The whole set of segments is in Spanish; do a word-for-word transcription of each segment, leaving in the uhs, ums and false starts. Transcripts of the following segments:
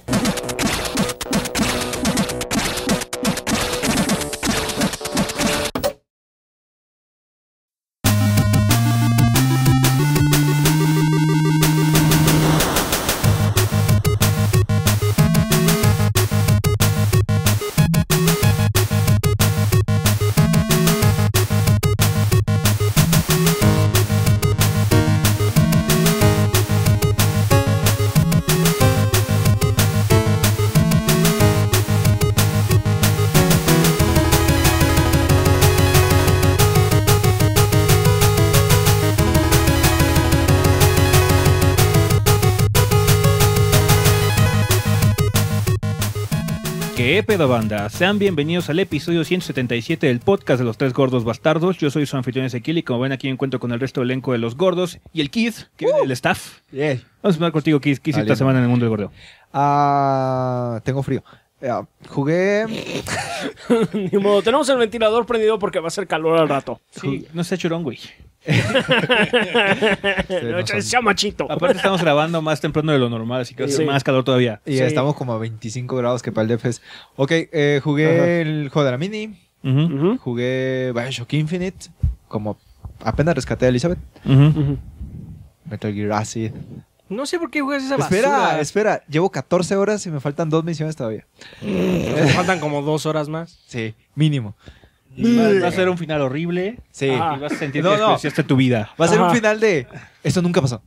¿Qué pedo, banda? Sean bienvenidos al episodio ciento setenta y siete del podcast de los tres gordos bastardos. Yo soy su anfitrión Ezequiel y como ven aquí me encuentro con el resto del elenco de los gordos y el Kid, que viene Uh. del staff. Yeah. Vamos a empezar contigo, Kid. ¿Qué hiciste esta semana en el mundo del gordeo? Ah, tengo frío. Uh, jugué. Ni modo, tenemos el ventilador prendido porque va a hacer calor al rato. Sí, no se ha churón, güey. No, sea machito. Aparte estamos grabando más temprano de lo normal, así que hace Sí. más calor todavía. Y Sí. estamos como a veinticinco grados que para el D F es. Ok, eh, jugué Ajá. el juego de la mini. Ujú, Ujú, Jugué Bioshock Infinite. Como apenas rescaté a Elizabeth. ujú. ujú. Metal Gear Acid. No sé por qué juegas esa basura. Espera, espera. Llevo catorce horas y me faltan dos misiones todavía. Me faltan como dos horas más. Sí, mínimo. Y Va, va a ser un final horrible. Sí. Ah. Y vas a sentir No, que no. desperdiciaste tu vida. Va a ser Ajá. un final de. Esto nunca pasó.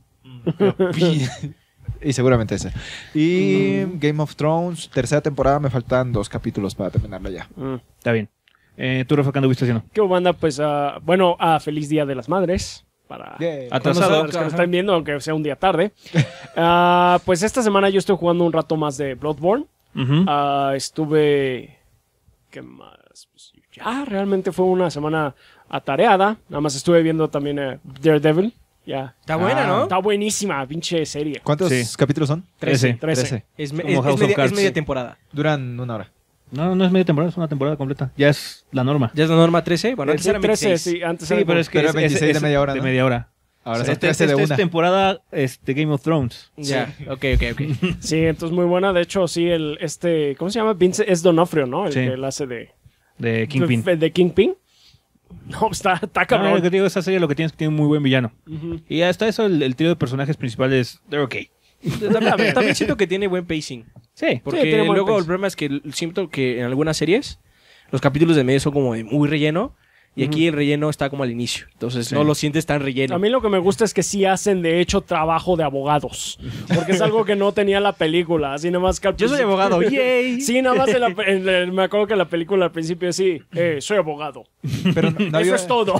Y seguramente ese. Y Game of Thrones, tercera temporada, me faltan dos capítulos para terminarla ya. Mm. Está bien. Eh, ¿Tú, Rafa, qué anduviste haciendo? ¿Qué banda? Pues, ah, bueno, ah, feliz Día de las Madres. Para Atrasado. los que lo están viendo, aunque sea un día tarde. Ah, pues esta semana yo estoy jugando un rato más de Bloodborne. Ujú. Ah, estuve... ¿Qué más? Pues, ya, realmente fue una semana atareada. Nada más estuve viendo también eh, Daredevil. Ya. Está buena, Ah. ¿no? Está buenísima, pinche serie. ¿Cuántos Sí. capítulos son? Trece. trece. Es, me- Como es- House es of media, Cards. es media Sí. temporada. Duran una hora. No, no es media temporada, es una temporada completa. Ya es la norma. ¿Ya es la norma trece? Bueno, antes Sí, eran trece, veintiséis. sí, antes Sí, era pero es que Pero es, veintiséis es- de media hora, de ¿no? media hora. Ahora O sea, son este, trece de este una. es temporada este, Game of Thrones. Ya, ok, ok, ok. Sí, entonces muy buena. De hecho, sí, el este, ¿cómo se llama? Vince es Donofrio, ¿no? El Sí. que él hace de De Kingpin. de, de Kingpin. No, está, está No, cabrón. lo que te digo, esa serie lo que tienes es que tiene un muy buen villano. Ujú. Y hasta eso, el, el trío de personajes principales, they're okay. También, también siento que tiene buen pacing. Sí. Porque Sí, tiene buen luego el pacing. problema es que siento que en algunas series los capítulos de medio son como de muy relleno. Y aquí el relleno está como al inicio. Entonces Sí. no lo sientes tan relleno. A mí lo que me gusta es que sí hacen, de hecho, trabajo de abogados. Porque es algo que no tenía la película. Así nada más que al Yo soy principio- abogado, yay. Sí, nada más en la- en el- me acuerdo que en la película al principio sí, eh, soy abogado. Pero no, no Eso había, es todo.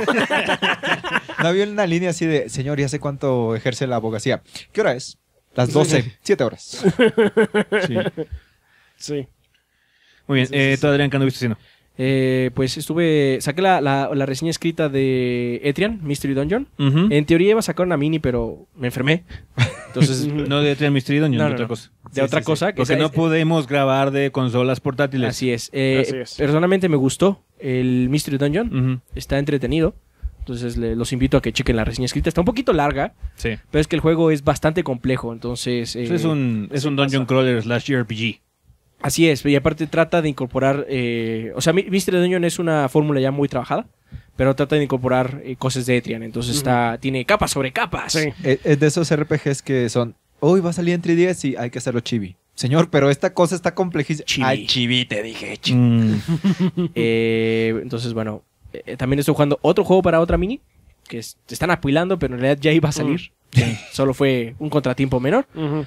no había una línea así de, señor, ya sé cuánto ejerce la abogacía. ¿Qué hora es? Las doce. Siete horas. Sí. Sí. Muy bien. Sí, sí, Eh, sí. ¿Tú, Adrián, qué anduviste haciendo? Eh, pues estuve... Saqué la, la, la reseña escrita de Etrian, Mystery Dungeon. Ujú. En teoría iba a sacar una mini, pero me enfermé. Entonces... No de Trial Mystery Dungeon, No, de no, otra no. cosa. de Sí, otra sí, sí. cosa. Que Porque esa no es- podemos grabar de consolas portátiles. Así es. Eh, Así es. Personalmente me gustó el Mystery Dungeon. Ujú. Está entretenido. Entonces le- los invito a que chequen la reseña escrita. Está un poquito larga, Sí. pero es que el juego es bastante complejo. Entonces... eh, Eso es un, es sí un Dungeon pasa. Crawler slash J R P G. Así es. Y aparte trata de incorporar... eh, o sea, Mi- Mystery Dungeon es una fórmula ya muy trabajada, pero trata de incorporar eh, cosas de Etrian. Entonces está tiene capas sobre capas. Sí. Es es de esos R P Gs que son, uy, va a salir en tres D S y hay que hacerlo chibi. Señor, pero esta cosa está complejísima. Chibi. Ay, chibi, te dije. Chibi. Mm. Eh, entonces, bueno, eh, también estoy jugando otro juego para otra mini, que es- te están apilando, pero en realidad ya iba a salir. Solo fue un contratiempo menor. Ujú.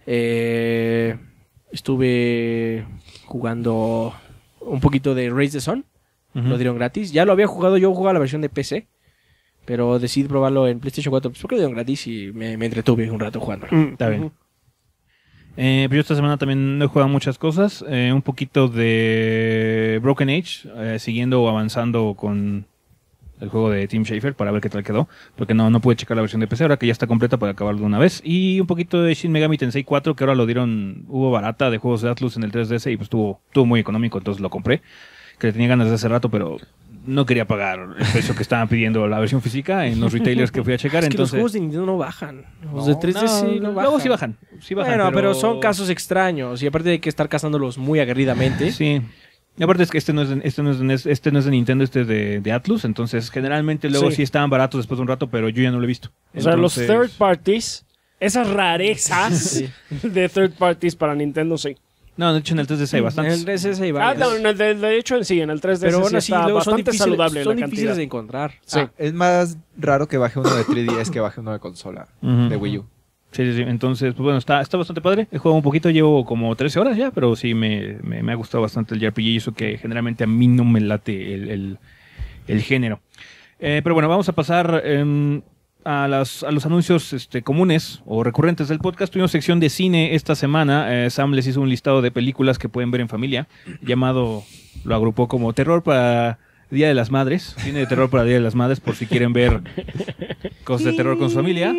Eh, estuve jugando un poquito de Raise the Sun. Ujú. Lo dieron gratis. Ya lo había jugado, yo jugaba la versión de P C, pero decidí probarlo en PlayStation cuatro. Pues porque lo dieron gratis y me, me entretuve un rato jugando. Mm, Está bien. ujú. Eh, pero yo esta semana también he jugado muchas cosas. Eh, un poquito de Broken Age, eh, siguiendo o avanzando con el juego de Tim Schafer para ver qué tal quedó. Porque no, no pude checar la versión de P C, ahora que ya está completa para acabarlo de una vez. Y un poquito de Shin Megami Tensei cuatro, que ahora lo dieron, hubo barata de juegos de Atlus en el tres D S y pues estuvo, estuvo muy económico, entonces lo compré. Que le tenía ganas de hace rato, pero no quería pagar el precio que estaban pidiendo la versión física en los retailers que fui a checar. Es que entonces, los juegos de Nintendo no bajan. Los No, de tres D no, sí no bajan. Luego sí bajan. Sí bajan bueno, pero... son casos extraños. Y aparte hay que estar cazándolos muy aguerridamente. Sí. Y aparte es que este no es de, este no es de, este no es de Nintendo, este es de, de Atlus. Entonces, generalmente luego sí. Sí. estaban baratos después de un rato, pero yo ya no lo he visto. O sea, los Entonces- third parties, esas rarezas Sí. de third parties para Nintendo, sí. No, de hecho en el tres D S hay En bastantes. el tres D S hay Ah, varios. no, en el de, de hecho, sí, en el tres D S pero sí bueno, sí, está luego son bastante difíciles, saludable son la difíciles cantidad. de encontrar. Sí. Ah, es más raro que baje uno de tres D S que baje uno de consola Ujú. de Wii U. Sí, sí, sí. Entonces, pues bueno, está, está bastante padre. He jugado un poquito, llevo como trece horas ya, pero sí me, me, me ha gustado bastante el J R P G y eso que generalmente a mí no me late el, el, el género. Eh, pero bueno, vamos a pasar eh, a, las, a los anuncios este, comunes o recurrentes del podcast. Tuvimos sección de cine esta semana. Eh, Sam les hizo un listado de películas que pueden ver en familia, llamado, lo agrupó como Terror para Día de las Madres. Cine de terror para Día de las Madres, por si quieren ver cosas de terror con su familia.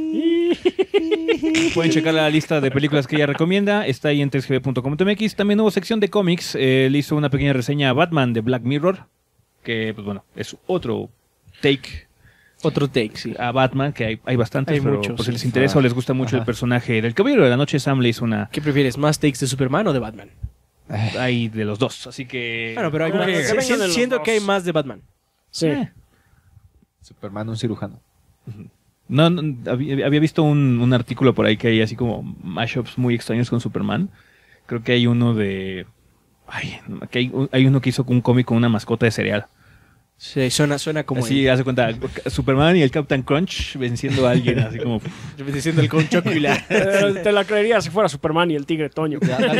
Pueden checar la lista de películas que ella recomienda. Está ahí en tres g b punto com punto m x. También hubo sección de cómics. Eh, le hizo una pequeña reseña a Batman de Black Mirror. Que, pues bueno, es otro take Otro take, sí. a Batman, que hay, hay bastantes, Hay pero muchos, por si sí. les interesa o les gusta mucho Ajá. el personaje del Caballero de la Noche, Sam le hizo una... ¿Qué prefieres, más takes de Superman o de Batman? Hay de los dos, así que... Bueno, pero hay Bueno, más- que si- vengan si- de los siento dos. que hay más de Batman. Sí. Eh. Superman, un cirujano. No, no, había, había visto un, un artículo por ahí que hay así como mashups muy extraños con Superman. Creo que hay uno de... Ay, que hay, hay uno que hizo un cómic con una mascota de cereal. Sí, suena, suena como... Así, hace cuenta, Superman y el Captain Crunch venciendo a alguien, así como... el, diciendo el conchoco y la... Eh, te la creería si fuera Superman y el tigre Toño.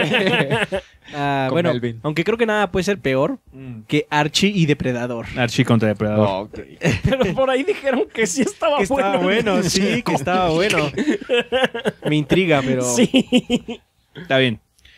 Ah, Con bueno, Melvin. aunque creo que nada puede ser peor que Archie y Depredador. Archie contra Depredador. Oh, ok. Pero por ahí dijeron que sí estaba Que estaba bueno. bueno, sí, que estaba bueno. Me intriga, pero... Sí. Está bien.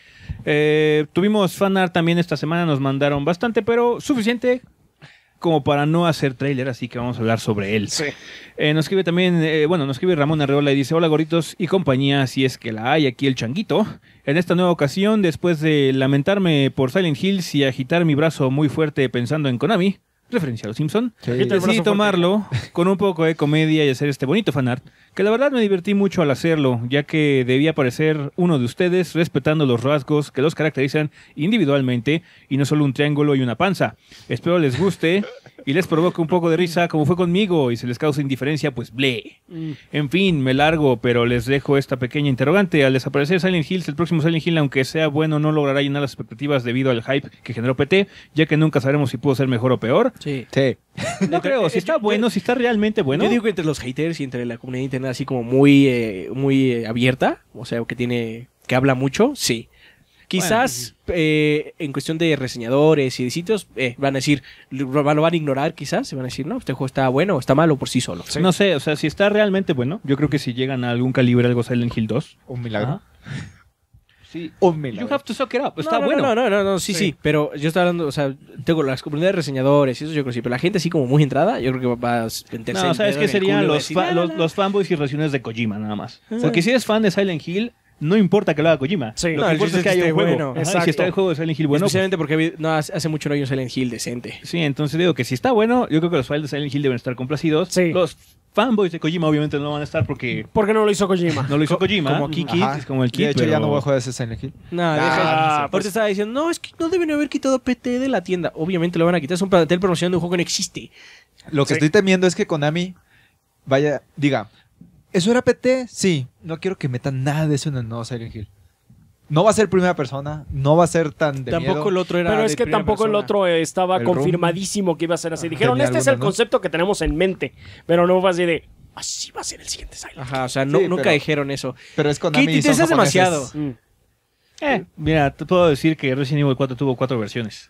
Eh, tuvimos fanart también esta semana, nos mandaron bastante, pero suficiente como para no hacer tráiler, así que vamos a hablar sobre él. Sí. Eh, nos escribe también, eh, bueno, nos escribe Ramón Arreola y dice: hola gorritos y compañía, si es que la hay aquí el changuito. En esta nueva ocasión, después de lamentarme por Silent Hills y agitar mi brazo muy fuerte pensando en Konami, referencia a los Simpson, Sí. decidí tomarlo con un poco de comedia y hacer este bonito fanart, que la verdad me divertí mucho al hacerlo, ya que debía parecer uno de ustedes respetando los rasgos que los caracterizan individualmente y no solo un triángulo y una panza. Espero les guste y les provoque un poco de risa como fue conmigo y si les causa indiferencia, pues ble. Mm. En fin, me largo, pero les dejo esta pequeña interrogante. Al desaparecer Silent Hills, el próximo Silent Hill, aunque sea bueno, no logrará llenar las expectativas debido al hype que generó P T, ya que nunca sabremos si pudo ser mejor o peor. Sí. Sí. No creo, si está bueno, si está realmente bueno. Yo digo que entre los haters y entre la comunidad internet así como muy, eh, muy eh, abierta, o sea, que tiene, que habla mucho, sí. Quizás eh, en cuestión de reseñadores y de sitios, eh, van a decir, lo, lo van a ignorar quizás, se van a decir, no, este juego está bueno o está malo por sí solo. No sé, o sea, si está realmente bueno, yo creo que si llegan a algún calibre algo Silent Hill dos. Un milagro. Sí. Un You milagro. have to suck it up. Está no, no, bueno. No, no, no, no, sí, sí, Sí. pero yo estoy hablando, o sea, tengo las comunidades de reseñadores y eso yo creo que sí, pero la gente así como muy entrada, yo creo que va a meterse No, el ¿sabes dedo qué en el serían culo y los, decir, fa- "Ah, los, no". los fanboys y reacciones de Kojima nada más? Porque si eres fan de Silent Hill, no importa que lo haga Kojima. Sí. Lo No, que el importa chiste es que es que haya un esté juego. bueno. Ajá, y Exacto. si está el juego de Silent Hill bueno, pues, Especialmente porque no, hace hace mucho no hay un Silent Hill decente. sí, entonces digo que si está bueno, yo creo que los fans de Silent Hill deben estar complacidos. Sí. Los fanboys de Kojima obviamente no van a estar porque ¿Por qué no lo hizo Kojima? no lo hizo Kojima. como Kiki. Ajá. Es como el De Kid, hecho, pero... ya no voy a jugar ese Silent Hill. No, Ah, deja. pues- Ahorita estaba diciendo, no, es que no deben haber quitado P T de la tienda. Obviamente lo van a quitar, es un plantel promoción de un juego que no existe. Lo que Sí. estoy temiendo es que Konami vaya, diga, ¿eso era P T? Sí. No quiero que metan nada de eso en el nuevo Silent Hill. No va a ser primera persona, no va a ser tan de Tampoco miedo. el otro era. Pero de es que primera tampoco el persona. otro eh, estaba El Room. confirmadísimo que iba a ser así. Dijeron, Tenía este es el algunas, ¿no? concepto que tenemos en mente. Pero no fue así de, así va a ser el siguiente Silent Hill. Ajá, o sea, no, Sí, nunca pero- dijeron eso. Pero es Konami Kitty, y te son haces japoneses. demasiado. Mm. Eh, mira, te puedo decir que Resident Evil cuatro tuvo cuatro versiones.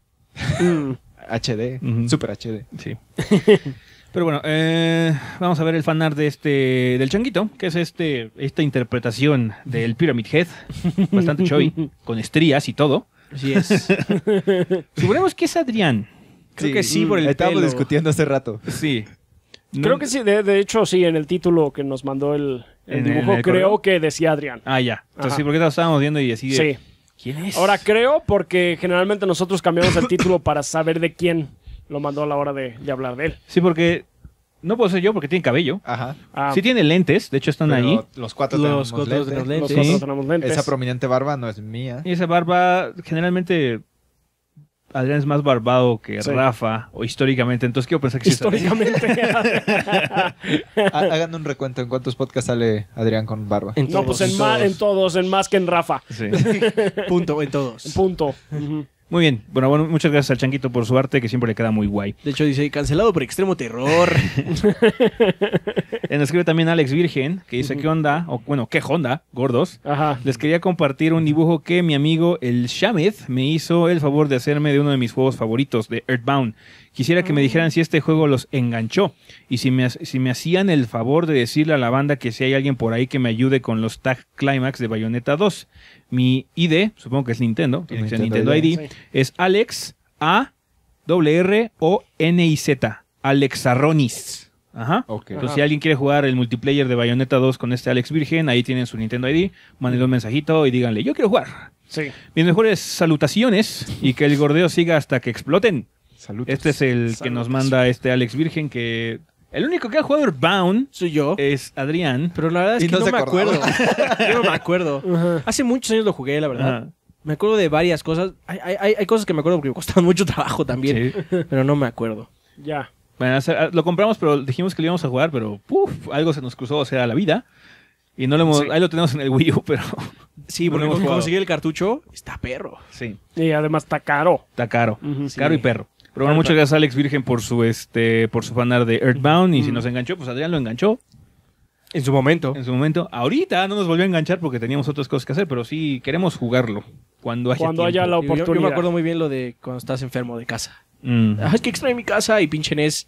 Mm. H D, Ujú. Super H D. Sí. Pero bueno, eh, vamos a ver el fanart de este del changuito, que es este esta interpretación del Pyramid Head, bastante choy, con estrías y todo. Así es. Suponemos que es Adrián. Creo que sí, por el Estábamos pelo. discutiendo hace rato. Sí. Creo que sí, de, de hecho sí, en el título que nos mandó el, el ¿En- dibujo en el creo correo? que decía Adrián. Ah, ya. Entonces Ajá. sí, porque lo estábamos viendo y así de... Sí. ¿Quién es? Ahora creo porque generalmente nosotros cambiamos el título para saber de quién lo mandó a la hora de, de hablar de él. Sí, porque no puedo ser yo porque tiene cabello. Ajá. Ah, Sí tiene lentes, de hecho están Pero ahí. Los cuatro Los tenemos cuatro lentes. tenemos los lentes. cuatro Sí. tenemos lentes. Esa prominente barba no es mía. Y esa barba, generalmente, Adrián es más barbado que Sí. Rafa, o históricamente, entonces quiero pensar que sí. está- Históricamente. Há- Hagan un recuento en cuántos podcasts sale Adrián con barba. En No, todos, pues en, ma- en todos, en más que en Rafa. Sí. punto, en todos. Punto. Ujú. Muy bien. Bueno, bueno, muchas gracias al Changuito por su arte, que siempre le queda muy guay. De hecho, dice, cancelado por extremo terror. Eh, Nos escribe también Alex Virgen, que dice, ¿qué onda? O bueno, ¿qué onda, gordos? Ajá. Les quería compartir un dibujo que mi amigo el Shameth me hizo el favor de hacerme de uno de mis juegos favoritos, de Earthbound. Quisiera que me dijeran si este juego los enganchó y si me, si me hacían el favor de decirle a la banda que si hay alguien por ahí que me ayude con los tag climax de Bayonetta dos. Mi I D, supongo que es Nintendo, tiene que ser Nintendo Nintendo I D, Sí. es Alex A R R O N I Z, Alex Arronis. Ajá. Ok. Entonces, Ajá. si alguien quiere jugar el multiplayer de Bayonetta dos con este Alex Virgen, ahí tienen su Nintendo I D, mándenle un mensajito y díganle, yo quiero jugar. Sí. Mis mejores salutaciones y que el gordeo siga hasta que exploten. Saludos. Este es el que nos manda este Alex Virgen, que el único que ha jugado Earthbound Soy yo. es Adrián. Pero la verdad es Y que no no, se me acordaba. acuerdo. Yo no me acuerdo. Ajá. Hace muchos años lo jugué, la verdad. Ajá. Me acuerdo de varias cosas. Hay, hay, hay cosas que me acuerdo porque me costaban mucho trabajo también. Sí. Pero no me acuerdo. Ya. Bueno, o sea, lo compramos, pero dijimos que lo íbamos a jugar, pero puf, algo se nos cruzó, o sea, la vida. Y no lo hemos, Sí. ahí lo tenemos en el Wii U, pero Sí, No porque lo hemos cuando jugado. conseguí el cartucho, está perro. sí, Y además está caro. está caro. Ujú. Caro y perro. Pero bueno, Caro y muchas perro. gracias a Alex Virgen por su este por su fanar de Earthbound. Y si Ujú. nos enganchó, pues Adrián lo enganchó En su momento. en su momento. Ahorita no nos volvió a enganchar porque teníamos otras cosas que hacer, pero sí queremos jugarlo cuando haya Cuando haya tiempo. la Yo- Yo, oportunidad. me acuerdo muy bien lo de cuando estás enfermo de casa. Mm. Ah, es que extrae mi casa y pinche Nes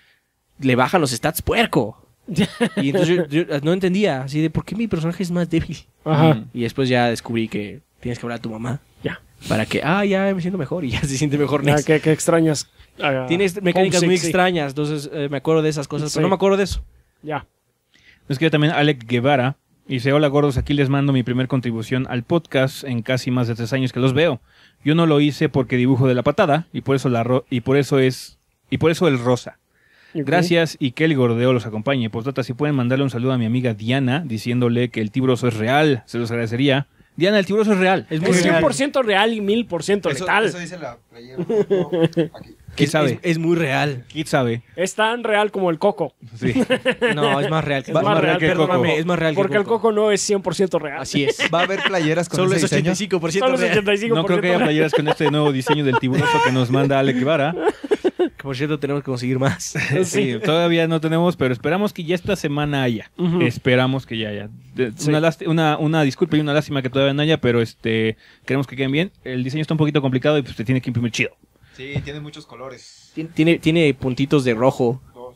le bajan los stats puerco. Y entonces yo, yo no entendía así de por qué mi personaje es más débil. Ajá. Mm. Y después ya descubrí que tienes que hablar a tu mamá. Ya. Para que, ah, ya me siento mejor y ya se siente mejor Ya, Nes. ¿qué, qué extrañas? Ah, Tienes mecánicas Homesick, muy sí. extrañas, entonces eh, me acuerdo de esas cosas, Sí. pero no me acuerdo de eso. Ya. Nos queda también Alec Guevara. Y dice, hola gordos, aquí les mando mi primer contribución al podcast en casi más de tres años que los veo. Yo no lo hice porque dibujo de la patada y por eso la ro- y por eso es y por eso el rosa. Ok. Gracias y que el gordeo los acompañe. Postdata, si pueden mandarle un saludo a mi amiga Diana diciéndole que el tibroso es real, se los agradecería. Diana, el tibroso es real. Es muy Es real. cien por ciento real y mil por ciento Eso, letal. eso dice la playera. No, aquí. ¿Quién Es, sabe? es- es muy real. ¿Quién sabe? Es tan real como el coco. Sí. No, es más real que Es más real que el Perdóname, coco. es más real Porque que el coco no es cien por ciento real. Así es. Va a haber playeras con Solo ese es diseño. ochenta y cinco por ciento Solo es real. ochenta y cinco por ciento No creo que haya real. playeras con este nuevo diseño del tiburoso que nos manda Alec Guevara. Que por cierto tenemos que conseguir más. Sí, todavía no tenemos, pero esperamos que ya esta semana haya. Ujú. Esperamos que ya haya. De- Sí. Una, lasti- una, una disculpa y una lástima que todavía no haya, pero este queremos que queden bien. El diseño está un poquito complicado y pues te tiene que imprimir chido. Sí, tiene muchos colores. Tiene, tiene, tiene puntitos de rojo. Dos.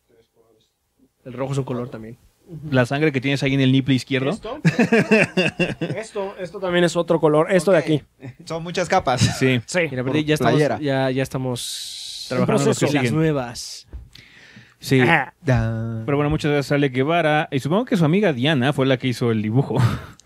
El rojo es un color también. La sangre que tienes ahí en el nipple izquierdo. ¿Esto? esto, esto también es otro color. Esto Ok. de aquí. Son muchas capas. Sí. Sí. Mira, Por ya estamos, playera. ya, ya estamos Trabajando en los que proceso. las siguen. nuevas. Sí. Ajá. Da. Pero bueno, muchas gracias a Alec Guevara. Y supongo que su amiga Diana fue la que hizo el dibujo.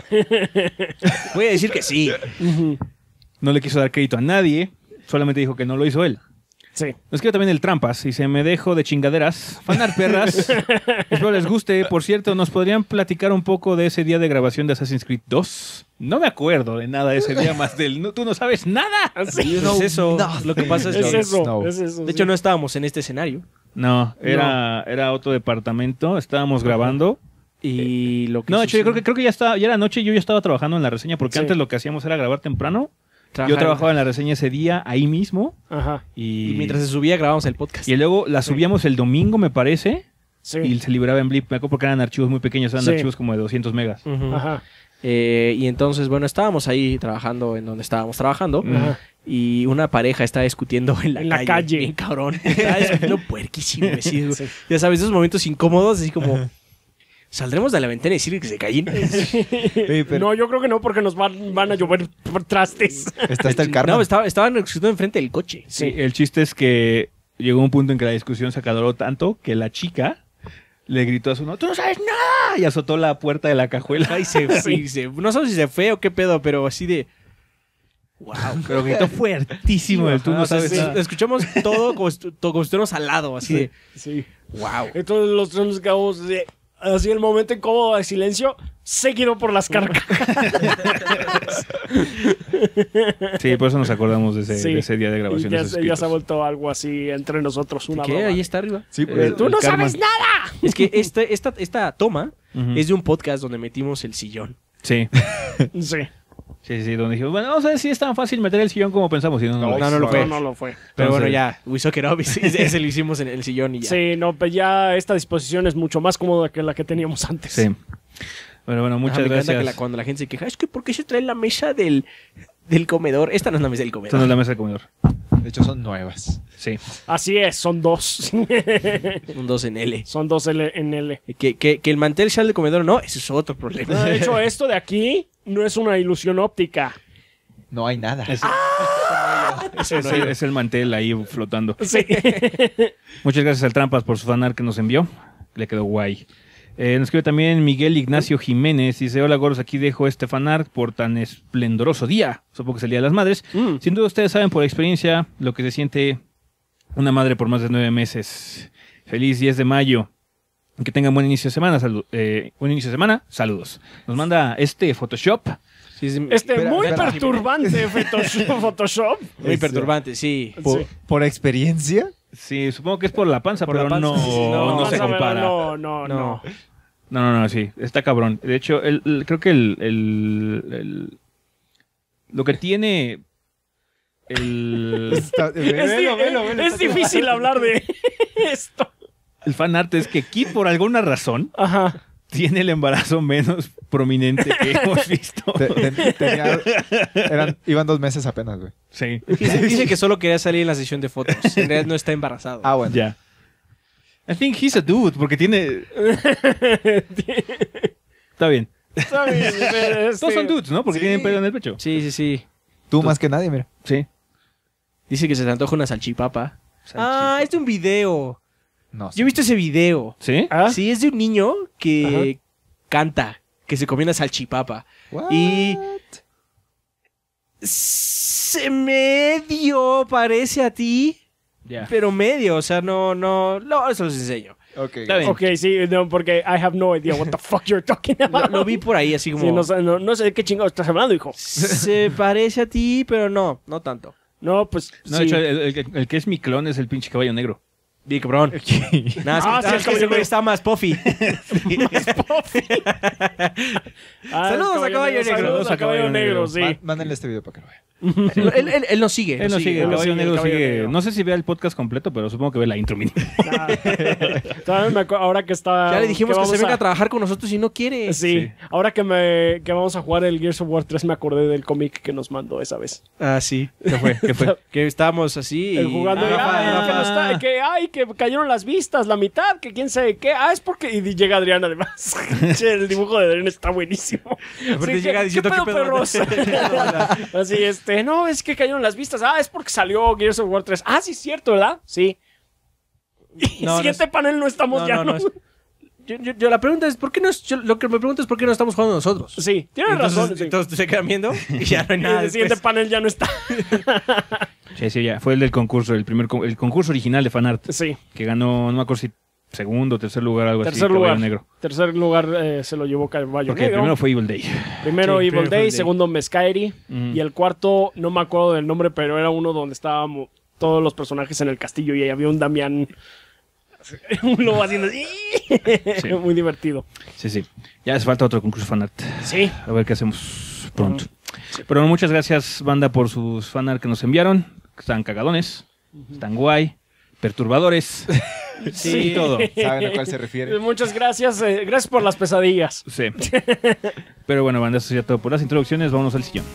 Voy a decir que sí. Ujú. No le quiso dar crédito a nadie. Solamente dijo que no lo hizo él. Sí. Nos queda también el Trampas. Y se me dejo de chingaderas. Fanar perras. Espero les guste. Por cierto, ¿nos podrían platicar un poco de ese día de grabación de Assassin's Creed dos? No me acuerdo de nada de ese día más del... no- tú no sabes nada. Sí. Es eso. Lo que pasa es Es que... eso. No. Es eso. De hecho, no estábamos en este escenario. No, era, era otro departamento. Estábamos grabando. Y lo que No, de hecho, yo sucede- creo que, creo que ya, estaba, ya era noche y yo ya estaba trabajando en la reseña. Porque Sí. antes lo que hacíamos era grabar temprano. Trabajar- Yo trabajaba en la reseña ese día, ahí mismo. Ajá. Y, Y mientras se subía, grabábamos el podcast. y luego la subíamos el domingo, me parece. Sí. Y se liberaba en Blip. Me acuerdo porque eran archivos muy pequeños. Eran Sí. archivos como de doscientos megas. Ujú. Ajá. Eh, y entonces, bueno, estábamos ahí trabajando en donde estábamos trabajando. Ajá. Y una pareja estaba discutiendo en la En la calle. calle. Bien cabrón. Estaba discutiendo puerquísimo. así, Sí. Ya sabes, esos momentos incómodos, así como... ¿Saldremos de la ventana y decir que se callen? Oye, pero No, yo creo que no, porque nos van, van a llover trastes. está hasta el karma. No, estaba, estaban discutiendo enfrente del coche. Sí, el chiste es que llegó un punto en que la discusión se acaloró tanto que la chica le gritó a su novio, ¡tú no sabes nada! Y azotó la puerta de la cajuela. Ay, se, sí, se- no sabemos si se fue o qué pedo, pero así de... Wow. Pero gritó fuertísimo. Tú no Ajá, sabes sí, sí. nada. Escuchamos todo como, estu- todo como si estuviéramos al lado, así de, Sí. wow. Entonces los tres nos quedamos de, así el momento incómodo de silencio, seguido por las carcajadas. Sí, por eso nos acordamos de ese, Sí. de ese día de Y grabaciones. ya, se- ya escritos. se ha vuelto algo así entre nosotros. Una ¿Qué? broma. Ahí está arriba. Sí, Eh, pues. ¡Tú el no karma. sabes nada! Es que este, esta, esta toma Ujú. es de un podcast donde metimos el sillón. Sí. Sí. Sí, sí, donde dijimos, bueno, vamos a ver si es tan fácil meter el sillón como pensamos. Y no, no, No, No, no lo No, fue. no lo fue. Pero bueno, Entonces- ya, we suck it up. Ese ese lo hicimos en el sillón y ya. Sí, no, pues ya esta disposición es mucho más cómoda que la que teníamos antes. Sí. Bueno, bueno, muchas Ajá, me encanta gracias. que la- cuando la gente se queja, es que ¿por qué se trae la mesa del, del comedor? Esta no es la mesa del Esta no comedor. es la mesa del comedor. De hecho, son nuevas. Sí. Así es, son dos. Un dos en L. Son dos L en L. Que, que, que el mantel sea el del comedor, no, ese es otro problema. No, de hecho, esto de aquí no es una ilusión óptica. No hay nada. Es, es, el, es el mantel ahí flotando. Sí. Muchas gracias al Trampas por su fanart que nos envió. Le quedó guay. Eh, nos escribe también Miguel Ignacio Jiménez. Dice, hola gordos, aquí dejo este fanart por tan esplendoroso día. Supongo que es el Día de las Madres. Mm. Sin duda ustedes saben por experiencia lo que se siente una madre por más de nueve meses. Feliz diez de mayo. Que tengan buen inicio de semana. Salu- eh, buen inicio de semana. Saludos. Nos manda este Photoshop. Sí, sí, Este, Espera, muy espera. perturbante Photoshop. Photoshop. muy perturbante, sí. Por, Sí. por experiencia. Sí, supongo que es por la panza, Por la pero panza, no, sí, sí, sí. no, No, se Pásame, compara. No, no, no. No. No, no, no, sí, está cabrón. De hecho, el, el- creo que el, el- el- lo que tiene el, Está- Es, velo, di- velo, velo, es está- difícil hablar de esto. el fanart es que Kid, por alguna razón, Ajá. tiene el embarazo menos prominente que hemos visto. Te- te- tenía- eran, iban dos meses apenas, güey. Sí, Dice, dice que solo quería salir en la sesión de fotos. En realidad no está embarazado. Ah, bueno. ya. I think he's a dude, porque tiene... Está bien. Está bien, este- Todos son dudes, ¿no? Porque Sí. tienen pelo en el pecho. Sí, sí, sí. Tú más que nadie, mira. Sí. Dice que se le antoja una salchipapa. Ah, es de un video. No. Yo he visto ese video. ¿Sí? ¿Ah? Sí, es de un niño que canta, que se comió una salchipapa. What? Y se medio parece a ti, Ya. pero medio, o sea, no, no, no, eso los enseño. Ok. Está bien. Ok, sí, no, porque I have no idea what the fuck you're talking Lo, about. lo vi por ahí, así como... Sí, no, sé- no, no sé de qué chingados estás hablando, hijo. Se parece a ti, pero no, no tanto. No, pues No, sí. de hecho, el, el- el que es mi clon es el pinche caballo negro. Bien, cabrón. Nada, es que, Ah, nada, sí, es el que cabello ese güey negro. está más puffy. Ah, Saludos a Caballo Negro. Saludos a Caballo Negro, sí. Má- Mándenle este video para que lo vean. él, él, él nos sigue. Él no sigue, el él nos caballo sigue, negro el caballo sigue. negro. No sé si vea el podcast completo, pero supongo que ve la intro mínimo. Ah, todavía me acuerdo- ahora que está. Ya le dijimos que, vamos se venga a... a trabajar con nosotros y no quiere. Sí, Sí. ahora que me que vamos a jugar el Gears of War tres me acordé del cómic que nos mandó esa vez. Ah, sí. ¿Qué fue? ¿Qué fue? Que estábamos así. El y- jugando y, Rafa, ay, Rafa. que, no está- que, ay, que cayeron las vistas, la mitad, que quién sabe qué. Ah, es porque. Y llega Adrián además. Che, el dibujo de Adrián está buenísimo. Aparte Sí, llega ¿qué- diciendo, ¿qué ¿qué pedo, pedo? perros? Así, este, no, es que cayeron las vistas. Ah, es porque salió Gears of War tres. Ah, sí, es cierto, ¿verdad? Sí. Y No, no siguiente es- panel no estamos No, ya. no, no, ¿no? es- Yo, yo- yo la pregunta es, ¿por qué no es- yo- lo que me pregunto es por qué no estamos jugando nosotros? Sí, tienes Entonces, razón. Sí. entonces se quedan viendo y ya no hay Y nada. el siguiente después. panel ya no está. Sí, sí, ya. Fue el del concurso, el primer con- el concurso original de fanart. Sí, Que ganó, no me acuerdo si segundo o tercer lugar, algo tercer así. lugar. Caballo negro. Tercer lugar eh, se lo llevó Caballo Porque el Negro. primero fue Evil Day. Primero Sí, Evil primero fue Day, Evil Day. segundo Mescairi. Mm. Y el cuarto, no me acuerdo del nombre, pero era uno donde estábamos todos los personajes en el castillo y ahí había un Damián. Un lobo haciendo así. Sí. Muy divertido. Sí, sí. Ya hace falta otro concurso fanart. Sí. A ver qué hacemos pronto. Pero muchas gracias, banda, por sus fanart que nos enviaron. Están cagadones, están guay, perturbadores. Sí. Y todo. ¿Saben a cuál se refiere? Muchas gracias. eh, gracias por las pesadillas. Sí. Pero bueno, banda, eso ya todo por las introducciones. Vámonos al sillón.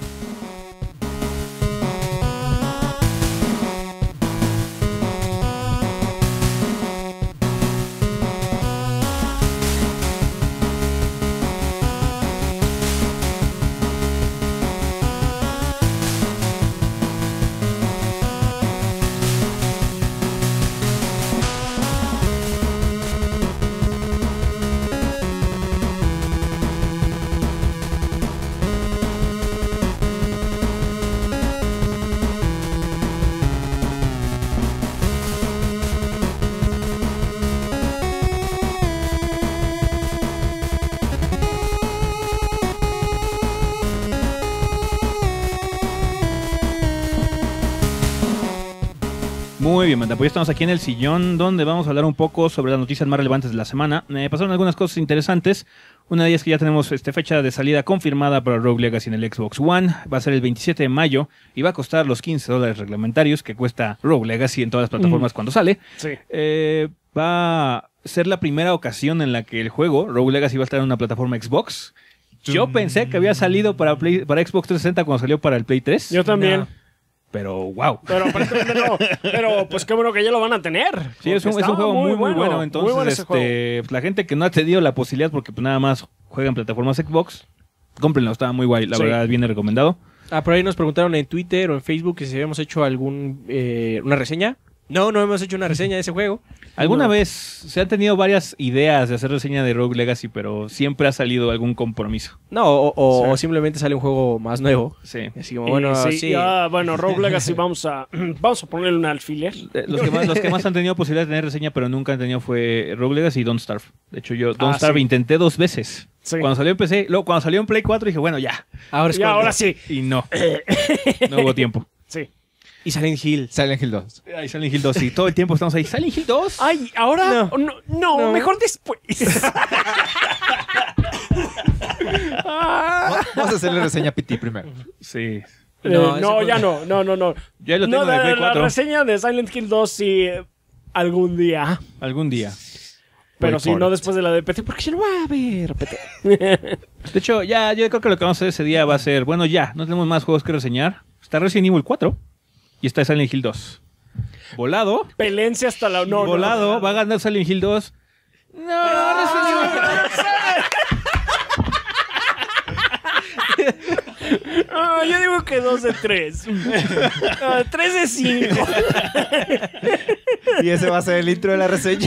Muy bien, banda, pues ya estamos aquí en el sillón donde vamos a hablar un poco sobre las noticias más relevantes de la semana. Me pasaron algunas cosas interesantes. Una de ellas es que ya tenemos este, fecha de salida confirmada para Rogue Legacy en el Xbox One. Va a ser el veintisiete de mayo y va a costar los quince dólares reglamentarios que cuesta Rogue Legacy en todas las plataformas mm. cuando sale. Sí. Eh, va a ser la primera ocasión en la que el juego, Rogue Legacy, va a estar en una plataforma Xbox. Yo pensé que había salido para, Play, para Xbox trescientos sesenta cuando salió para el Play tres. Yo también. No. Pero, wow. Pero aparentemente no. Pero, pues qué bueno que ya lo van a tener. Sí, es un, es un juego muy, muy bueno. bueno. Entonces, muy bueno este, pues, la gente que no ha tenido la posibilidad, porque pues, nada más juega en plataformas Xbox, cómprenlo, estaba muy guay. La sí. verdad, viene recomendado. Ah, por ahí nos preguntaron en Twitter o en Facebook que si habíamos hecho algún eh, una reseña. No, no hemos hecho una reseña de ese juego. Alguna no. vez se han tenido varias ideas de hacer reseña de Rogue Legacy, pero siempre ha salido algún compromiso. No, o, o, sí. o simplemente sale un juego más nuevo. Sí. Así como, bueno, sí. sí. Ya, bueno, Rogue Legacy vamos a vamos a ponerle un alfiler. Los que, más, los que más han tenido posibilidad de tener reseña, pero nunca han tenido fue Rogue Legacy y Don't Starve. De hecho, yo Don't ah, Starve sí. intenté dos veces. Sí. Cuando salió en P C, luego cuando salió en Play cuatro dije, bueno, ya. Ahora, es ya, ahora sí. Y no. No hubo tiempo. Sí. Y Silent Hill. Silent Hill dos. Ay, Silent Hill dos, sí. Todo el tiempo estamos ahí. ¿Silent Hill dos? Ay, ¿ahora? No, no, no, no. Mejor después. Vamos a hacerle reseña a P T primero. Sí. Eh, no, no ya no. No, no, no. Ya lo tengo no, de Play la, cuatro. La reseña de Silent Hill dos sí algún día. Algún día. Pero sí, no después de la de P T, porque ya no va a haber P T. De hecho, ya yo creo que lo que vamos a hacer ese día va a ser, bueno, ya, no tenemos más juegos que reseñar. Está Resident Evil cuatro y está Silent Hill dos. Volado. Pelense hasta la... No, Volado, no, no, no. va a ganar Silent Hill dos. No, no, Ah, yo digo que dos de tres. Ah, tres de cinco. Y ese va a ser el intro de la reseña.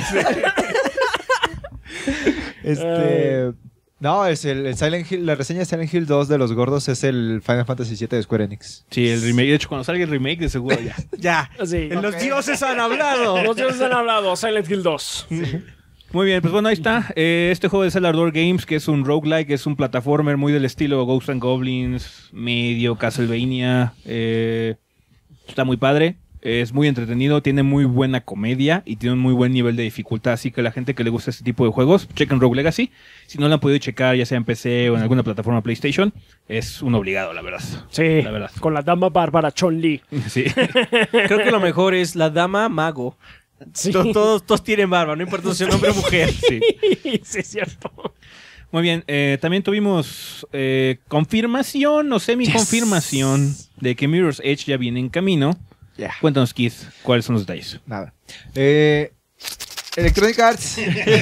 Este... No, es el, el Silent Hill, la reseña de Silent Hill dos de los gordos es el Final Fantasy siete de Square Enix. Sí, el remake. De hecho, cuando salga el remake, de seguro ya. Ya. Sí. Okay. Los dioses han hablado. Los dioses han hablado. Silent Hill dos. Sí. Muy bien, pues bueno, ahí está. Eh, este juego de Cellar Door Games, que es un roguelike, es un plataformer muy del estilo Ghosts and Goblins, medio Castlevania. Eh, está muy padre. Es muy entretenido, tiene muy buena comedia y tiene un muy buen nivel de dificultad. Así que la gente que le gusta este tipo de juegos, chequen Rogue Legacy. Si no lo han podido checar, ya sea en P C o en alguna plataforma PlayStation, es un obligado, la verdad. Sí, la verdad. Con la dama bárbara Chun-Li. Sí. Creo que lo mejor es la dama mago. Sí. Todos, todos, todos tienen barba, no importa si es hombre o mujer. Sí, sí es cierto. Muy bien, eh, también tuvimos eh, confirmación o semi-confirmación yes. de que Mirror's Edge ya viene en camino. Yeah. Cuéntanos, Keith, ¿cuáles son los detalles? Nada. Eh, Electronic Arts.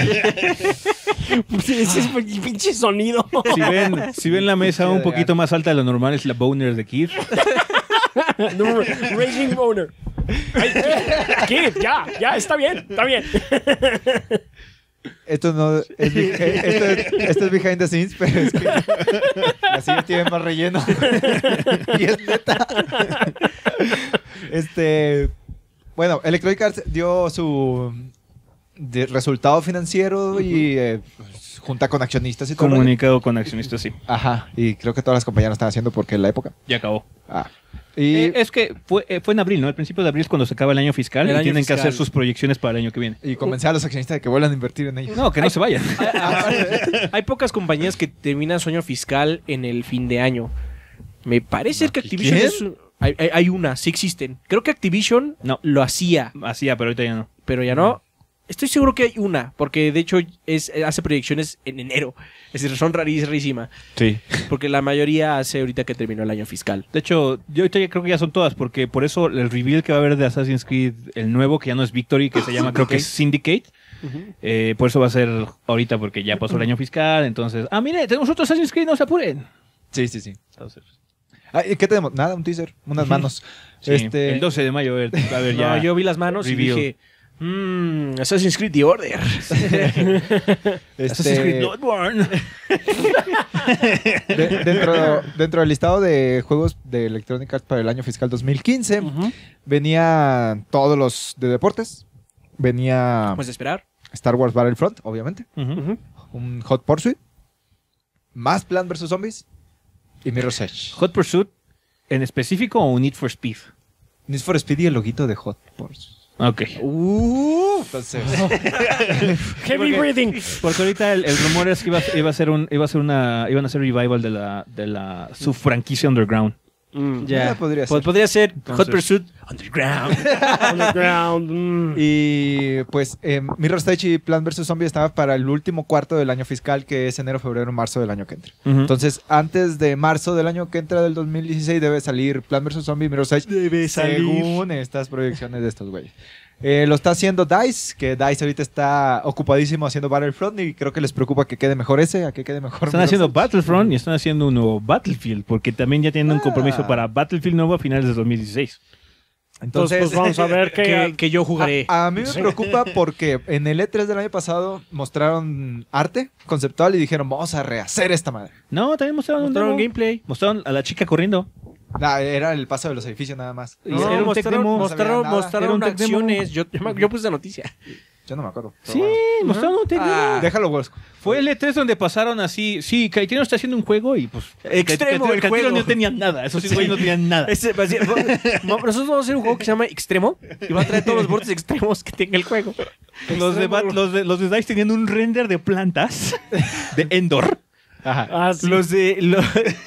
Ese es el pinche sonido. Si ven, si ven la mesa un poquito más alta de lo normal, es la boner de Keith. No, Raging Boner. Ay, Keith, ya, ya, está bien, está bien. Esto no es, esto, es, esto es behind the scenes, pero es que las sillas tienen más relleno. Y es neta. Este, bueno, Electronic Arts dio su de resultado financiero y eh, pues, junta con accionistas y todo. Comunicado con accionistas, sí. Ajá, y creo que todas las compañías lo están haciendo porque es la época. Ya acabó. Ah. Y eh, es que fue, eh, fue en abril, ¿no? Al principio de abril es cuando se acaba el año fiscal el y año tienen fiscal. que hacer sus proyecciones para el año que viene. Y convencer a los accionistas de que vuelvan a invertir en ellos. No, que no hay, se vayan. Hay, hay pocas compañías que terminan su año fiscal en el fin de año. Me parece no, que Activision ¿quién? es... Hay, hay, hay una, sí existen. Creo que Activision no. lo hacía. Hacía, pero ahorita ya no. Pero ya no. Estoy seguro que hay una, porque de hecho es, hace proyecciones en enero. Es decir, son rarísimas. Sí. Porque la mayoría hace ahorita que terminó el año fiscal. De hecho, yo ahorita ya creo que ya son todas, porque por eso el reveal que va a haber de Assassin's Creed, el nuevo, que ya no es Victory, que se llama, creo que es Syndicate. Uh-huh. eh, por eso va a ser ahorita, porque ya pasó el año fiscal. Entonces, ah, mire, tenemos otro Assassin's Creed, no se apuren. Sí, sí, sí. Entonces... Ay, ¿qué tenemos? Nada, un teaser, unas manos. Sí, este... el doce de mayo, a ver, a ver ya. No, yo vi las manos review. Y dije... Mmm, Assassin's Creed The Order. este... Assassin's Creed Bloodborne. de, dentro, dentro del listado de juegos de Electronic Arts para el año fiscal dos mil quince, uh-huh. venían todos los de deportes. Venía... Pues de esperar. Star Wars Battlefront, obviamente. Uh-huh. Un Hot Pursuit. Más Plants versus. Zombies. Y Mirror's Edge. ¿Hot Pursuit en específico o Need for Speed? Need for Speed y el loguito de Hot Pursuit. Ok. Uh, Entonces, Heavy breathing. Porque ahorita el, el rumor es que iba, iba a ser un, iba a ser una, iban a hacer revival de la, de la subfranquicia Underground. Mm. ya. Ah, podría Pod- ser. podría ser Entonces- Hot Pursuit Underground. Underground. mm. y pues eh, Mirror's Edge y Plants versus. Zombie estaba para el último cuarto del año fiscal, que es enero, febrero, marzo del año que entra. Ujú. Entonces, antes de marzo del año que entra del dos mil dieciséis debe salir Plants versus. Zombie y Mirror's Edge. Debe Según estas proyecciones de estos güeyes. Eh, lo está haciendo DICE, que DICE ahorita está ocupadísimo haciendo Battlefront y creo que les preocupa que quede mejor ese, a que quede mejor. Están Mirror's haciendo Edge. Battlefront y están haciendo un nuevo Battlefield, porque también ya tienen un Ah. compromiso para Battlefield nuevo a finales de dos mil dieciséis. Entonces, Entonces, pues vamos a ver que, qué. que yo jugaré. A, a mí me preocupa porque en el E tres del año pasado mostraron arte conceptual y dijeron, vamos a rehacer esta madre. No, también mostraron, Mostraron un demo. gameplay. Mostraron a la chica corriendo. Nah, era el paso de los edificios nada más. Y No, era un tech mostraron, demo. No sabía mostraron, nada. mostraron Era un tech demo. acciones. Yo, yo, me- yo puse esa noticia. Yo no me acuerdo. pero Sí, bueno. mostraron un tech demo. Ah. Déjalo, Wolfsco. Fue el E tres donde pasaron así, sí, Criterion está haciendo un juego y pues... Extremo que- que- el que Criterion juego. no tenían nada, esos sí, güeyes no tenían nada. Ese- así, mo- nosotros vamos a hacer un juego que se llama Extremo y va a traer todos los bordes extremos que tenga el juego. Los de, Bat- los, de, los de DICE tenían un render de plantas de Endor. Ajá. Ah, sí. Los de. lo-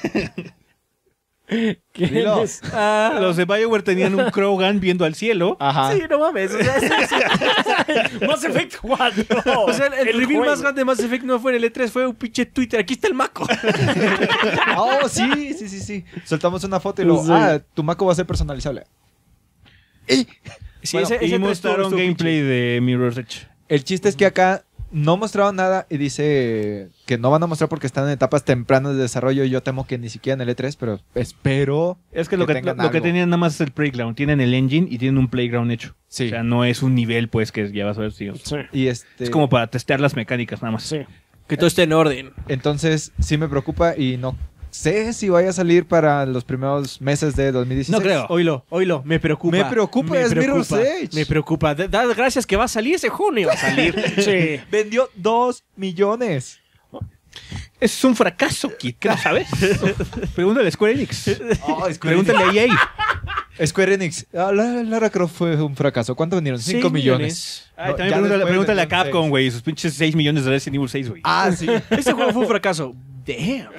¿Quién Dilo. es? Ah, Los de BioWare tenían un Krogan viendo al cielo. Ajá. sí, no mames. O sea, sí, sí. Mass Effect cuatro. O sea, el, el reveal juego. más grande de Mass Effect no fue en el E tres, fue un pinche Twitter. Aquí está el Mako. Oh, sí, sí, sí, sí. Soltamos una foto y luego, Sí. ah, tu Mako va a ser personalizable. Y Sí, Bueno, ese, ese Y E tres mostraron estuvo- estuvo gameplay de Mirror's Edge. el chiste es que acá no mostraron nada y dice que no van a mostrar porque están en etapas tempranas de desarrollo y yo temo que ni siquiera en el E tres, pero espero. Es que lo que, lo, tengan lo que algo. tenían nada más es el playground. Tienen el engine y tienen un playground hecho. Sí. O sea, no es un nivel, pues, que ya vas a ver. Sí. Sí, Y este, Es como para testear las mecánicas nada más. sí. Que todo esté en orden. entonces sí me preocupa y no sé si vaya a salir para los primeros meses de dos mil dieciséis. No creo. Oílo, oílo, me preocupa. Me preocupa, es Mirror's Edge. Me preocupa. Da, da gracias que va a salir ese junio. Va a salir. Sí. Vendió dos millones. Es un fracaso, Kit. ¿Qué no sabes? Pregúntale a Square Enix. Oh, Square Pregúntale a E A. Square Enix. Ah, la- Lara Croft fue un fracaso. ¿Cuánto vendieron? Seis Cinco millones. Ay, No, también ya pregúntale, después pregúntale a vendieron Capcom, seis. güey. Sus pinches seis millones de Resident Evil seis, güey. Ah, sí. Este juego fue un fracaso. Damn.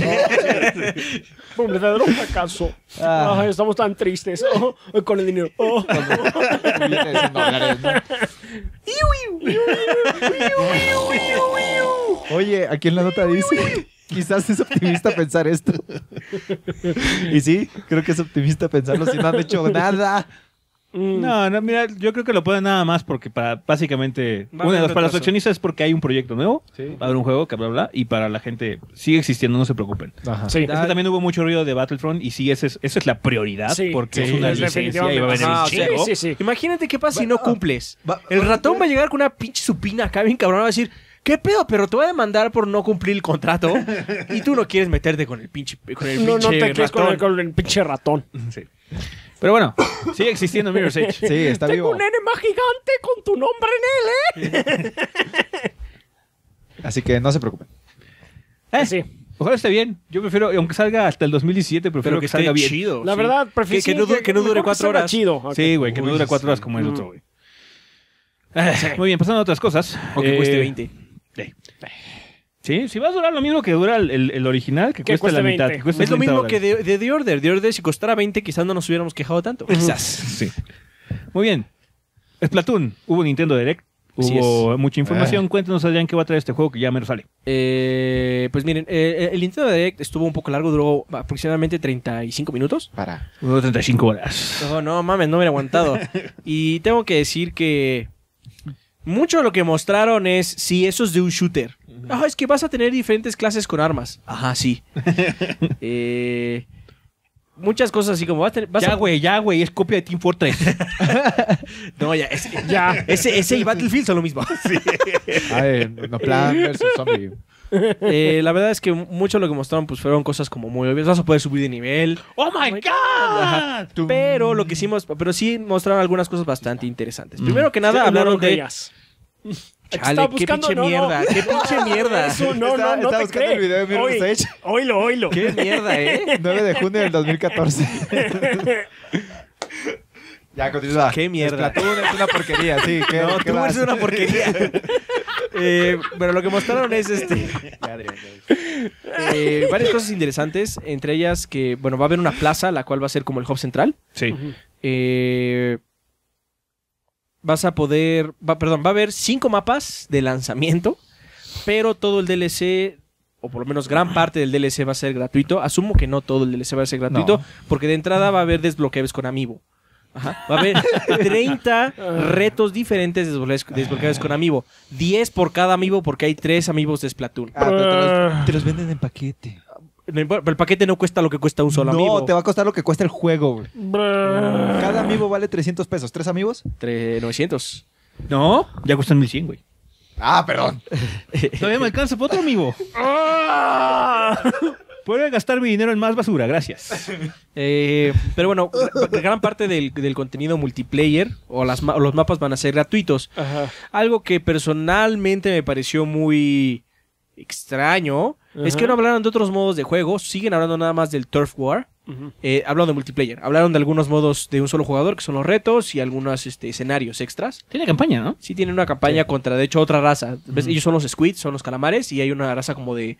Un verdadero fracaso. Ah. Ay, estamos tan tristes. Oh, con el dinero. Oh. Billetes de dólares, ¿no? Oye, aquí en la nota dice, quizás es optimista pensar esto. Y sí, creo que es optimista pensarlo si no han hecho nada. Mm. No, no, mira, yo creo que lo ponen nada más porque para, básicamente, Va a una de haber las, para los retraso. accionistas es porque hay un proyecto nuevo, Sí. va a haber un juego, que bla, bla, bla, y para la gente sigue existiendo, no se preocupen. Ajá. Sí. Es que también hubo mucho ruido de Battlefront y sí, ese es, esa es la prioridad Sí, porque sí, es una es licencia y va a venir definitivamente. un Ajá, o sea, chingo. sí, sí. Imagínate qué pasa si no Bueno, cumples. va- El ratón va a llegar con una pinche supina acá bien cabrón. Va a decir, ¿qué pedo? Pero te voy a demandar por no cumplir el contrato. Y tú no quieres meterte con el pinche, con el No, no pinche te quedes con ratón. el, con el pinche ratón. Sí. Pero bueno, sigue existiendo Mirror's Edge. Sí, está Tengo vivo. un enema gigante con tu nombre en él, ¿eh? Así que no se preocupen. Eh, Sí. Ojalá esté bien. Yo prefiero, aunque salga hasta el dos mil diecisiete, prefiero Pero que, que esté salga bien. chido. La sí. verdad, prefiero Que- que no du- que no dure mejor cuatro salga horas. chido. Ok. Sí, güey, que no Uy, dure cuatro sí. horas como el Mm. otro, güey. Eh, Muy bien, pasando a otras cosas. O que Eh, cueste veinte. eh. Sí, si va a durar lo mismo que dura el, el- el original, que, Que cuesta cueste la mitad. veinte. Que cueste Es lo treinta mismo que dólares. de, de The Order. The Order, si costara veinte, quizás no nos hubiéramos quejado tanto. Quizás, sí. Muy bien. Splatoon, hubo Nintendo Direct, Así hubo mucha información. Ah. Cuéntanos, Adrián, qué va a traer este juego que ya me sale. Eh, pues miren, eh, el Nintendo Direct estuvo un poco largo, duró aproximadamente treinta y cinco minutos. Para. Hubo treinta y cinco horas. No, no mames, no me he aguantado. Y tengo que decir que mucho de lo que mostraron es, sí, eso es de un shooter. Ah, es que vas a tener diferentes clases con armas. Ajá, sí. eh, muchas cosas así como vas a tener... vas Ya, a- güey, ya, güey, es copia de Team Fortress. No, ya, ese, Ya. ese, ese y Battlefield son lo mismo. Ay, no plan versus zombie. Eh, la verdad es que mucho de lo que mostraron pues fueron cosas como muy obvias. Vas a poder subir de nivel. ¡Oh, my God! Ajá. Pero lo que hicimos, pero sí mostraron algunas cosas bastante interesantes. Mm. Primero que nada, No hablaron lo de... creías. Chale, Estaba qué buscando- pinche no, no. mierda, qué pinche mierda. Eso, no, Estaba- no, no estaba te buscando crees. el video de Mirror's Oye, Edge. Oílo, oílo. Qué mierda, ¿eh? nueve de junio del dos mil catorce. Ya, continúa. Qué mierda. Splatoon es una porquería, sí. ¿qué, No, qué tú más? eres una porquería. Eh, pero lo que mostraron es este eh, varias cosas interesantes, entre ellas que, bueno, va a haber una plaza, la cual va a ser como el hub central. Sí. Ujú. Eh, vas a poder, va, perdón, va a haber cinco mapas de lanzamiento, pero todo el D L C, o por lo menos gran parte del D L C va a ser gratuito. Asumo que no todo el D L C va a ser gratuito, No. porque de entrada va a haber desbloqueables con Amiibo. Ajá. Va a haber treinta retos diferentes desbloqueables, desbloqueables con Amiibo. diez por cada Amiibo, porque hay tres Amiibos de Splatoon. Ah, pero te los, te los venden en paquete. No importa, pero el paquete no cuesta lo que cuesta un solo no, Amiibo. te va a costar lo que cuesta el juego, güey. Brr. Cada amiibo vale trescientos pesos. ¿Tres amigos? Tre- novecientos. No, ya cuestan mil cien, güey. Ah, perdón. Todavía me alcanza para otro amigo. Puedo gastar mi dinero en más basura, gracias. Eh, pero bueno, gra- gran parte del, del contenido multiplayer o, las ma- o los mapas van a ser gratuitos. Ajá. Algo que personalmente me pareció muy extraño es Ajá. que no hablaron de otros modos de juego, siguen hablando nada más del Turf War. Ujú. Eh, hablaron de multiplayer, hablaron de algunos modos de un solo jugador, que son los retos y algunos este, escenarios extras. Tiene campaña, ¿no? Sí tienen una campaña contra, de hecho, otra raza. ¿Ves? Ellos son los squids, son los calamares, y hay una raza como de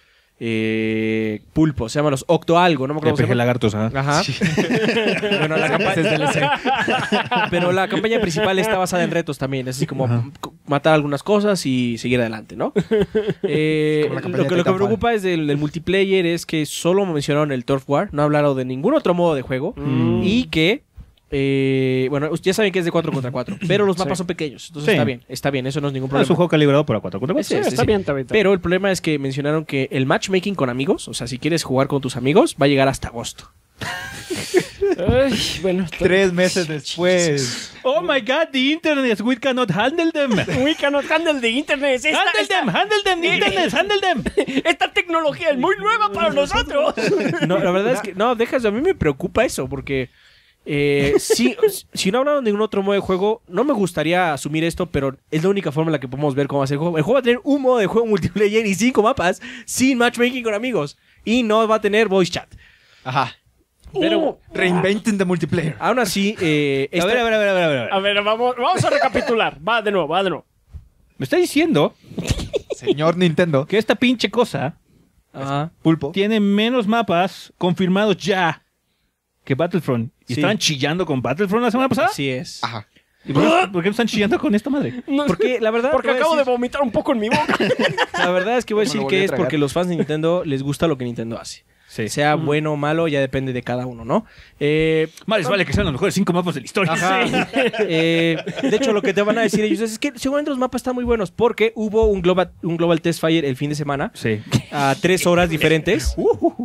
eh, pulpo, se llaman los octo algo, no me acuerdo cómo se R P G llama. lagartos, ajá. Ajá. Bueno, la campaña... Pero la campaña principal está basada en retos también. Es así como Ajá. c- matar algunas cosas y seguir adelante, ¿no? Eh, Como la campaña lo que, de lo que me Titanfall. preocupa es del, del multiplayer es que solo mencionaron el Turf War, no hablaron de ningún otro modo de juego. Mm. Y que... eh, bueno, ya saben que es de cuatro contra cuatro, pero los mapas Sí. son pequeños. Entonces Sí. está bien, está bien, eso no es ningún Es problema. un juego calibrado para cuatro contra cuatro. Sí, Sí, está bien, está bien. está bien. Pero el problema es que mencionaron que el matchmaking con amigos, o sea, si quieres jugar con tus amigos, va a llegar hasta agosto. Ay, bueno, está- Tres meses después. Oh my god, the internet, we cannot handle them. We cannot handle the internet. Esta, Handle esta- them, handle them, the internet, handle them. esta tecnología es muy nueva para nosotros. No, la verdad es que, no, dejas, a mí me preocupa eso, porque eh, si, si no hablaron de ningún otro modo de juego, no me gustaría asumir esto, pero es la única forma en la que podemos ver cómo va a ser el juego. El juego va a tener un modo de juego multiplayer y cinco mapas sin matchmaking con amigos. Y no va a tener voice chat. Ajá. Pero Uh, Reinventing the multiplayer. aún así, eh, A esta- ver, a ver, a ver, a ver, a ver. a ver, vamos, vamos a recapitular. Va de nuevo, va de nuevo. Me está diciendo Señor Nintendo. que esta pinche cosa Ajá. Pulpo. tiene menos mapas confirmados ya que Battlefront. ¿Y Sí. estaban chillando con Battlefront la semana pasada? Así es. Ajá. ¿Y por, qué, por qué no están chillando con esta madre? No, Porque la verdad, porque te voy a acabo de decir- vomitar un poco en mi boca. La verdad es que voy a Me lo decir volví que a es tragar. porque los fans de Nintendo les gusta lo que Nintendo hace. Sí. Sea bueno o malo, ya depende de cada uno, ¿no? Eh, Vale, vale que sean los mejores cinco mapas de la historia. Ajá. Eh, de hecho, lo que te van a decir ellos es que seguramente los mapas están muy buenos porque hubo un Global, un Global Test Fire el fin de semana Sí. a tres horas diferentes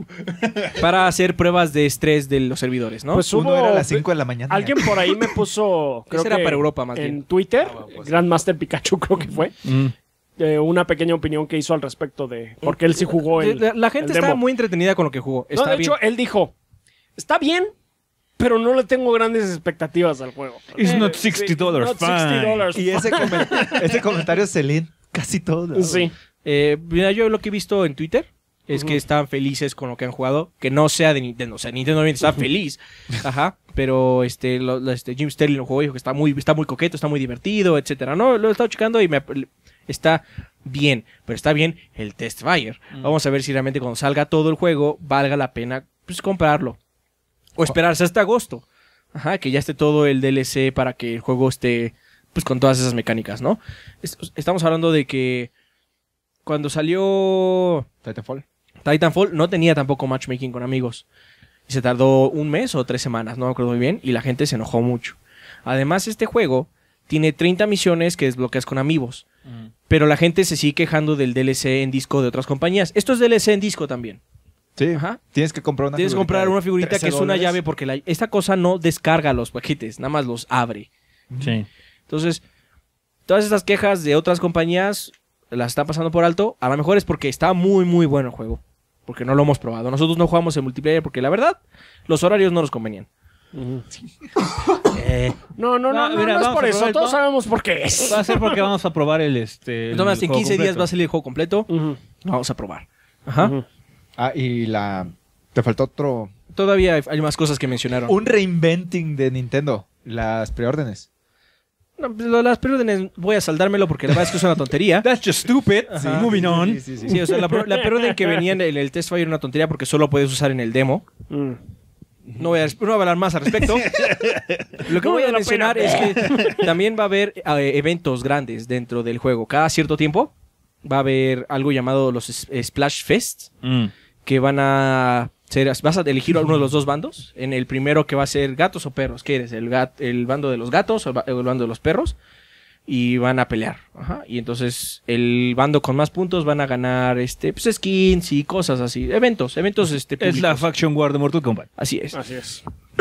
para hacer pruebas de estrés de los servidores, ¿no? Pues Uno hubo- era a las cinco de la mañana. Alguien por ahí me puso, creo Ese era que para Europa, más en bien. Twitter, Grandmaster Pikachu creo que fue, Mm. eh, una pequeña opinión que hizo al respecto de porque él sí jugó el, la, la gente el está demo. muy entretenida con lo que jugó. No, Está de bien. hecho, él dijo, está bien, pero no le tengo grandes expectativas al juego. It's Eh, not sí, sixty dollars, not sixty dollars. Y ese, comen- ese comentario se lee casi todo. Sí. Eh, mira, yo lo que he visto en Twitter es Ujú. que están felices con lo que han jugado, que no sea de Nintendo, o sea, Nintendo obviamente está feliz, ajá, pero este, lo- lo- este Jim Sterling lo jugó y dijo que está muy, está muy coqueto, está muy divertido, etcétera. No, lo he estado checando y me está bien, pero está bien el Test Fire. Vamos a ver si realmente cuando salga todo el juego valga la pena pues comprarlo o esperarse hasta agosto, ajá, que ya esté todo el D L C para que el juego esté pues con todas esas mecánicas, ¿no? Es- Estamos hablando de que cuando salió Titanfall. Titanfall no tenía tampoco matchmaking con amigos. Y se tardó un mes o tres semanas, no me acuerdo muy bien, y la gente se enojó mucho. Además, este juego tiene treinta misiones que desbloqueas con amigos. Pero la gente se sigue quejando del D L C en disco de otras compañías. Esto es D L C en disco también. Sí. Ajá. Tienes que comprar una Tienes que figurita comprar de una figurita que trece es una dólares. llave porque la- esta cosa no descarga los paquetes, nada más los abre. Sí. Entonces, todas estas quejas de otras compañías las están pasando por alto. A lo mejor es porque está muy, muy bueno el juego. Porque no lo hemos probado. Nosotros no jugamos en multiplayer porque la verdad, los horarios no nos convenían. Eh, No, no, no, No, no, mira, no es vamos por a eso, probar el- todos sabemos por qué es. Va a ser porque vamos a probar el este. de el todas maneras, en juego quince días completo. va a salir el juego completo. Ujú, Lo vamos a probar. Ajá. ujú. Ah, y la... Te faltó otro... Todavía hay- hay más cosas que mencionaron. Un reinventing de Nintendo. las preórdenes. No, pues, lo- las preórdenes voy a saldármelo porque la verdad es que es una tontería. That's just stupid. Ajá. Moving on. Sí, sí, sí. Sí, o sea, la, pre- la preorden que venía en el, el test fire era una tontería porque solo puedes usar en el demo. Mm. No voy a, no voy a hablar más al respecto. Lo que No voy vale a la mencionar pena. es que también va a haber eh, eventos grandes dentro del juego. Cada cierto tiempo va a haber algo llamado los S- Splash Fest, Mm. que van a ser, vas a elegir a uno de los dos bandos. En el primero que va a ser gatos o perros. ¿Qué eres? ¿El, gat- el bando de los gatos o el, ba- el bando de los perros? Y van a pelear. Ajá. Y entonces el bando con más puntos van a ganar este pues, skins y cosas así. Eventos, eventos este, Es la públicos. Faction War de Mortal Kombat. Así es. Así es.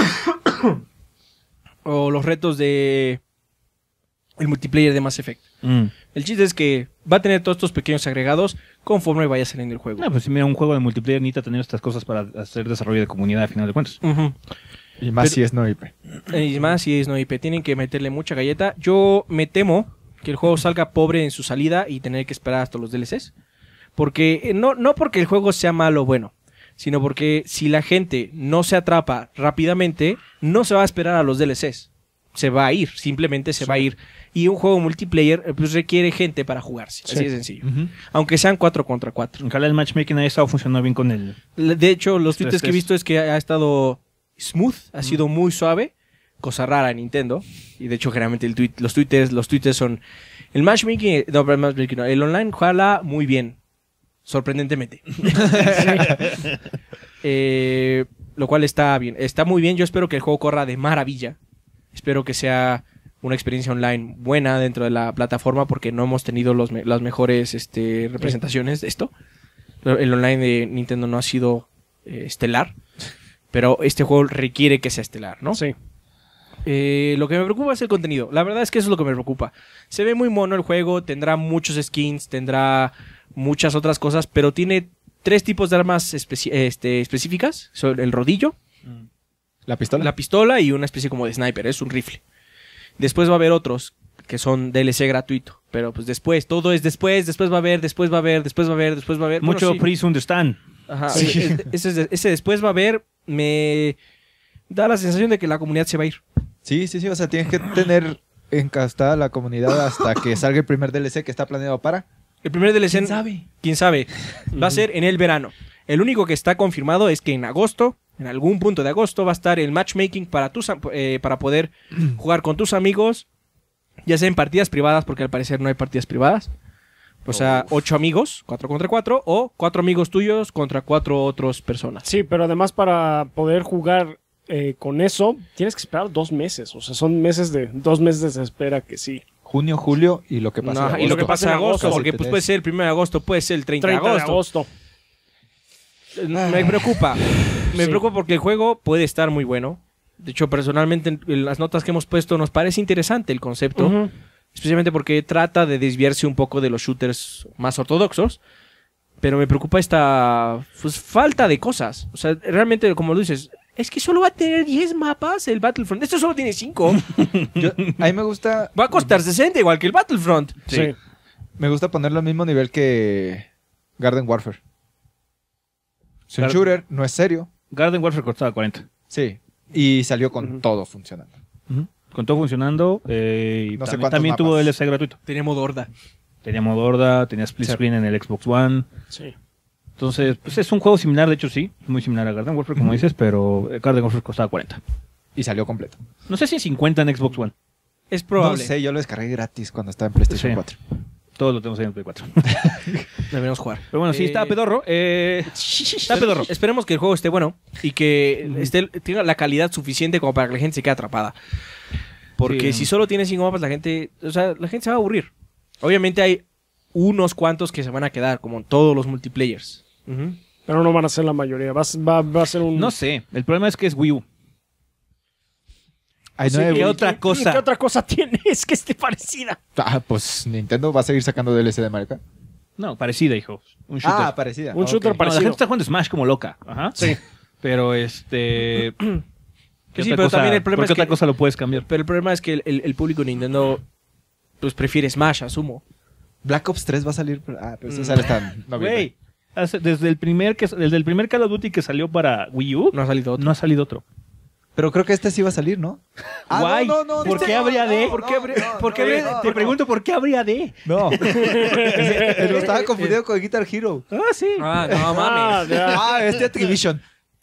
O los retos de el multiplayer de Mass Effect. Mm. El chiste es que va a tener todos estos pequeños agregados conforme vaya saliendo el juego. Ah, pues mira, un juego de multiplayer necesita tener estas cosas para hacer desarrollo de comunidad a final de cuentas. Ujú. Y más Pero- si es no I P. Y más si es no I P, tienen que meterle mucha galleta. Yo me temo que el juego salga pobre en su salida y tener que esperar hasta los D L Cs. Porque eh, no, no porque el juego sea malo o bueno, sino porque si la gente no se atrapa rápidamente, no se va a esperar a los D L Cs. Se va a ir, simplemente se va a ir. Y un juego multiplayer eh, pues requiere gente para jugarse. Así Sí. de sencillo. Ujú. Aunque sean cuatro contra cuatro. Ojalá el matchmaking haya estado funcionando bien con el... De hecho, los Tres tweets que he test. visto es que ha estado smooth, ha sido muy suave, cosa rara en Nintendo. Y de hecho, generalmente el tweet, los tweets, los tweets son el matchmaking, no, el matchmaking no, el online jala muy bien, sorprendentemente. Eh, lo cual está bien, está muy bien. Yo espero que el juego corra de maravilla. Espero que sea una experiencia online buena dentro de la plataforma porque no hemos tenido los me- las mejores este, representaciones de esto. El online de Nintendo no ha sido eh, estelar, pero este juego requiere que sea estelar, ¿no? Sí. Eh, lo que me preocupa es el contenido. La verdad es que eso es lo que me preocupa. Se ve muy mono el juego, tendrá muchos skins, tendrá muchas otras cosas, pero tiene tres tipos de armas especi- este, específicas. Son el rodillo, ¿La pistola? la pistola y una especie como de sniper, es un rifle. Después va a haber otros que son D L C gratuito, pero pues después, todo es después, después va a haber, después va a haber, después va a haber, después va a haber. Bueno, Mucho sí. please understand. Ajá, Sí. ese, ese- ese después va a haber, me da la sensación de que la comunidad se va a ir. Sí, sí, sí. O sea, tienes que tener encastada la comunidad hasta que salga el primer D L C que está planeado para. El primer D L C, ¿Quién sabe? quién sabe, va a ser en el verano. El único que está confirmado es que en agosto, en algún punto de agosto, va a estar el matchmaking para, tus, am- eh, para poder jugar con tus amigos, ya sea en partidas privadas, porque al parecer no hay partidas privadas. O sea, ocho amigos, cuatro contra cuatro, o cuatro amigos tuyos contra cuatro otras personas. Sí, pero además para poder jugar eh, con eso, tienes que esperar dos meses. O sea, son meses de dos meses de espera que sí. Junio, julio y lo que No, pasa. en y lo agosto. que pasa en agosto, porque Casi pues te puede des. ser el primero de agosto, puede ser el treinta, treinta de agosto. Me preocupa. Me Sí. preocupa porque el juego puede estar muy bueno. De hecho, personalmente, en- en las notas que hemos puesto nos parece interesante el concepto. Ujú. Especialmente porque trata de desviarse un poco de los shooters más ortodoxos. Pero me preocupa esta pues, falta de cosas. O sea, realmente, como lo dices, es que solo va a tener diez mapas el Battlefront. Esto solo tiene cinco. Yo- a mí me gusta, Va a costar sesenta igual que el Battlefront. Sí. me gusta ponerlo al mismo nivel que Garden Warfare. Es un Gar- shooter, no es serio. Garden Warfare costaba cuarenta. Sí. Y salió con Ujú. todo funcionando. Con todo funcionando. eh, y No sé también, cuántos también tuvo mapas. D L C gratuito. Tenía modo horda. Tenía modo horda, tenía split Sí. screen en el Xbox One. Sí. Entonces, pues es un juego similar, de hecho sí. Muy similar a Garden Warfare, como dices, pero eh, Garden Warfare costaba cuarenta. Y salió completo. No sé si cincuenta en Xbox One. Es probable. No sé, yo lo descargué gratis cuando estaba en PlayStation Sí. cuatro. Todos lo tenemos ahí en Play cuatro. Deberíamos jugar. Pero bueno, sí, Eh, está pedorro. Eh, está pedorro. Esperemos que el juego esté bueno y que esté, tenga la calidad suficiente como para que la gente se quede atrapada. Porque Sí. si solo tiene cinco mapas, la gente, o sea, la gente se va a aburrir. Obviamente hay unos cuantos que se van a quedar, como en todos los multiplayers. Ujú. Pero no van a ser la mayoría. Va, a- va, va a ser un... No sé, el problema es que es Wii U. Hay Sí, nueve ¿qué Wii- otra cosa? ¿Qué otra cosa tiene? Es que esté parecida. Ah, pues Nintendo va a seguir sacando D L C de Mario Kart. No, parecida, hijo. Un shooter. Ah, parecida. Un Ok. shooter No, la parecido. gente está jugando Smash como loca. Ajá. Sí. Pero este. ¿qué Sí, otra pero cosa- también el problema ¿por es qué otra que- cosa lo puedes cambiar? Pero el problema es que el, el- el público de Nintendo pues prefiere Smash, asumo. Black Ops tres va a salir. pero- Ah, pero eso Mm. sale hasta en noviembre. Güey, hace- desde el primer que desde el primer Call of Duty que salió para Wii U, No ha salido otro. no ha salido otro. Pero creo que este sí va a salir, ¿no? Ah, Guay. no, no, no. ¿Por este qué no, habría no, de? no, ¿Por qué no, habría- no, por qué no, habría- no, Te no. pregunto por qué habría de. No. Lo estaba confundido con Guitar Hero. Ah, sí. Ah, no Ah, mames. ya. Ah, este Activision.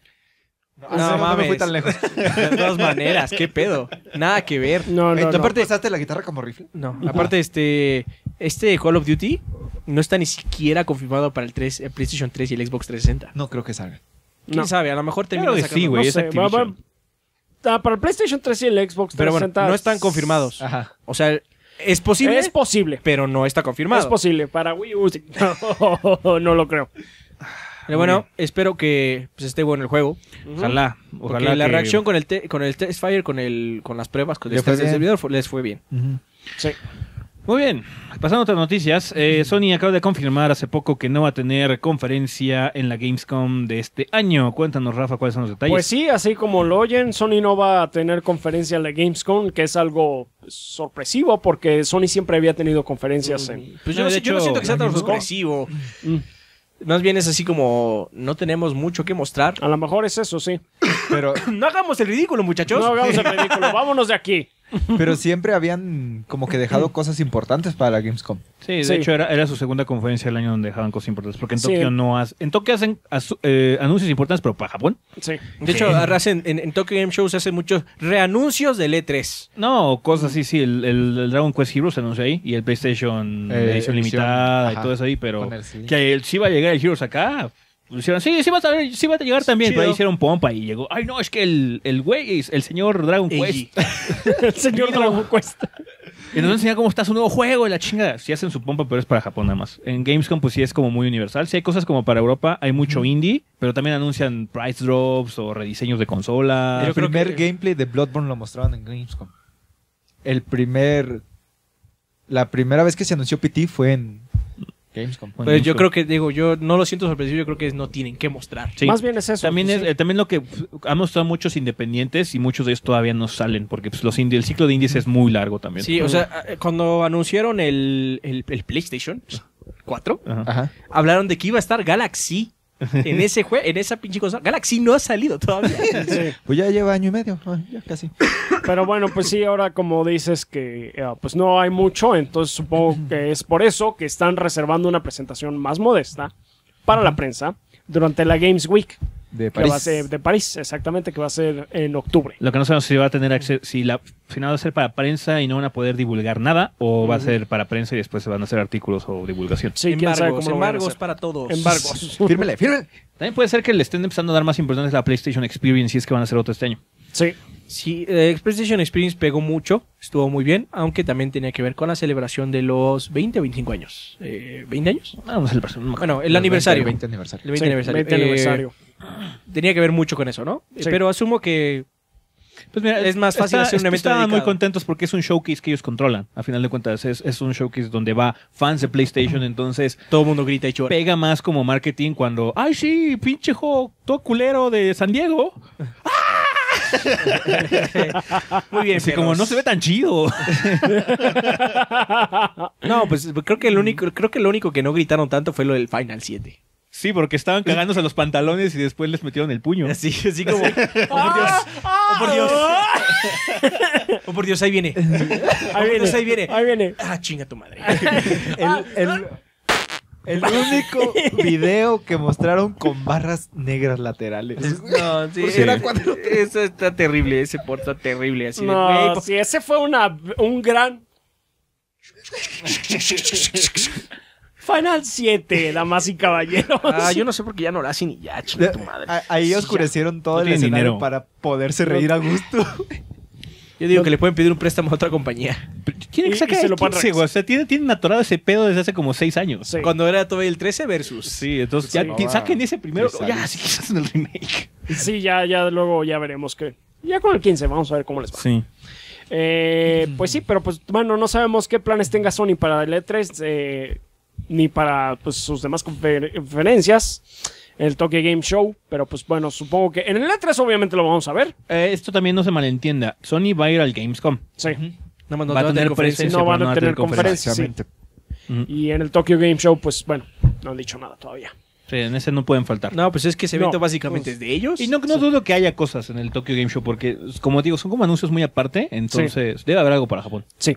No, No, no, no me mames. fui tan lejos. De todas maneras, qué pedo. Nada que ver. No, no, ¿Tú no. aparte usaste la guitarra como rifle? No, aparte este este Call of Duty no está ni siquiera confirmado para el, tres, el PlayStation tres y el Xbox trescientos sesenta. No creo que salga. ¿Quién No. sabe? A lo mejor termina Claro que sacando. sí, güey. No es sé, Activision. va- va- ah, para el PlayStation tres y el Xbox Pero bueno, trescientos sesenta no están confirmados. Ajá. O sea, es posible, Es posible. pero no está confirmado. Es posible. Para Wii U, sí. no, no lo creo. Pero bueno, espero que pues, esté bueno el juego. Ojalá. Porque Ojalá la que- reacción con el te- con el test fire, con el con las pruebas, con el Le fue test del bien. servidor fue- les fue bien. Ujú. Sí. Muy bien, pasando a otras noticias, eh, Sony acaba de confirmar hace poco que no va a tener conferencia en la Gamescom de este año. Cuéntanos, Rafa, cuáles son los detalles. Pues sí, así como lo oyen, Sony no va a tener conferencia en la Gamescom, que es algo sorpresivo porque Sony siempre había tenido conferencias en... Pues No, yo, de yo no hecho, siento que sea tan Gamescom. sorpresivo. Mm. Más bien es así como no tenemos mucho que mostrar. A lo mejor es eso, sí. Pero, No hagamos el ridículo, muchachos. No hagamos el ridículo, vámonos de aquí. pero siempre habían como que dejado cosas importantes para la Gamescom. Sí, de Sí. hecho era, era su segunda conferencia del año donde dejaban cosas importantes, porque en Sí. Tokio no hacen, en Tokio hacen asu- eh, anuncios importantes, pero para Japón. Sí. De hecho, hacen, en, en Tokyo Game Show se hacen muchos reanuncios del E tres. No, cosas así, sí, el, el- el Dragon Quest Heroes se anunció ahí, y el PlayStation Eh, edición edición, limitada y ajá, todo eso ahí, pero con el sí. que el- sí va a llegar el Heroes acá. Lo hicieron, sí, sí va, a, saber- sí va a llegar también, Chido. pero ahí hicieron pompa y llegó. Ay, no, es que el, el güey, es el señor Dragon Eiji. Quest. El señor Dragon Quest. Y nos enseña cómo está su nuevo juego y la chinga. Sí hacen su pompa, pero es para Japón nada más. En Gamescom pues sí es como muy universal. Sí hay cosas como para Europa, hay mucho indie, pero también anuncian price drops o rediseños de consola. El Yo creo primer que- gameplay de Bloodborne lo mostraron en Gamescom. El primer... La primera vez que se anunció P T fue en Gamescom. Bueno, Pues yo Gamescom. creo que, digo, yo no lo siento sorpresivo, yo creo que no tienen que mostrar. Sí. Más bien es eso. También, pues, es, sí. eh, también lo que pf, han mostrado muchos independientes y muchos de ellos todavía no salen porque pues, los indie, el ciclo de indies es muy largo también. Sí, o sea, eh, cuando anunciaron el, el, el PlayStation cuatro, Ajá. Ajá. hablaron de que iba a estar Galaxy en ese juego, en esa pinche cosa. Galaxy no ha salido todavía. Sí. Pues ya lleva año y medio. Ay, ya casi. Pero bueno, pues sí, ahora como dices que eh, pues no hay mucho, entonces supongo que es por eso que están reservando una presentación más modesta para la prensa durante la Games Week, De que va a París. ser de París, exactamente, que va a ser en octubre. Lo que no sabemos si va a tener acceso, si la final va a ser para prensa y no van a poder divulgar nada, o va a ser para prensa y después se van a hacer artículos o divulgación. Sí, quién sabe embargos, cómo lo van a embargos hacer. para todos. Embargos. Fírmele, fírmele. También puede ser que le estén empezando a dar más importancia a la PlayStation Experience y es que van a hacer otro este año. Sí. Sí, eh, PlayStation Experience pegó mucho, estuvo muy bien, aunque también tenía que ver con la celebración de los veinte o veinticinco años. Eh, ¿veinte años? Ah, no sé, el personal, no me acuerdo. Bueno, el aniversario. El veinte aniversario. El veinte Sí, aniversario. veinte Eh, aniversario. tenía que ver mucho con eso, ¿no? Eh, Sí. Pero asumo que Pues mira, Es más fácil hacer un evento Estaban muy dedicado. contentos porque es un showcase que ellos controlan. A final de cuentas, es, es un showcase donde va fans de PlayStation, entonces todo el mundo grita y llora. pega más como marketing cuando, ay sí, pinche juego todo culero de San Diego. Muy bien, Así perros. como no se ve tan chido. No, pues creo que el único, creo que lo único que no gritaron tanto fue lo del Final siete. Sí, porque estaban cagándose los pantalones y después les metieron el puño. Así, así como, oh por Dios, oh por Dios, oh por Dios, ahí viene. Ahí viene, Ahí viene. Ahí viene. Ah, chinga tu madre. El, el, el único video que mostraron con barras negras laterales. No, sí, Sí. era cuando- eso está terrible, ese port está terrible. Así de, No, güey, po- sí, ese fue una, un gran... Final siete, damas y caballeros. Ah, yo no sé por qué ya no lo hacen y ya, chinga tu madre. A- Ahí oscurecieron todo No el tienen escenario dinero. para poderse reír a gusto. Yo digo que le pueden pedir un préstamo a otra compañía. Tiene que Y- sacar y se el lo pueden quince, güey. O sea, tienen, tienen atorado ese pedo desde hace como seis años. Sí. Cuando era todavía el trece versus. Sí, entonces Sí. ya No, ti- va. saquen ese primero. Sí, Ya, sale. sí que hacen el remake. Sí, ya, ya luego ya veremos que... Ya con el quince, vamos a ver cómo les va. Sí. Eh, pues sí, pero pues bueno, no sabemos qué planes tenga Sony para el E tres, eh, ni para pues, sus demás confer- conferencias, el Tokyo Game Show, pero pues bueno, supongo que en el E tres obviamente lo vamos a ver. Eh, esto también no se malentienda. Sony va a ir al Gamescom. Sí. No, no, Va a no tener conferencia. presencia, No van pero a va tener conferencia, sí. Exactamente. Ujú. Y en el Tokyo Game Show, pues bueno, no han dicho nada todavía. Sí, en ese no pueden faltar. No, pues es que ese evento No, básicamente pues- es de ellos. Y no, no dudo que haya cosas en el Tokyo Game Show, porque, como digo, son como anuncios muy aparte, entonces debe haber algo para Japón. Sí.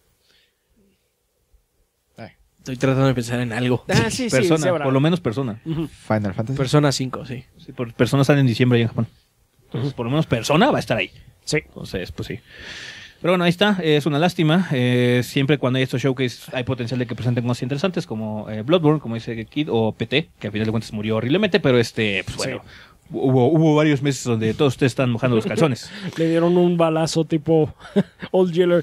Estoy tratando de pensar en algo. Ah, sí, sí. Persona, sí habrá. por lo menos Persona. Ujú. Final Fantasy. Persona cinco, sí. Sí, por, Persona sale en diciembre ahí en Japón. Entonces, por lo menos Persona va a estar ahí. Sí. Entonces, pues sí. Pero bueno, ahí está. Es una lástima. Eh, siempre cuando hay estos showcase hay potencial de que presenten cosas interesantes como eh, Bloodborne, como dice Kid, o P T, que al final de cuentas murió horriblemente, pero este, pues bueno, hubo, hubo varios meses donde todos ustedes están mojando los calzones. Le dieron un balazo tipo Old Yeller.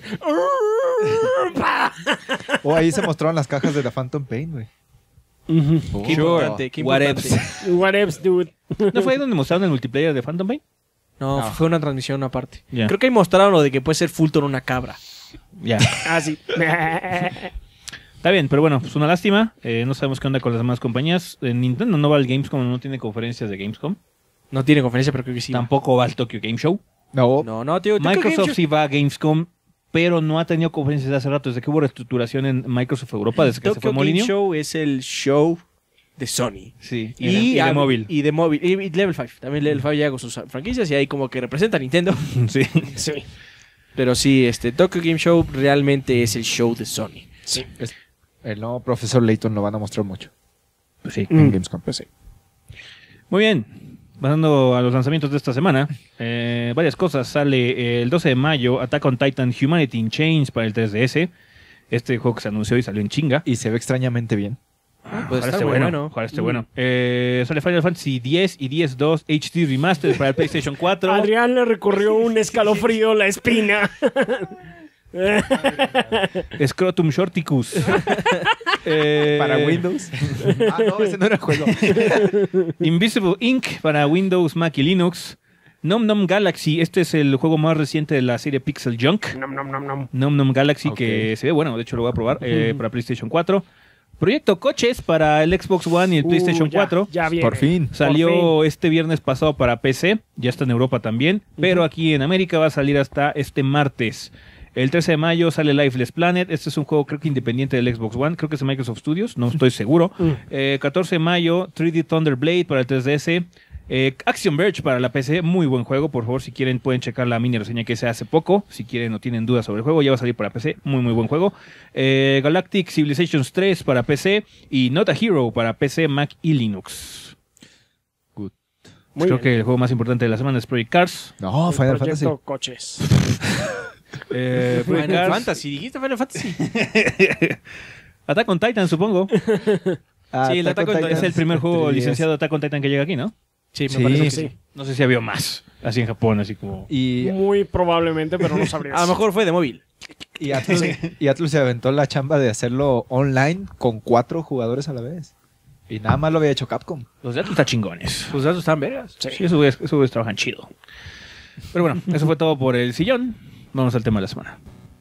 Oh, ahí se mostraron las cajas de la Phantom Pain, güey. Ujú. Qué importante, qué What importante. ifs. What ifs, dude. ¿No fue ahí donde mostraron el multiplayer de Phantom Pain? No, No. fue una transmisión aparte. Ya. Creo que ahí mostraron lo de que puede ser Fulton una cabra. Ya. Ah, sí. Está bien, pero bueno, pues una lástima. Eh, no sabemos qué onda con las demás compañías. Eh, Nintendo no va al Gamescom, no tiene conferencias de Gamescom. No tiene conferencia, pero creo que sí. Tampoco va al Tokyo Game Show. No, No, no, tío. Microsoft sí va a Gamescom, pero no ha tenido conferencias de hace rato, desde que hubo reestructuración en Microsoft Europa, desde que se Tokyo fue Game Molinio. Show es el show de Sony. Sí, Y, y, de, y de ah, móvil. Y de móvil. Y, y Level cinco. También Level cinco llega con sus franquicias y ahí como que representa a Nintendo. Sí. Sí. Pero sí, este Tokyo Game Show realmente es el show de Sony. Sí. es- el nuevo profesor Layton lo van a mostrar mucho Pues sí. en Mm. Gamescom. Pues sí. Muy bien. Pasando a los lanzamientos de esta semana, eh, varias cosas. Sale el doce de mayo Attack on Titan Humanity in Chains para el tres D S. Este juego que se anunció y salió en chinga. Y se ve extrañamente bien. Puede Ojalá estar esté muy bueno. bueno. Ojalá esté Mm. bueno. Eh, sale Final Fantasy diez y diez dos H D Remastered para el PlayStation cuatro. Adrián le recorrió un escalofrío la espina. Scrotum Shorticus. Eh, Para Windows. Ah, no, ese no era el juego. Invisible Ink para Windows, Mac y Linux. Nom Nom Galaxy, este es el juego más reciente de la serie Pixel Junk. Nom, nom, nom, nom. Nom Nom Galaxy, Ok. que se ve bueno, de hecho lo voy a probar, eh, para PlayStation cuatro. Proyecto Coches para el Xbox One y el Uh, PlayStation ya, cuatro. Ya viene. Por fin. Salió este viernes pasado para P C, ya está en Europa también, pero aquí en América va a salir hasta este martes. El trece de mayo sale Lifeless Planet, este es un juego creo que independiente del Xbox One, creo que es de Microsoft Studios, no estoy seguro. Mm. Eh, catorce de mayo, tres D Thunder Blade para el tres D S. Eh, Action Verge para la P C, muy buen juego, por favor si quieren pueden checar la mini reseña que se hace poco, si quieren o tienen dudas sobre el juego, ya va a salir para P C, muy muy buen juego. Eh, Galactic Civilizations tres para P C y Not a Hero para P C, Mac y Linux. Muy Creo bien. que el juego más importante de la semana es Project Cars. No, El Final proyecto Fantasy. Coches. Eh, Project Final Cars. Fantasy, dijiste Final Fantasy. Attack on Titan, supongo. Ah, Sí, el Attack on Attack on Titan Es el primer juego tres D S. licenciado de Attack on Titan que llega aquí, ¿no? Sí, me Sí. parece que Sí. sí. No sé si había más, así en Japón, así como... Y, Muy probablemente, pero no sabrías. A lo mejor fue de móvil. y, Atlus, y Atlus se aventó la chamba de hacerlo online con cuatro jugadores a la vez. Y nada más lo había hecho Capcom. Los datos están chingones. Sus datos están vergas. Sí, esos güeyes, esos güeyes trabajan chido. Pero bueno, eso fue todo por el sillón. Vamos al tema de la semana.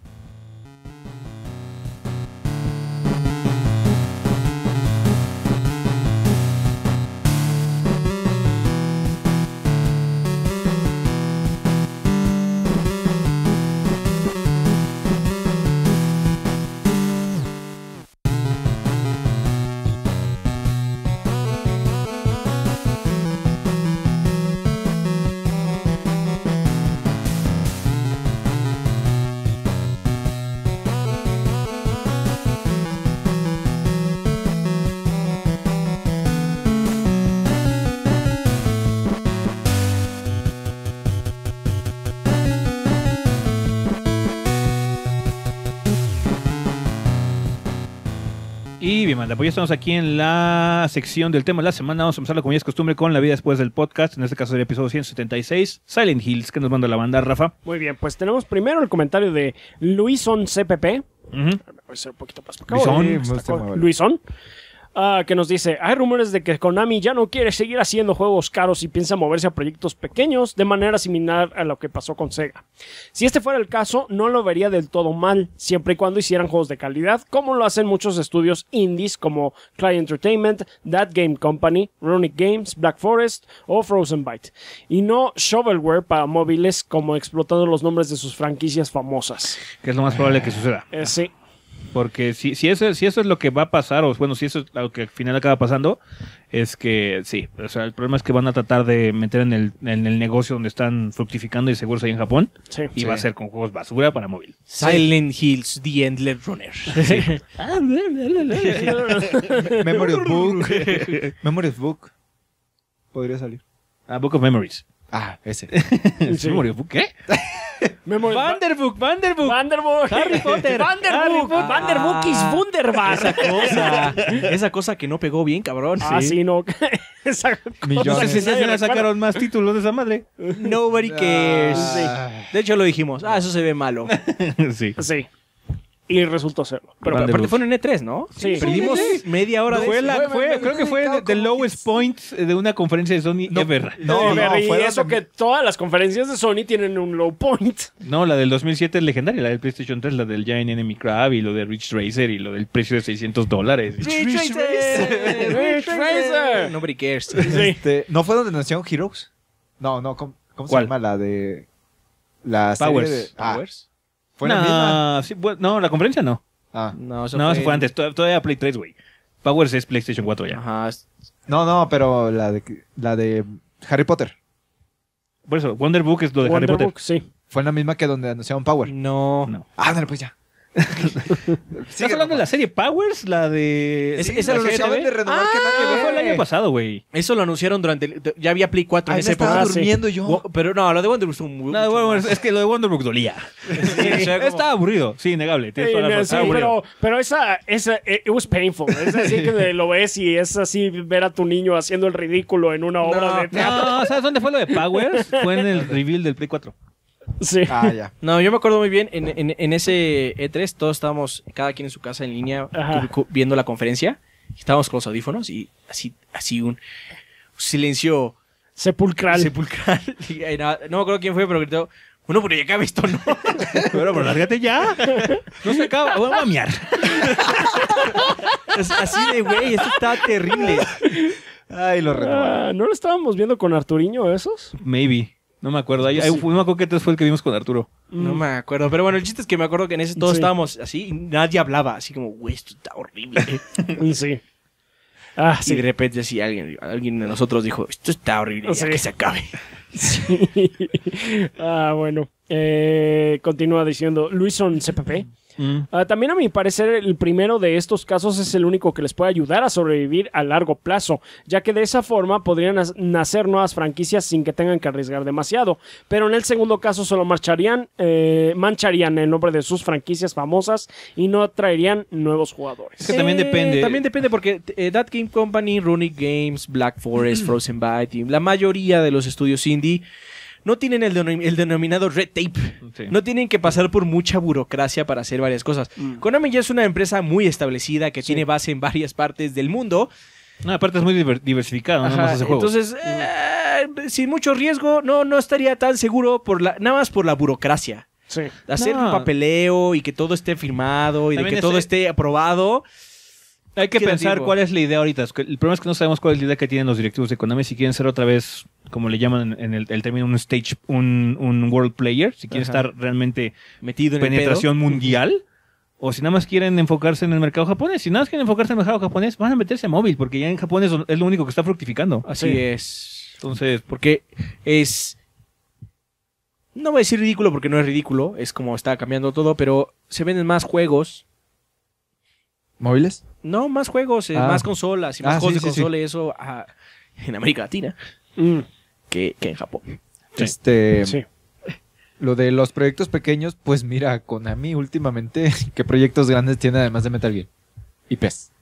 Y bien, manda, pues ya estamos aquí en la sección del tema de la semana. Vamos a empezar, como ya es costumbre, con la vida después del podcast. En este caso, el episodio ciento setenta y seis, Silent Hills, que nos manda la banda, Rafa. Muy bien, pues tenemos primero el comentario de Luison C P P. Ujú. Me voy a hacer un poquito más para acá. Luisón. Oye, Sí, está está co- muy bueno. Luisón. Ah, que nos dice, hay rumores de que Konami ya no quiere seguir haciendo juegos caros y piensa moverse a proyectos pequeños de manera similar a lo que pasó con Sega. Si este fuera el caso, no lo vería del todo mal, siempre y cuando hicieran juegos de calidad, como lo hacen muchos estudios indies como Cry Entertainment, That Game Company, Runic Games, Black Forest o Frozen Byte, y no shovelware para móviles como explotando los nombres de sus franquicias famosas. Que es lo más probable que suceda. Eh, sí. Porque si, si, eso, si eso es lo que va a pasar, o bueno, si eso es lo que al final acaba pasando, es que sí, o sea, el problema es que van a tratar de meter en el, en el negocio donde están fructificando y seguros ahí en Japón, Sí. y Sí. va a ser con juegos basura para móvil. Silent Hills, The Endless Runner. Memory of Book. Memory of Book. Podría salir. Ah, Book of Memories. Ah, ese. Sí. Memory of Book, ¿qué? Memory- Vanderbook, Vanderbook. Vanderbook. Harry Potter. Vanderbook. Harry Potter. Vanderbook is Esa Wunderbar. cosa, esa cosa que no pegó bien, cabrón. Ah, sí, no. Esa cosa. Millones. No sé si Nadie se recuerda. sacaron más títulos de esa madre. Nobody cares. Ah. De hecho, lo dijimos. Ah, eso se ve malo. Sí. Sí. Y resultó serlo. Pero Vanderbook. aparte fue en E tres, ¿no? Sí. Perdimos media hora de Fue eso. la, Fue- fue, me- creo que me- fue me- the como lowest point de una conferencia de Sony No, ever. No, no, y fue eso donde- que todas las conferencias de Sony tienen un low point. No, la del dos mil siete es legendaria, la del PlayStation tres, la del Giant Enemy Crab y lo de Ridge Racer y lo del precio de seiscientos dólares. Ridge Racer. Ridge Racer. Nobody cares. Sí. Este, ¿no fue donde anunciaron Heroes? No, no, ¿cómo, cómo se ¿Cuál? llama la de... La serie Powers. de... Ah, Powers. fue la misma. no, sí, bueno, no, la conferencia no. Ah. No, eso No, fue, eso fue antes, to- todavía Play tres, güey. Powers es PlayStation cuatro ya. Ajá. No, no, pero la de, la de Harry Potter. Por eso, Wonder Book es lo de Harry Potter. Wonderbook, sí. Fue la misma que donde anunciaron Power. No. No. Ah, dale, pues ya. ¿Estás hablando de la serie Powers? La de... Es- sí, esa la lo serie acaban T V? de renovar, que Ah, nadie ve. fue el año pasado, güey. Eso lo anunciaron durante... el- ya había Play cuatro en Ay, esa me estaba época. Ah, sí. durmiendo yo. Wo- Pero no, lo de Wonder Woman muy... No, de mucho Wonder- más. es que lo de Wonder Book dolía. o sea, como- Estaba aburrido, sí, innegable. Tienes Sí, toda la razón, sí, estaba aburrido. pero, pero esa, esa, it was painful. Es así que lo ves y es así ver a tu niño haciendo el ridículo en una obra No, de teatro. No, ¿sabes dónde fue lo de Powers? Fue en el reveal del Play cuatro. Sí. Ah, ya. No, yo me acuerdo muy bien, en, en, en ese E tres todos estábamos, cada quien en su casa en línea, Ajá. cu- cu- viendo la conferencia. Estábamos con los audífonos y así, así un silencio Sepulcral. sepulcral. Y, eh, no, no me acuerdo quién fue, pero gritó, bueno, pero ya acaba esto, ¿no? Pero, pero lárgate ya. No se acaba. Voy a miar. Es así de, güey, esto está terrible. Ay, lo renovaron. Ah, ¿no lo estábamos viendo con Arturiño esos? Maybe. No me acuerdo. Ahí, ahí, no me acuerdo qué tres fue el que vimos con Arturo. No me acuerdo, pero bueno, el chiste es que me acuerdo que en ese todos Sí. estábamos así y nadie hablaba, así como, güey, esto está horrible. Sí. Ah, Y sí. de repente así alguien, alguien de nosotros dijo, esto está horrible, ya Sí. que se acabe. Sí. Ah, bueno. Eh, continúa diciendo Luison C P P. Mm. Ah, también a mi parecer el primero de estos casos es el único que les puede ayudar a sobrevivir a largo plazo, ya que de esa forma podrían nas- nacer nuevas franquicias sin que tengan que arriesgar demasiado. Pero en el segundo caso solo marcharían, eh, mancharían el nombre de sus franquicias famosas y no traerían nuevos jugadores. Es que también Eh, depende. También depende porque eh, That Game Company, Runic Games, Black Forest, Frozen Byte y la mayoría de los estudios indie no tienen el, denom- el denominado red tape. Sí. No tienen que pasar por mucha burocracia para hacer varias cosas. Mm. Konami ya es una empresa muy establecida que Sí. tiene base en varias partes del mundo. No, aparte es muy diver- diversificado, no Ajá, nada más hace juegos. entonces, eh, sin mucho riesgo, no, no estaría tan seguro por la, nada más por la burocracia. Sí. Hacer No. un papeleo y que todo esté firmado y de También que es- todo esté aprobado. Hay que ¿Qué les pensar digo? cuál es la idea ahorita. Es que el problema es que no sabemos cuál es la idea que tienen los directivos de Konami. Si quieren ser otra vez, como le llaman en el, el término, un stage, un, un world player. Si quieren Ajá. estar realmente Metido en penetración mundial. O si nada más quieren enfocarse en el mercado japonés. Si nada más quieren enfocarse en el mercado japonés, van a meterse a móvil. Porque ya en Japón es, es lo único que está fructificando. el pedo. Así Sí. es. Entonces, Porque es... No voy a decir ridículo porque no es ridículo. Es como está cambiando todo, pero se venden más juegos. ¿Móviles? No, más juegos, eh, Ah. más consolas y más Ah, juegos sí, de sí, sí. consola y eso ah, en América Latina Mm, que, que en Japón. Sí. Este, sí. lo de los proyectos pequeños, pues mira, Konami últimamente, ¿qué proyectos grandes tiene además de Metal Gear? Y P E S.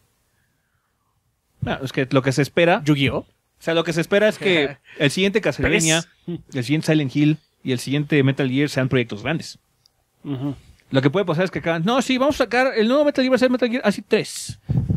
no, es que lo que se espera. Yu-Gi-Oh! O sea, lo que se espera es que el siguiente Castlevania, el siguiente Silent Hill y el siguiente Metal Gear sean proyectos grandes. Ujú. Lo que puede pasar es que acá, no, sí, vamos a sacar el nuevo Metal Gear, va a ser Metal Gear así tres.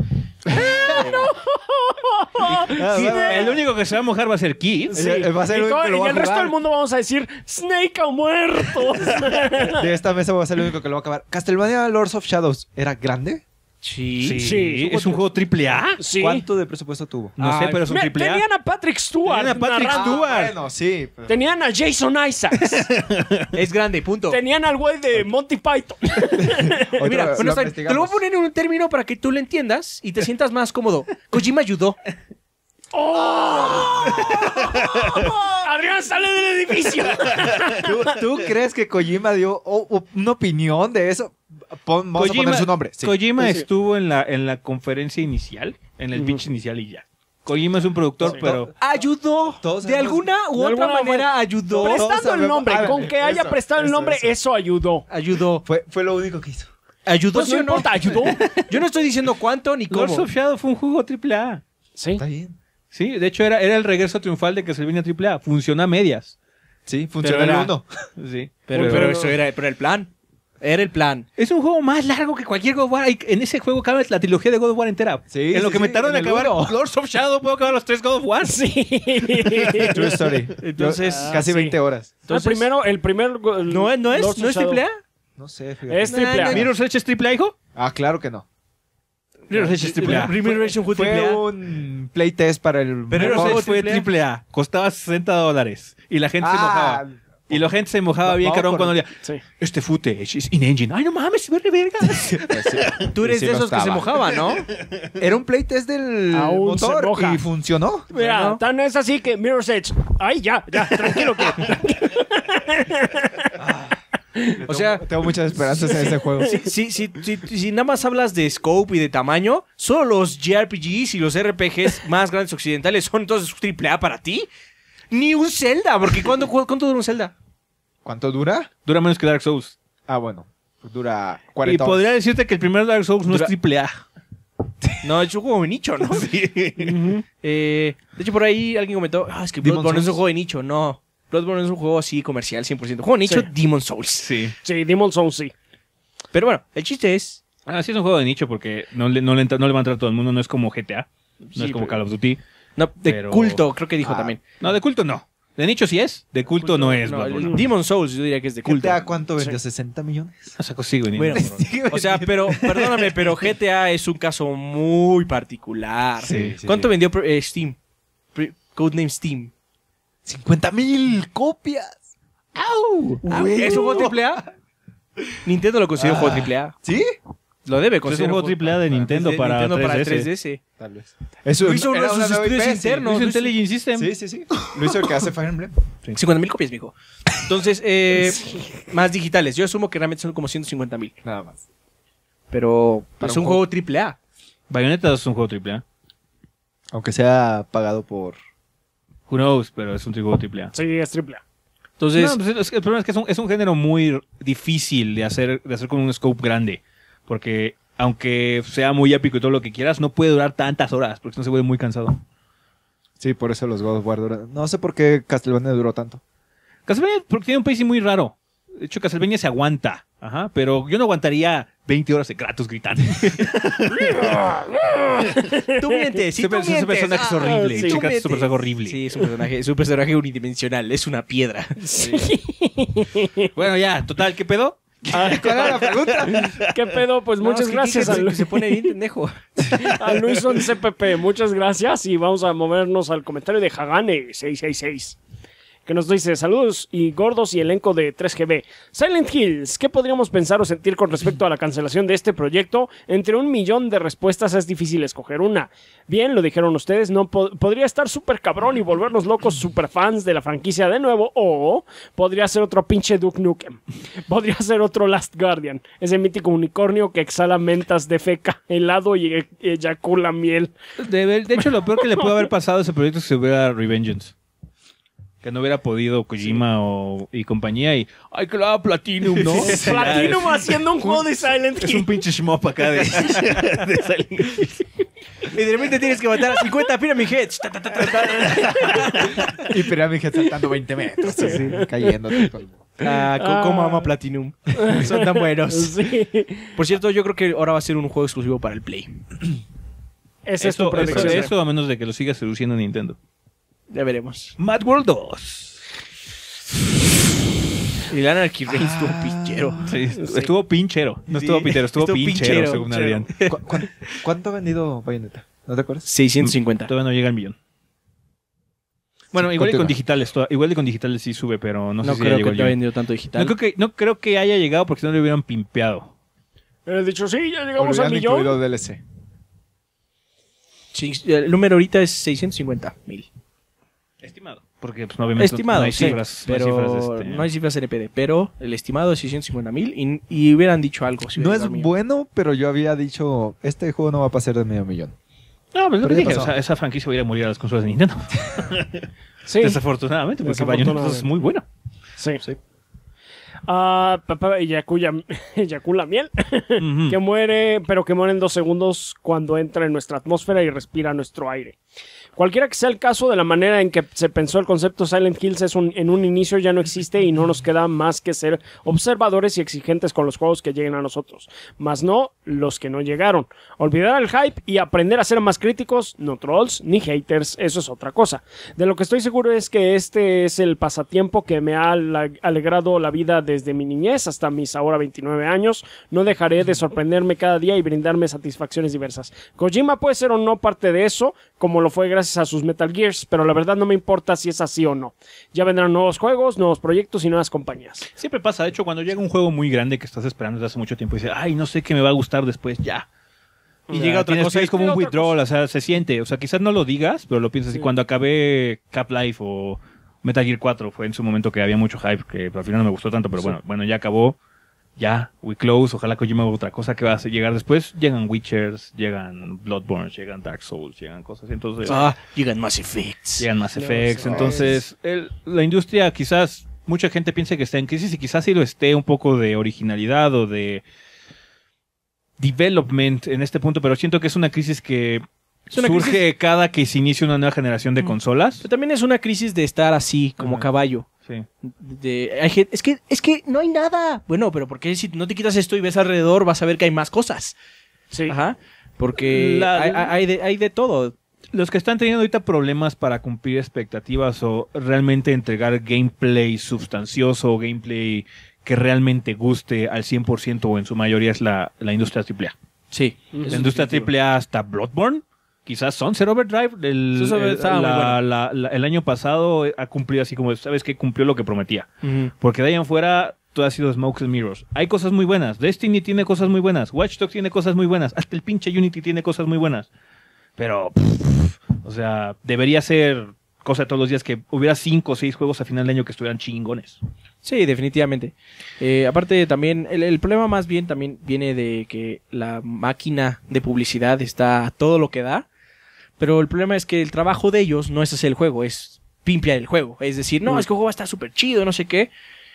Sí, el único que se va a mojar va a ser Kid. Sí. Eh, va a ser y el todo- único que lo y va a el resto jugar. del mundo vamos a decir Snake ha muerto. De esta mesa va a ser el único que lo va a acabar. Castlevania Lords of Shadows, ¿era grande? Sí. Sí, Sí, es un juego triple A. Sí. ¿Cuánto de presupuesto tuvo? No sé, Ay, pero es un Me- triple A. tenían a Patrick Stewart. Tenían a Patrick narrando. Stewart. Bueno, sí. pero- Tenían a Jason Isaacs. Es grande, punto. Tenían al güey de Monty Python. Otro- Mira, lo bueno, está bien. te lo voy a investigamos. poner en un término para que tú lo entiendas y te sientas más cómodo. Kojima ayudó. ¡Oh! Adrián, sale del edificio. ¿Tú, tú crees que Kojima dio oh, oh, una opinión de eso? Pon, vamos a poner su nombre. Sí. Kojima Sí, sí. estuvo en la, en la conferencia inicial, en el Ujú. pitch inicial y ya. Kojima es un productor, Sí. pero... Ayudó. Todos de sabemos- alguna u de otra alguna manera fue- ayudó. Todos Prestando el sabemos- nombre, Ah, con que haya eso, prestado el eso, nombre, eso, eso. ayudó. Ayudó. Fue, fue lo único que hizo. Ayudó, Pues ¿sí no o no? importa, ayudó. Yo no estoy diciendo cuánto ni Lords cómo. of Shadow fue un juego triple A. Sí. Está bien. Sí, de hecho era, era el regreso triunfal de Castlevania triple A. Funciona a medias. Sí, funcionó Pero el era- uno. Sí. Pero, Pero- pero eso era, pero el plan. Era el plan. Es un juego más largo que cualquier God of War. Hay- En ese juego cabe la trilogía de God of War entera. Sí, en lo sí, que me sí, tardan en en el acabar uno. Lords of Shadow, puedo acabar los tres God of War. Sí. True story. Entonces, Yo- casi sí. veinte horas. Entonces- el primero, el primer. el ¿No, es- no es, Lords ¿no of es Shadow. triple A? No sé, fíjate. Es triple A. Nah, ¿Mirror's Edge es triple A, hijo? Ah, claro que no. Mirror's Edge es triple A. Primer Resident fue triple Fue A. un playtest para el... Pero Mirror's juego Edge fue triple A. triple A. Costaba sesenta dólares. Y la gente se Ah, mojaba. Y la gente se mojaba Va- bien, vamos cabrón, por- cuando decía, Sí. este footage es in-engine. Ay, no mames, se ve re verga. pues sí. Tú eres Sí, de no esos que se estaba. mojaban, ¿no? Era un playtest del Aún se motor moja. y funcionó. Mira, Bueno. tan es así que Mirror's Edge. Ay, ya, ya, tranquilo que. O sea, Tengo muchas esperanzas en ese juego. si, si, si, si, si nada más hablas de scope y de tamaño, solo los J R P Gs y los R P Gs más grandes occidentales son entonces triple A para ti. Ni un Zelda, porque ¿cuánto, ¿cuánto dura un Zelda? ¿Cuánto dura? Dura menos que Dark Souls. Ah, bueno. Dura Y cuarenta podría decirte que el primer Dark Souls no Dura- es triple A. No, es un juego de nicho, ¿no? Eh, de hecho, por ahí alguien comentó, ah, es que Demon's Bloodborne es un Souls. juego de nicho. No, Bloodborne es un juego así comercial, cien por ciento. Juego de nicho, Sí. Demon's Souls. Sí. Sí, Demon's Souls sí. Pero bueno, el chiste es... Ah, sí es un juego de nicho porque no le, no le, entra- no le va a entrar a todo el mundo. No es como G T A. No Sí, es como pero- Call of Duty. No, de Pero- culto, creo que dijo Ah. también. No, de culto no. De nicho sí es. De culto no es. No, Bloodborne. el Demon's Souls yo diría que es de culto. G T A, ¿cuánto vendió? ¿sesenta millones? No se consigo ni Bueno, nada, bro. o sea, pero, perdóname, pero G T A es un caso muy particular. Sí, sí, ¿Cuánto sí. vendió eh, Steam? Pre- Codename Steam. ¡cincuenta mil copias! ¡Au! ¿Es un juego triple A? Nintendo lo considera un juego Ah. triple A. ¿Sí? Lo debe Pues es un considerar juego triple A de Nintendo de para Nintendo para tres D S. tres D S. Tal vez. Eso Lo hizo uno de sus estudios internos. Lo hizo Lo hizo- Intelligent System. Sí, sí, sí. Lo hizo el que hace Fire Emblem. cincuenta mil copias, mijo. Entonces, eh, más digitales. Yo asumo que realmente son como ciento cincuenta mil. Nada más. Pero Para es un un juego- juego triple A. Bayonetta es un juego triple A. Aunque sea pagado por... Who knows, pero es un juego triple A. Sí, es triple A. Entonces, No, pues es que el problema es que es un, es un género muy difícil de hacer, de hacer con un scope grande. Porque aunque sea muy épico y todo lo que quieras, no puede durar tantas horas, porque si no se vuelve muy cansado. Sí, por eso los God of War duran. No sé por qué Castlevania duró tanto. Castlevania porque tiene un pacing muy raro. De hecho, Castlevania se aguanta. Ajá, pero yo no aguantaría veinte horas de Kratos gritando. tú mientes, sí, Ese tú ese mientes. personaje es Ah, horrible. sí. Chica, Tú es un personaje mientes. horrible. Sí, es un personaje, es un personaje unidimensional, es una piedra. Bueno, ya, total, ¿qué pedo? ¿Cuál era la pregunta? ¿Qué pedo? Pues No, muchas es que gracias Kike a, se, Lu- se pone bien pendejo. a Luis once P P. Muchas gracias y vamos a movernos al comentario de Hagane seiscientos sesenta y seis. Que nos dice, saludos y gordos y elenco de tres G B. Silent Hills, ¿qué podríamos pensar o sentir con respecto a la cancelación de este proyecto? Entre un millón de respuestas es difícil escoger una. Bien, lo dijeron ustedes, no po- podría estar súper cabrón y volvernos locos super fans de la franquicia de nuevo, o podría ser otro pinche Duke Nukem. Podría ser otro Last Guardian, ese mítico unicornio que exhala mentas de feca, helado y e- eyacula miel. De, de hecho, lo peor que le pudo haber pasado a ese proyecto es que se hubiera Revengeance. Que no hubiera podido Kojima o, y compañía y... ¡Ay, que lo haga Platinum, ¿no? Platinum haciendo un juego de Silent Es Hill. un pinche shmup acá de, de Silent Hill. Y de repente tienes que matar a cincuenta Pyramid Heads. Ta, ta, ta, ta, ta. Y Pyramid Head saltando veinte metros. Así, cayéndote. Ah, co- ¿Cómo ama Platinum? Son tan buenos. Sí. Por cierto, yo creo que ahora va a ser un juego exclusivo para el Play. Esa es tu Eso, eso, predicción. eso a menos de que lo siga seduciendo Nintendo. Ya veremos. Mad World dos. Y el Anarchy Reigns estuvo pinchero. Sí, estuvo pinchero. No Sí. estuvo pitero, estuvo, Estuvo pinchero, pinchero, según pinchero. Adrián. ¿Cu- cu- ¿Cuánto ha vendido Bayonetta? ¿No te acuerdas? seiscientos cincuenta. Todavía no llega al millón. Bueno, Sí, igual y con continúa. digitales, to- igual y con digitales sí sube, pero no, No, sé si creo ya que llegó te al ha millón. vendido tanto digital. No creo que no creo que haya llegado porque si no le hubieran pimpeado. He dicho, sí, ya ¿O le llegamos al hubieran millón. incluido D L C? Sí, el número ahorita es seiscientos cincuenta mil. Estimado. Porque pues, obviamente Estimado, no hay sí, cifras. pero no hay cifras, este... no hay cifras N P D, pero el estimado es seiscientos cincuenta mil y, y hubieran dicho algo. Si No hubiera es llegado al millón. bueno, pero yo había dicho, este juego no va a pasar de medio millón. No, pues lo que Pero ya dije, pasó. o sea, esa franquicia va a ir a morir a las consolas de Nintendo. Sí, Desafortunadamente, porque Bayonetta Desafortunadamente. es muy buena. sí. Ah, papá, eyacula, eyacula miel, Ujú. que muere, pero que muere en dos segundos cuando entra en nuestra atmósfera y respira nuestro aire. Cualquiera que sea el caso, de la manera en que se pensó el concepto Silent Hills es un, en un inicio ya no existe y no nos queda más que ser observadores y exigentes con los juegos que lleguen a nosotros, más no los que no llegaron. Olvidar el hype y aprender a ser más críticos, no trolls ni haters, eso es otra cosa. De lo que estoy seguro es que este es el pasatiempo que me ha ala- alegrado la vida desde mi niñez hasta mis ahora veintinueve años. No dejaré de sorprenderme cada día y brindarme satisfacciones diversas. Kojima puede ser o no parte de eso, como lo fue gracias a sus Metal Gears, pero la verdad no me importa si es así o no. Ya vendrán nuevos juegos, nuevos proyectos y nuevas compañías. Siempre pasa, de hecho, cuando llega un juego muy grande que estás esperando desde hace mucho tiempo y dices, ay, no sé qué me va a gustar después, ya. Y llega otra tienes- cosa y Es como llega un otra withdrawal, o sea, se siente. O sea, quizás no lo digas, pero lo piensas así. Sí. Cuando acabé Cap-Life o Metal Gear cuatro, fue en su momento que había mucho hype, que al final no me gustó tanto, pero Sí. bueno, bueno, ya acabó. Ya, we close, ojalá Kojima haga otra cosa que va a llegar después. Llegan Witchers, llegan Bloodborne, llegan Dark Souls, llegan cosas. Entonces, Ah, llegan Mass Effects. llegan Mass Effects. No, Entonces, el- la industria quizás, mucha gente piensa que está en crisis y quizás sí lo esté un poco de originalidad o de development en este punto, pero siento que es una crisis que Es una surge crisis- cada que se inicia una nueva generación de Mm. consolas. Pero también es una crisis de estar así, como Ajá. caballo. Sí. De, hay gente- es que es que no hay nada. Bueno, pero ¿por qué si no te quitas esto y ves alrededor vas a ver que hay más cosas? Sí. Ajá. Porque La- hay, hay de, hay de todo. Los que están teniendo ahorita problemas para cumplir expectativas o realmente entregar gameplay sustancioso o gameplay que realmente guste al cien por ciento o en su mayoría es la, la industria triple A. Sí. Ujú. La industria triple A hasta Bloodborne, quizás Sunset Overdrive, el, Sunset Overdrive el- estaba muy la- bueno. la- la- el año pasado ha cumplido así como, ¿sabes qué? Cumplió lo que prometía. Ujú. Porque de ahí en fuera todo ha sido Smokes and Mirrors. Hay cosas muy buenas. Destiny tiene cosas muy buenas. Watch Dogs tiene cosas muy buenas. Hasta el pinche Unity tiene cosas muy buenas. Pero, pff, o sea, debería ser cosa de todos los días que hubiera cinco o seis juegos a final de año que estuvieran chingones. Sí, definitivamente. Eh, aparte también, el, el problema más bien también viene de que la máquina de publicidad está a todo lo que da, pero el problema es que el trabajo de ellos no es hacer el juego, es pimpear el juego. Es decir, no, Mm. es que el juego va a estar súper chido, no sé qué.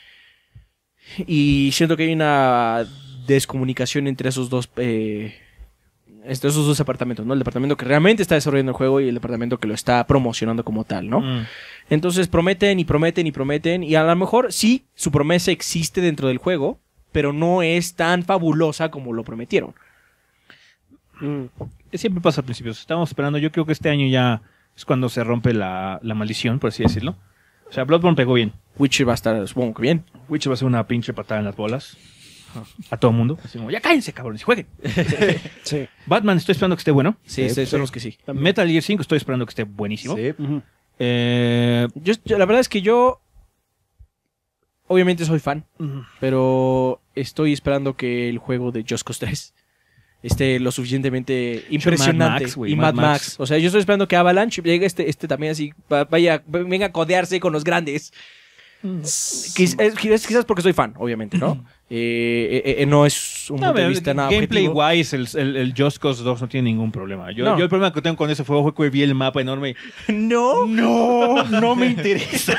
Y siento que hay una descomunicación entre esos dos... Eh, entre esos dos departamentos, ¿no? El departamento que realmente está desarrollando el juego y el departamento que lo está promocionando como tal, ¿no? Mm. Entonces prometen y prometen y prometen y a lo mejor sí, su promesa existe dentro del juego, pero no es tan fabulosa como lo prometieron. Mm. Siempre pasa al principio. Estamos esperando. Yo creo que este año ya es cuando se rompe la, la maldición, por así decirlo. O sea, Bloodborne pegó bien. Witcher va a estar, supongo que bien. Witcher va a ser una pinche patada en las bolas. A todo mundo. Así como, ya cállense, cabrones, y jueguen. Sí. Batman, estoy esperando que esté bueno. Sí, Sí, sí, sí. son los que sí. Metal Gear cinco, estoy esperando que esté buenísimo. Sí. Ujú. Eh, Yo, yo- la verdad es que yo, obviamente soy fan, pero estoy esperando que el juego de Just Cause tres esté lo suficientemente impresionante. Max, güey, y Mad Mad, Max. Max. O sea, yo estoy esperando que Avalanche llegue este, este también así, va- vaya, venga a codearse con los grandes. Quiz- es- Quizás, quizás porque soy fan, obviamente, ¿no? Eh, eh, eh, no es un no, punto de pero vista nada gameplay objetivo. wise, el, el, el Just Cause dos no tiene ningún problema. Yo, No. yo el problema que tengo con ese juego fue que vi el mapa enorme y No. no, no me interesa.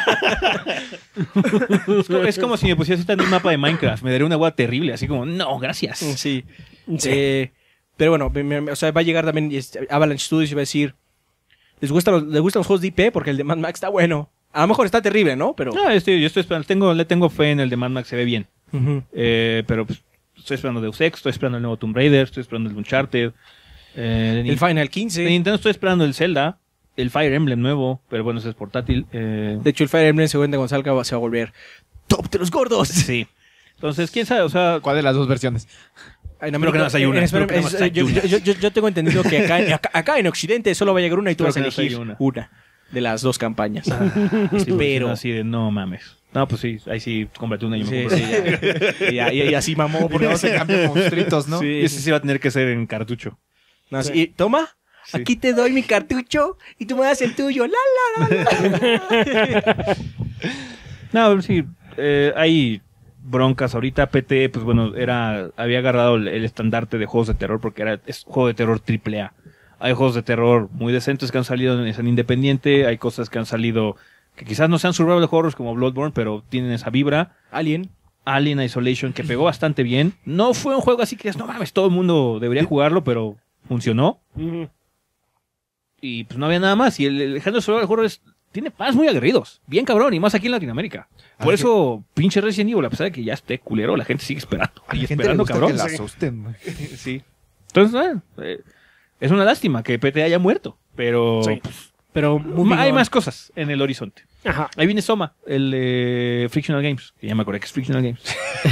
es, como, es como si me pusieras en un mapa de Minecraft. Me daría una agua terrible, así como, no, gracias. Sí. Sí. Eh, pero bueno, me- me- o sea, va a llegar también este, Avalanche Studios y va a decir, ¿les gustan los, les gustan los juegos de I P? Porque el de Mad Max está bueno. A lo mejor está terrible, ¿no? Pero... No, estoy, yo estoy esperando, tengo, le tengo fe en el de Mad Max, se ve bien. Ujú. Eh, pero pues, estoy esperando Deus Ex, estoy esperando el nuevo Tomb Raider, estoy esperando el Uncharted. Eh, de El Nin- Final de quince. Nintendo estoy esperando el Zelda, el Fire Emblem nuevo, pero bueno, ese es portátil. Eh, De hecho, el Fire Emblem según de Gonzalca va- se va a volver top de los gordos. sí. Entonces, quién sabe, o sea, ¿Cuál de las dos versiones? Ay, Espero que nada más hay en- una, en- espero que nada es- más hay yo, una. yo- yo- yo tengo entendido que acá, en- acá, acá en Occidente solo va a llegar una y tú Espero vas a que nada más elegir hay una. una. de las dos campañas. estoy pero... así de no mames. No, pues sí, ahí sí, cómprate una y me Sí, compro sí, otra. ya. Y, ya- y- y así mamó. Porque no se cambian monstruitos, ¿no? Sí. Y ese sí va a tener que ser en cartucho. No, sí, y toma, Sí. Aquí te doy mi cartucho y tú me das el tuyo. La, la, la, la. No, sí, eh, hay broncas. Ahorita P T, pues bueno, era había agarrado el, el estandarte de juegos de terror porque era es juego de terror triple A. Hay juegos de terror muy decentes que han salido en escena independiente, hay cosas que han salido que quizás no sean survival horrors como Bloodborne, pero tienen esa vibra. Alien. Alien Isolation, que pegó bastante bien. No fue un juego así que no mames, todo el mundo debería jugarlo, pero funcionó. Ujú. Y pues no había nada más. Y el, el género survival horror es, tiene fans muy aguerridos, bien cabrón, y más aquí en Latinoamérica. Por Ay, eso, pinche Resident Evil, a pesar de que ya esté culero, la gente sigue esperando. A la Y gente le esperando, gusta cabrón. que la Sí. asusten, güey. Sí. Entonces, eh, es una lástima que P T haya muerto, pero Sí. pues, Pero ma- hay más cosas en el horizonte. Ajá. Ahí viene Soma, el de Frictional Games, que ya me acordé que es Frictional Games.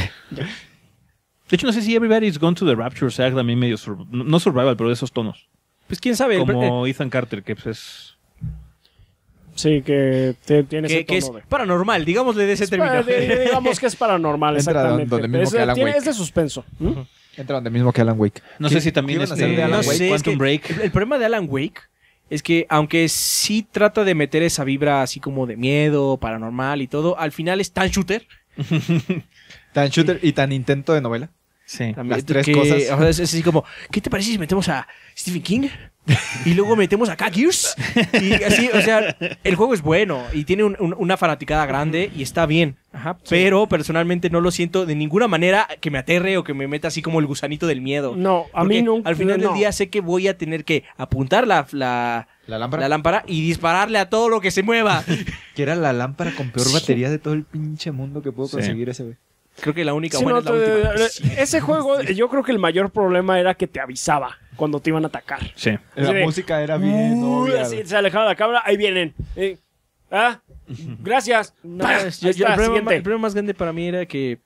De hecho, no sé si Everybody's Gone to the Rapture sea también medio, sur- no no survival, pero de esos tonos. Pues quién sabe. el- Como Ethan Carter, que pues es... Sí, que te- tiene ese que, que es tono de... paranormal, digámosle de ese Es término. para- de- digamos que es paranormal, Entra exactamente. donde mismo es, que Alan tiene- Wake. es de suspenso. ¿Mm? Entra donde mismo que Alan Wake. No ¿Qué- sé si también qué iban a este, hacer de Alan no Wake? sé, es Quantum que Break. El, el problema de Alan Wake es que aunque sí trata de meter esa vibra así como de miedo, paranormal y todo, al final es tan shooter. Tan shooter y tan intento de novela. Sí. Las tres que, cosas. o sea, es, es así como, ¿qué te parece si metemos a Stephen King? Y luego metemos a Cat Gears. Y así, o sea, el juego es bueno y tiene un- un- una fanaticada grande y está bien. Ajá, pero personalmente no lo siento de ninguna manera que me aterre o que me meta así como el gusanito del miedo. No, a Porque mí nunca. al final no. del día sé que voy a tener que apuntar la, la, La lámpara. la lámpara y dispararle a todo lo que se mueva. Que era la lámpara con peor batería de todo el pinche mundo que puedo Sí. conseguir ese, güey. Creo que la única Sí, buena no, es la te- última. ese juego, yo creo que el mayor problema era que te avisaba cuando te iban a atacar. Sí. La Así de, música era bien "Uy", obvia, así, güey. se alejaba la cámara, ahí vienen. Eh, ah, gracias. No, ¡Pah! es- yo- Ahí yo- está, el, problema, siguiente. el problema más grande para mí era que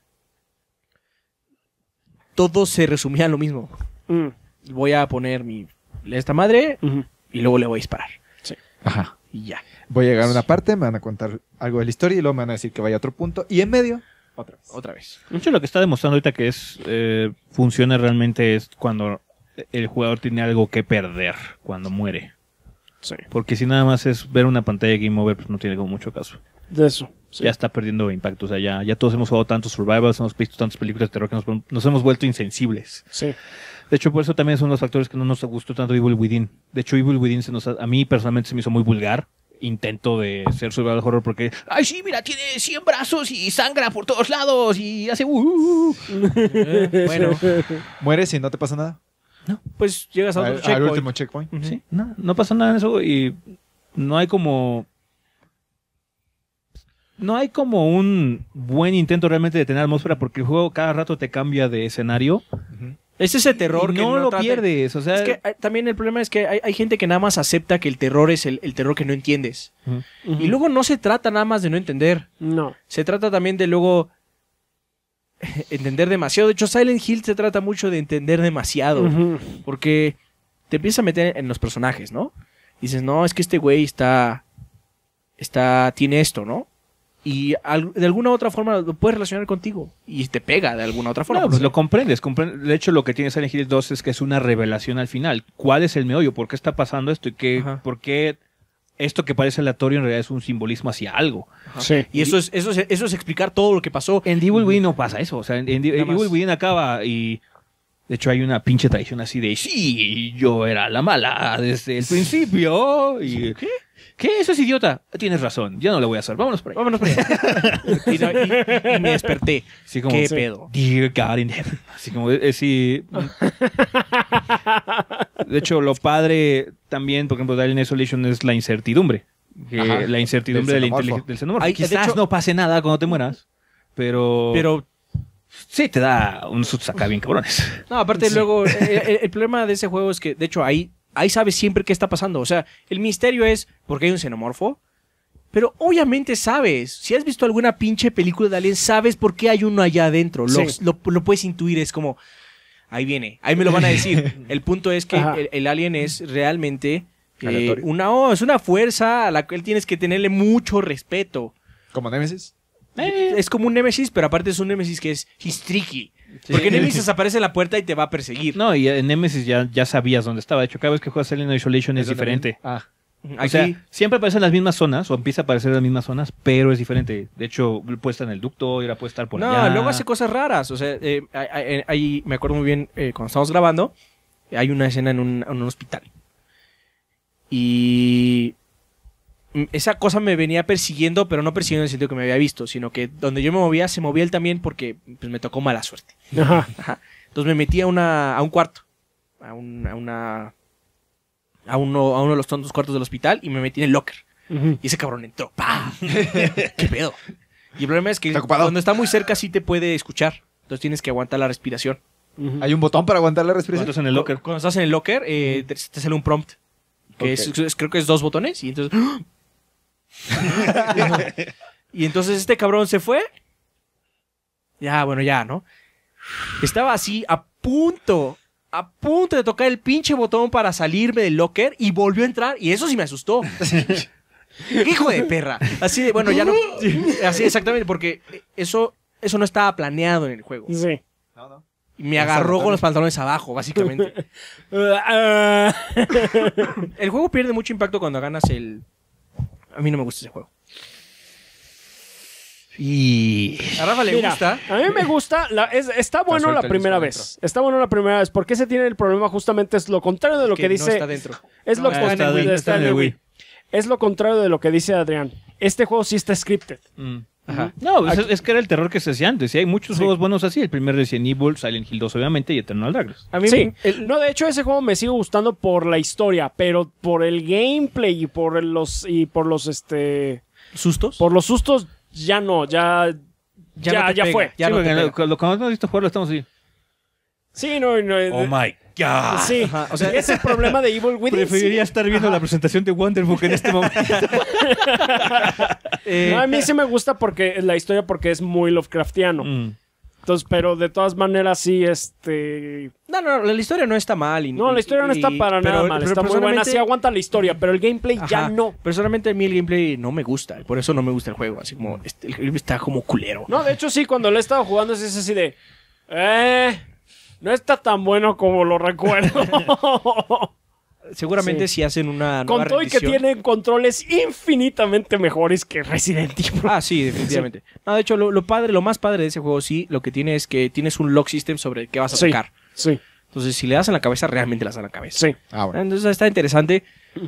todo se resumía en lo mismo. Mm, Voy a poner mi esta madre ujú. y luego le voy a disparar. Ajá. Y ya. Voy a llegar a una parte, me van a contar algo de la historia y luego me van a decir que vaya a otro punto. Y en medio, otra vez. Otra vez. De hecho, lo que está demostrando ahorita que es eh, funciona realmente es cuando el jugador tiene algo que perder cuando muere. Sí, Porque si nada más es ver una pantalla de Game Over, pues no tiene como mucho caso. de eso. Sí. Ya está perdiendo impacto. O sea, ya, ya todos hemos jugado tantos survivals, hemos visto tantas películas de terror que nos, nos hemos vuelto insensibles. Sí. De hecho, por eso también son los factores que no nos gustó tanto Evil Within. De hecho, Evil Within se nos ha- a mí personalmente se me hizo muy vulgar. Intento de ser survival horror porque, ay, sí, mira, tiene cien brazos y sangra por todos lados y hace... Uh, uh, uh". Eh, bueno, Mueres y no te pasa nada. pues llegas a otro Al, al checkpoint. último checkpoint. Ujú. Sí, no, no pasa nada en eso y no hay como... No hay como un buen intento realmente de tener atmósfera porque el juego cada rato te cambia de escenario. Ujú. Es ese terror y que no, lo trata- pierdes. O sea, Es que eh, también el problema es que hay, hay gente que nada más acepta que el terror es el, el terror que no entiendes. Ujú. Ujú. Y luego no se trata nada más de no entender. No. Se trata también de luego entender demasiado. De hecho, Silent Hill se trata mucho de entender demasiado. Ujú. Porque te empiezas a meter en los personajes, ¿no? Dices, no, es que este güey está. Está. Tiene esto, ¿no? Y al- de alguna otra forma lo puedes relacionar contigo. Y te pega de alguna otra forma. no, pues lo comprendes, comprende- De hecho, lo que tiene Silent Hill dos es que es una revelación al final. ¿Cuál es el meollo? ¿Por qué está pasando esto? ¿Y qué, Ajá. por qué esto que parece aleatorio en realidad es un simbolismo hacia algo? Sí. Y eso es, eso, es, eso es explicar todo lo que pasó. En Evil Within no pasa eso. O sea, en, en Nada más. Evil Within acaba y... De hecho, hay una pinche tradición así de... Sí, yo era la mala desde el principio. Y, ¿Qué? ¿Qué? Eso es idiota. Tienes razón. Ya no lo voy a hacer. Vámonos por ahí. Vámonos por allá. y, no- y- y me desperté. Así como... ¿Qué Sí. pedo? Dear God in heaven. Así como... eh, sí. De hecho, lo padre también, por ejemplo, de Alien Isolation es la incertidumbre. Que Ajá. la incertidumbre Del de la xenomorfo. inteligencia del xenomorfo. Ay, de Quizás hecho- no pase nada cuando te mueras, pero... Pero, sí te da un sustos acá bien cabrones. no, aparte Sí. luego, eh, el, el problema de ese juego es que, de hecho, ahí, ahí sabes siempre qué está pasando. O sea, el misterio es por qué hay un xenomorfo. Pero obviamente sabes. Si has visto alguna pinche película de Alien, sabes por qué hay uno allá adentro. Lo, Sí. lo, lo puedes intuir. Es como, ahí viene. Ahí me lo van a decir. El punto es que Ajá. el, el Alien es realmente eh, Aleatorio. una, oh, es una fuerza a la cual tienes que tenerle mucho respeto. Como Nemesis. Eh. Es como un Nemesis, pero aparte es un Nemesis que es he's tricky. Sí. Porque Nemesis aparece en la puerta y te va a perseguir. No, y en Nemesis ya, ya sabías dónde estaba. De hecho, cada vez que juegas Alien Isolation es Eso diferente. también. Ah, O sea, siempre aparecen las mismas zonas, o empieza a aparecer las mismas zonas, pero es diferente. De hecho, puede estar en el ducto, ahora puede estar por no, allá. luego hace cosas raras. O sea, eh, hay- hay- hay- me acuerdo muy bien eh, cuando estábamos grabando, hay una escena en un, en un hospital. Y mm, esa cosa me venía persiguiendo, pero no persiguiendo en el sentido que me había visto, sino que donde yo me movía, se movía él también porque pues, me tocó mala suerte. Ajá. Ajá. Entonces me metí a, una, a un cuarto, a, un- a una... A uno, a uno de los tontos cuartos del hospital y me metí en el locker. Ujú. Y ese cabrón entró. ¡Pah! ¿Qué pedo? Y el problema es que Está ocupado. cuando está muy cerca sí te puede escuchar. Entonces tienes que aguantar la respiración. Ujú. hay un botón para aguantar la respiración. ¿Cuántos en el locker? Cuando estás en el locker, eh, te, te sale un prompt. Que Ok. es- es- creo que es dos botones. Y entonces. y entonces este cabrón se fue. Ya, bueno, ya, ¿no? Estaba así a punto. A punto de tocar el pinche botón para salirme del locker. Y volvió a entrar. Y eso sí me asustó. ¡Hijo de perra! Así de, bueno, ya no. Así exactamente, porque eso, eso no estaba planeado en el juego. Sí. No, no. Y me agarró con los pantalones abajo, básicamente. Ah, El juego pierde mucho impacto cuando ganas el. A mí no me gusta ese juego. Y... A Rafa le Mira, gusta. a mí me gusta, la- es- está bueno suelta la el primera disco vez. Está bueno la primera vez. Porque ese tiene el problema justamente es lo contrario de lo que, no dice. está dentro. es No, lo está con- en el Wii, está está en en el el Wii. Wii. Es lo contrario de lo que dice Adrián. Este juego sí está scripted. Mm. Ajá. No, es, es que era el terror que se hacía antes. Y hay muchos Sí. juegos buenos así. El primer Resident Evil, Silent Hill dos, obviamente, y Eternal Darkness. A mí Sí, el- no, de hecho ese juego me sigue gustando por la historia, pero por el gameplay y por el- los y por los este sustos. por los sustos ya no, ya Ya ya, no te ya pega, fue. ya Sí, no te porque pega. lo- cuando, cuando hemos visto jugarlo estamos así. Sí, no, no Oh my God. sí, Ajá, o sea, es el problema de Evil Within. Preferiría estar viendo la presentación de Wonderbook en este momento. eh, No, a mí sí me gusta porque la historia porque es muy Lovecraftiano. Mm. Entonces, pero de todas maneras sí este no, no, la historia no está mal. y- no, la historia no y- está para pero- nada mal, pero está muy buena, personalmente- sí aguanta la historia, pero el gameplay ya Ajá. no. Personalmente a mí el gameplay no me gusta. Por eso no me gusta el juego. Así como este, el gameplay está como culero. No, de hecho sí, cuando lo he estado jugando es así de eh no está tan bueno como lo recuerdo. Seguramente Sí. si hacen una Con nueva todo y que rendición- tienen controles infinitamente mejores que Resident Evil. Ah, sí, definitivamente. No, de hecho, lo, lo padre, lo más padre de ese juego, sí, lo que tiene es que tienes un lock system sobre qué vas a Sí. tocar. Sí, Entonces, si le das en la cabeza, realmente le das en la cabeza. sí. Ah, bueno. Entonces está interesante.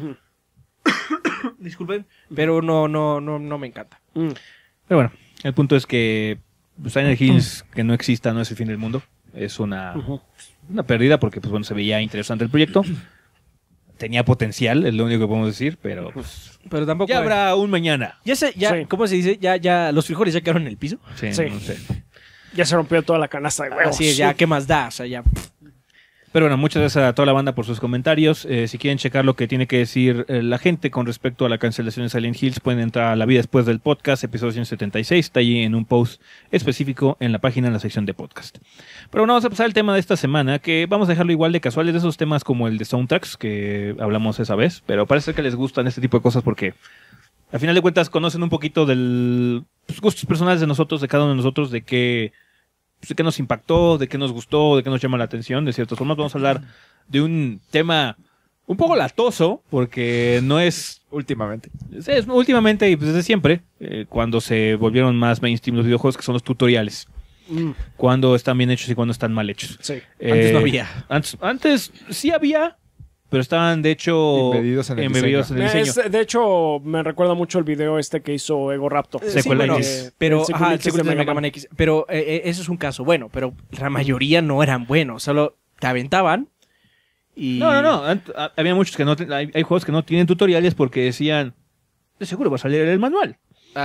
Disculpen, pero no, no, no, no me encanta. Mm. Pero bueno, el punto es que Silent Hills, que no exista, no es el fin del mundo. Es una, Ujú. una pérdida porque, pues bueno, se veía interesante el proyecto. Tenía potencial, es lo único que podemos decir, pero pues, Pero tampoco. ya habrá un mañana. Ya sé, ya, Sí. ¿cómo se dice? Ya, ya, los frijoles ya quedaron en el piso. Sí, Sí. no sé. Ya se rompió toda la canasta de huevos. Así es, ya, ¿qué más da? O sea, ya. Pero bueno, muchas gracias a toda la banda por sus comentarios. Eh, si quieren checar lo que tiene que decir eh, la gente con respecto a la cancelación de Silent Hills, pueden entrar a La Vida Después del Podcast, episodio ciento setenta y seis. Está allí en un post específico en la página, en la sección de podcast. Pero bueno, vamos a pasar al tema de esta semana, que vamos a dejarlo igual de casuales de esos temas como el de soundtracks, que hablamos esa vez. Pero parece que les gustan este tipo de cosas porque, al final de cuentas, conocen un poquito del pues, gustos personales de nosotros, de cada uno de nosotros, de qué... de qué nos impactó, de qué nos gustó, de qué nos llama la atención. De ciertas formas, vamos a hablar de un tema un poco latoso, porque no es, Últimamente. es, es últimamente y pues desde siempre, eh, cuando se volvieron más mainstream los videojuegos, que son los tutoriales. Mm, Cuando están bien hechos y cuando están mal hechos. sí. Antes Eh, no había. Antes, antes sí había, pero estaban de hecho Embebidos en el embebidos en el diseño. Es- de hecho, me recuerda mucho el video este que hizo Ego Raptor. Eh, Secuela bueno, X. pero El Sequel ajá, el X Sequel de de Mega Mega Man X. Pero eh, eh, eso es un caso bueno, pero la mayoría no eran buenos. Solo te aventaban y. No, no, no. Ant- a- Había muchos que no... te- Hay, hay juegos que no tienen tutoriales porque decían, de seguro va a salir el manual.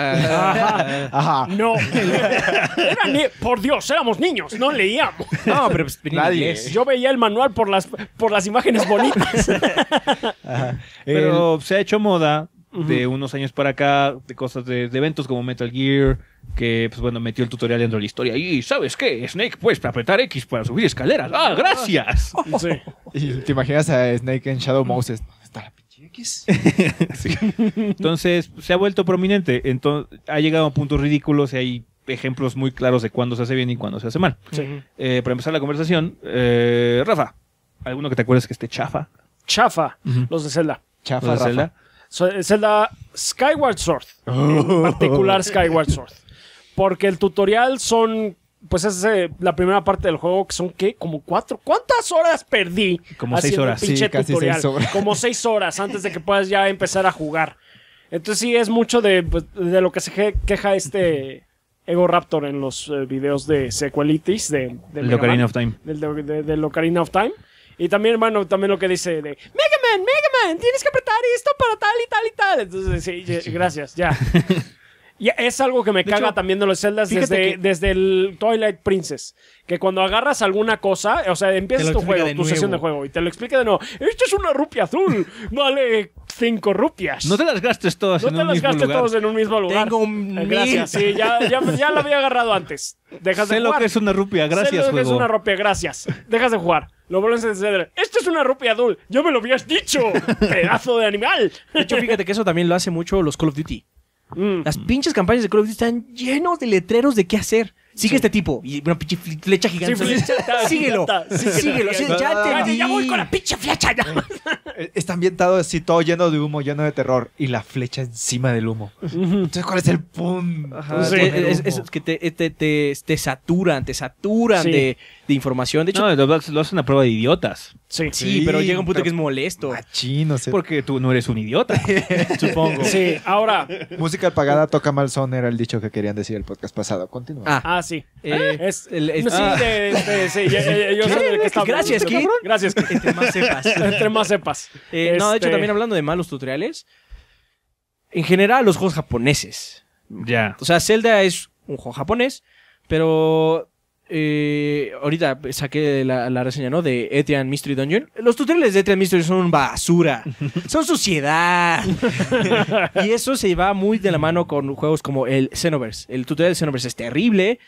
Ah, Ajá. No. Era ni- por Dios, éramos niños, no leíamos. no, pero pues, venía en Nadie. inglés. Yo veía el manual por las, por las imágenes bonitas. Ajá. Pero se ha hecho moda de unos años para acá, de cosas de, de eventos como Metal Gear, que pues bueno, metió el tutorial dentro de la historia. Y ¿sabes qué? Snake, puedes apretar X para subir escaleras. ¡Ah, gracias! Sí. Y te imaginas a Snake en Shadow Moses. ¿Dónde está la pinche X. Sí. Entonces, se ha vuelto prominente. Entonces, ha llegado a puntos ridículos y hay ejemplos muy claros de cuándo se hace bien y cuándo se hace mal. Sí. Eh, para empezar la conversación, eh, Rafa, ¿alguno que te acuerdes que esté chafa? Chafa, Ujú. los de Zelda. Chafa, ¿Los de Rafa. Zelda? So- Zelda Skyward Sword. En particular Skyward Sword. Porque el tutorial son... Pues es eh, la primera parte del juego, que son, ¿qué? Como cuatro. ¿Cuántas horas perdí? Como seis haciendo horas. el pinche Sí, casi tutorial? seis horas. Como seis horas antes de que puedas ya empezar a jugar. Entonces sí, es mucho de, pues, de lo que se je- queja este Ego Raptor en los eh, videos de sequelitis de, de El Mega Ocarina Man, of Time. del de, de- del Ocarina of Time. Y también, bueno, también lo que dice de Mega Man, Mega Man, tienes que apretar esto para tal y tal y tal. Entonces, sí, ya- gracias, ya. Y es algo que me De caga hecho, también de los Zeldas fíjate desde, que- desde el Twilight Princess. Que cuando agarras alguna cosa, o sea, empiezas Te lo tu explica juego, de tu sesión de nuevo. juego, y te lo explica de nuevo. Esto es una rupia azul, vale cinco rupias. No te las gastes todas No en te un las mismo gastes lugar. todos en un mismo lugar. Tengo Eh, mil. Gracias, sí, ya, ya, ya lo había agarrado antes. Dejas de Sé lo jugar. que es una rupia, Sé gracias, lo que es juego. una rupia, gracias. Dejas de jugar. Lo vuelves a encender. Esto es una rupia azul. Ya me lo habías dicho. Pedazo de animal. De hecho, fíjate que eso también lo hace mucho los Call of Duty. Mm. Las pinches campañas de Call of Duty están llenos de letreros de qué hacer. Sigue este tipo. Y una pinche fle- flecha gigante. Sí, flecha, Síguelo. giganta, sí, Síguelo. Sí, ya Ya, entendí. ya voy con la pinche flecha. Ya. Eh, Está ambientado así, todo lleno de humo, lleno de terror. Y la flecha encima del humo. Entonces, ¿cuál es el punto? Ajá, Sí. es, es- es- es que te, te, te, te saturan, te saturan Sí. de, de información. De hecho, No, lo, lo hacen a prueba de idiotas. Sí. sí, Sí, pero llega un punto pero- que es molesto. Machín, no sé. Porque tú no eres un idiota. Supongo. Sí, ahora. Música apagada, toca mal son, era el dicho que querían decir el podcast pasado. Continúa. Ah, Ah, sí. eh, Es, el- es- sí, ah, de, de- sí, ya- ya- yo sé de qué está hablando. Gracias, Kid. Gracias, Kid. entre más sepas. Entre más sepas. Eh, No, de hecho, Este, también hablando de malos tutoriales. En general, los juegos japoneses. Ya. O sea, Zelda es un juego japonés, pero eh, ahorita saqué la, la reseña, ¿no? De Etrian Mystery Dungeon. Los tutoriales de Etrian Mystery son basura, son suciedad. Y eso se va muy de la mano con juegos como el Xenoverse. El tutorial de Xenoverse es terrible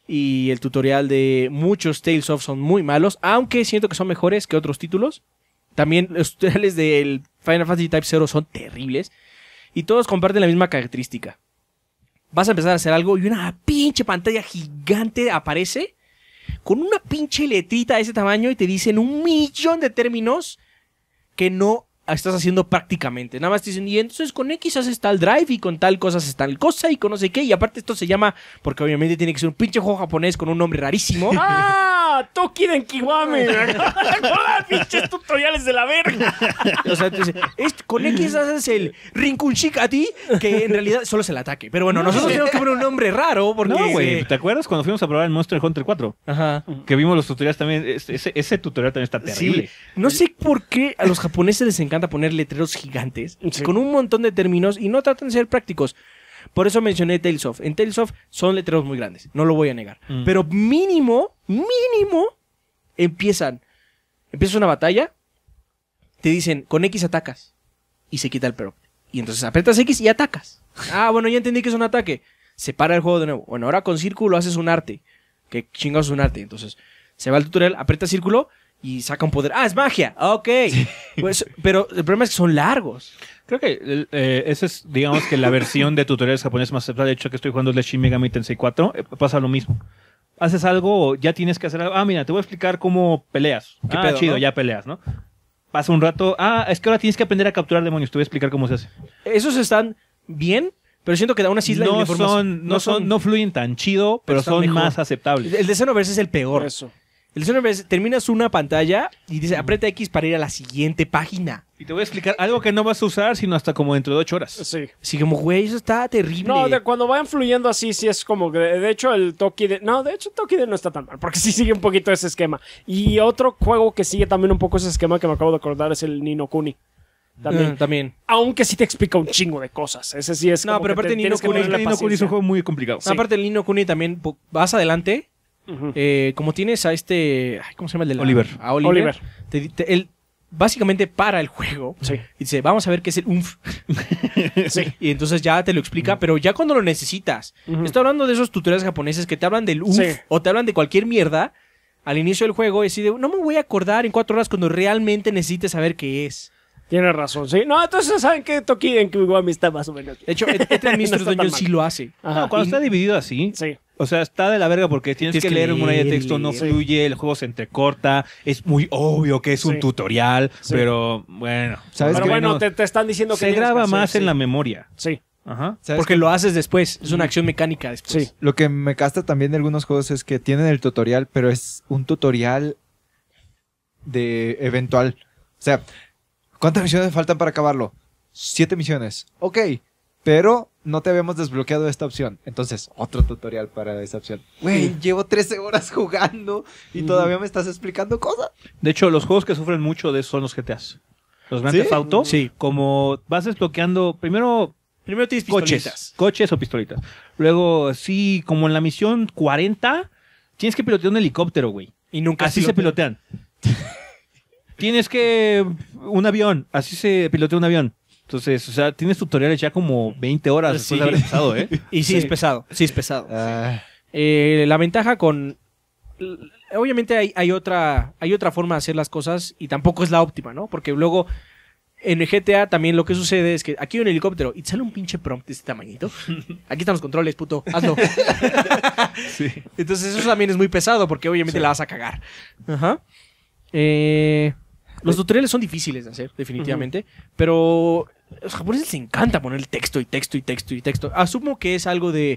y el tutorial de muchos Tales of son muy malos, aunque siento que son mejores que otros títulos. También los tutoriales del Final Fantasy Type cero son terribles y todos comparten la misma característica. Vas a empezar a hacer algo y una pinche pantalla gigante aparece con una pinche letrita de ese tamaño y te dicen un millón de términos que no estás haciendo prácticamente. Nada más te dicen, y entonces con X haces tal drive y con tal cosa haces tal cosa y con no sé qué. Y aparte esto se llama, porque obviamente tiene que ser un pinche juego japonés con un nombre rarísimo. ¡Ah! Toki de Kiwami. ¡Joder, pinches tutoriales de la verga! O sea, entonces, es- con X haces el Rinkun Shikati, que en realidad solo es el ataque. Pero bueno, nosotros tenemos que poner un nombre raro porque... No, güey. ¿Te acuerdas cuando fuimos a probar el Monster Hunter cuatro? Ajá. Que vimos los tutoriales también. Ese, ese, ese tutorial también está terrible. Sí. No sé por qué a los japoneses les encanta poner letreros gigantes Sí. con un montón de términos y no tratan de ser prácticos. Por eso mencioné Tales of. En Tales of son letreros muy grandes, no lo voy a negar. Mm. Pero mínimo, mínimo, empiezan. Empieza una batalla, te dicen, con X atacas y se quita el pero. Y entonces aprietas X y atacas. Ah, bueno, ya entendí que es un ataque. Se para el juego de nuevo. Bueno, ahora con círculo haces un arte. Que chingados es un arte. Entonces se va al tutorial, aprieta círculo y saca un poder. ¡Ah, es magia! Ok. Pues, pero el problema es que son largos. Creo que eh, esa es, digamos que la versión de tutoriales japoneses más aceptada. De hecho, que estoy jugando el de Shin Megami Tensei cuatro, eh, pasa lo mismo. Haces algo, ya tienes que hacer algo. Ah, mira, te voy a explicar cómo peleas. ¿Qué Ah, pedo, chido, no? ya peleas, ¿no? Pasa un rato. Ah, es que ahora tienes que aprender a capturar demonios. Te voy a explicar cómo se hace. Esos están bien, pero siento que aún así la No información- son, no son, no fluyen tan chido, pero, están son mejor. más aceptables. El de Xenoverse es el peor. Eso. El de Xenoverse, terminas una pantalla y dice, aprieta X para ir a la siguiente página. Y te voy a explicar algo que no vas a usar sino hasta como dentro de ocho horas. Sí. Así como, güey, eso está terrible. No, de cuando vayan fluyendo así, sí es como que, de hecho, el Toki de... No, de hecho, el Toki de no está tan mal, porque sí sigue un poquito ese esquema. Y otro juego que sigue también un poco ese esquema que me acabo de acordar es el Ni no Kuni. También. Ah, también. Aunque sí te explica un chingo de cosas. Ese sí es No, como pero que aparte te Ni tienes no que Kuni- ponerle Ni no Kuni es un paciencia. juego muy complicado. Sí. Aparte el Ni no Kuni también, po- vas adelante, Ujú. eh, como tienes a este... ay, ¿cómo se llama el de la- Oliver. A Oliver. Oliver. te- te- él básicamente para el juego Sí. y dice, vamos a ver qué es el umf. Sí. Y entonces ya te lo explica, pero ya cuando lo necesitas. Ujú. Estoy hablando de esos tutoriales japoneses que te hablan del umf Sí. o te hablan de cualquier mierda al inicio del juego y así de, no me voy a acordar en cuatro horas cuando realmente necesites saber qué es. Tienes razón, sí. No, entonces saben que Toki en Kiwami está más o menos. De hecho, Entre Administros No está tan Dungeon mal. sí lo hace. Ajá. No, cuando Y- está dividido así, Sí. o sea, está de la verga porque tienes, Tienes que que leer un muralla de leer y texto, no leer. fluye, el juego se entrecorta, es muy obvio que es un Sí. tutorial, Sí. pero bueno. ¿Sabes Pero qué? bueno, Bueno, te, te están diciendo que se tienes graba que hacer, más sí. en la memoria. Sí, Ajá. ¿Sabes Porque qué? lo haces después. Es una acción mecánica después. sí. Lo que me casta también de algunos juegos es que tienen el tutorial, pero es un tutorial de eventual. O sea, ¿cuántas misiones faltan para acabarlo? Siete misiones. Ok, pero no te habíamos desbloqueado esta opción. Entonces, otro tutorial para esa opción. Güey, llevo trece horas jugando y todavía me estás explicando cosas. De hecho, los juegos que sufren mucho de eso son los G T As. Los Grand ¿Sí? Theft Auto, Sí. como vas desbloqueando primero Primero tienes coches, pistolitas. coches o pistolitas. Luego, sí, como en la misión cuarenta, tienes que pilotear un helicóptero, güey. Y nunca Así se pilotean. Tienes que un avión, así se pilotea un avión. Entonces, o sea, tienes tutoriales ya como veinte horas después Sí. de haber empezado, ¿eh? Y sí, Sí. es pesado. Sí, es pesado. Ah, Eh, la ventaja con... Obviamente hay, hay, otra, hay otra forma de hacer las cosas y tampoco es la óptima, ¿no? Porque luego en el G T A también lo que sucede es que aquí hay un helicóptero y te sale un pinche prompt de este tamañito. Aquí están los controles, puto. Hazlo. Entonces eso también es muy pesado porque obviamente la vas a cagar. Ajá. Eh, los tutoriales son difíciles de hacer, definitivamente. Pero a los japoneses les encanta poner texto y texto y texto y texto. Asumo que es algo de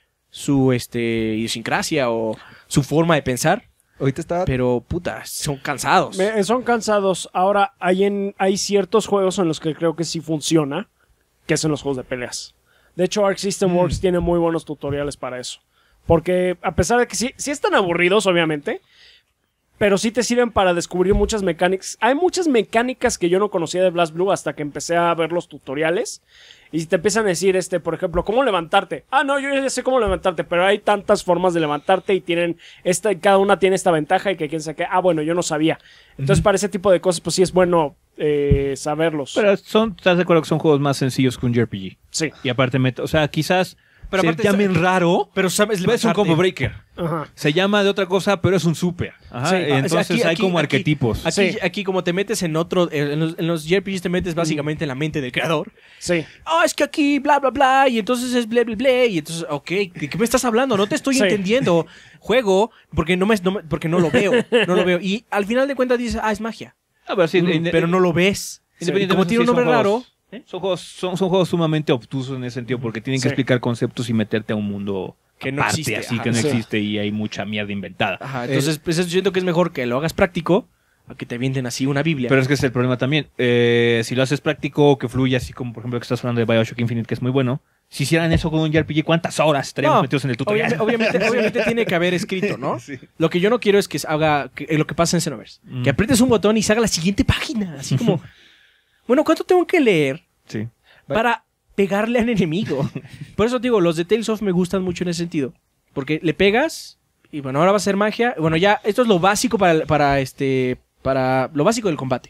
su este, idiosincrasia o su forma de pensar. ahorita estaba... Pero, puta, son cansados. Me- son cansados. Ahora, hay, en, hay ciertos juegos en los que creo que sí funciona, que son los juegos de peleas. De hecho, Arc System Mm. Works tiene muy buenos tutoriales para eso. Porque a pesar de que sí, sí están aburridos, obviamente, pero sí te sirven para descubrir muchas mecánicas. Hay muchas mecánicas que yo no conocía de BlazBlue hasta que empecé a ver los tutoriales. Y te empiezan a decir, este, por ejemplo, ¿cómo levantarte? Ah, no, yo ya sé cómo levantarte, pero hay tantas formas de levantarte y tienen esta, cada una tiene esta ventaja y que quién sabe qué. Ah, bueno, yo no sabía. Entonces, para ese tipo de cosas, pues sí es bueno eh, saberlos. Pero son, ¿estás de acuerdo que son juegos más sencillos que un J R P G? Sí. Y aparte, met- o sea, quizás Pero se aparte llamen raro, Pero sabes pero es un levantarte. combo breaker. Ajá. Se llama de otra cosa, pero es un super. Ajá. Sí. Entonces Aquí- hay aquí- como aquí- arquetipos. Aquí, Sí. aquí como te metes en otro, en los, en los J R P Gs te metes básicamente en la mente del creador. Sí. Ah, es que aquí bla bla bla y entonces es bla bla bla y entonces, ok, ¿de qué me estás hablando? No te estoy Sí. entendiendo. Juego porque no me, no me- porque no lo veo, no lo veo y al final de cuentas dices, ah, es magia, Ah, pero sí, en- pero no lo ves. Y independientemente, como tiene un sí, son nombre raro, juegos- ¿eh? Son juegos, son, son juegos sumamente obtusos en ese sentido porque tienen que Sí. explicar conceptos y meterte a un mundo Que no aparte, existe, así ajá, que no sí. existe y hay mucha mierda inventada. ajá, entonces pues yo siento que es mejor que lo hagas práctico a que te vienten así una Biblia. Pero es que ese es el problema también. Eh, si lo haces práctico, que fluye, así como por ejemplo que estás hablando de BioShock Infinite, que es muy bueno. Si hicieran eso con un J R P G, ¿cuántas horas estaríamos No, metidos en el tutorial? Obviamente, obviamente, obviamente tiene que haber escrito, ¿no? Sí. Lo que yo no quiero es que se haga que- eh, lo que pasa en Xenoverse. Mm. Que aprietes un botón y se haga la siguiente página. Así como, bueno, ¿cuánto tengo que leer Sí. para pegarle al enemigo? Por eso digo, los de Tales of me gustan mucho en ese sentido. Porque le pegas y bueno, ahora va a ser magia. Bueno, ya, esto es lo básico para, para este, para lo básico del combate.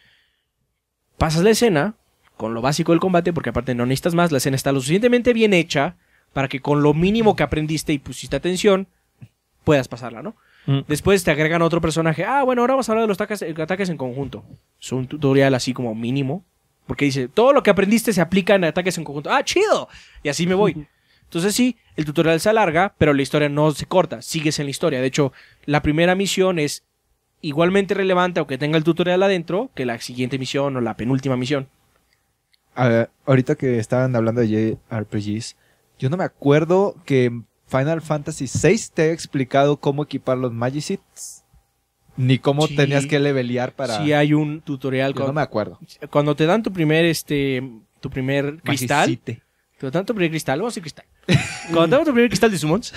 Pasas la escena con lo básico del combate, porque aparte no necesitas más, la escena está lo suficientemente bien hecha para que con lo mínimo que aprendiste y pusiste atención, puedas pasarla, ¿no? Mm. Después te agregan otro personaje. Ah, bueno, ahora vamos a hablar de los ataques, ataques en conjunto. Es un tutorial así como mínimo. Porque dice, todo lo que aprendiste se aplica en ataques en conjunto. ¡Ah, chido! Y así me voy. Entonces sí, el tutorial se alarga, pero la historia no se corta. Sigues en la historia. De hecho, la primera misión es igualmente relevante, aunque tenga el tutorial adentro, que la siguiente misión o la penúltima misión. A ver, ahorita que estaban hablando de J R P Gs, yo no me acuerdo que en Final Fantasy seis te haya explicado cómo equipar los Magicists, ni cómo Sí. tenías que levelear para... Si hay un tutorial Yo con- no me acuerdo. cuando te dan tu primer este tu primer cristal, Magicite. te dan tu primer cristal, vamos a decir cristal. Cuando te dan tu primer cristal de summons,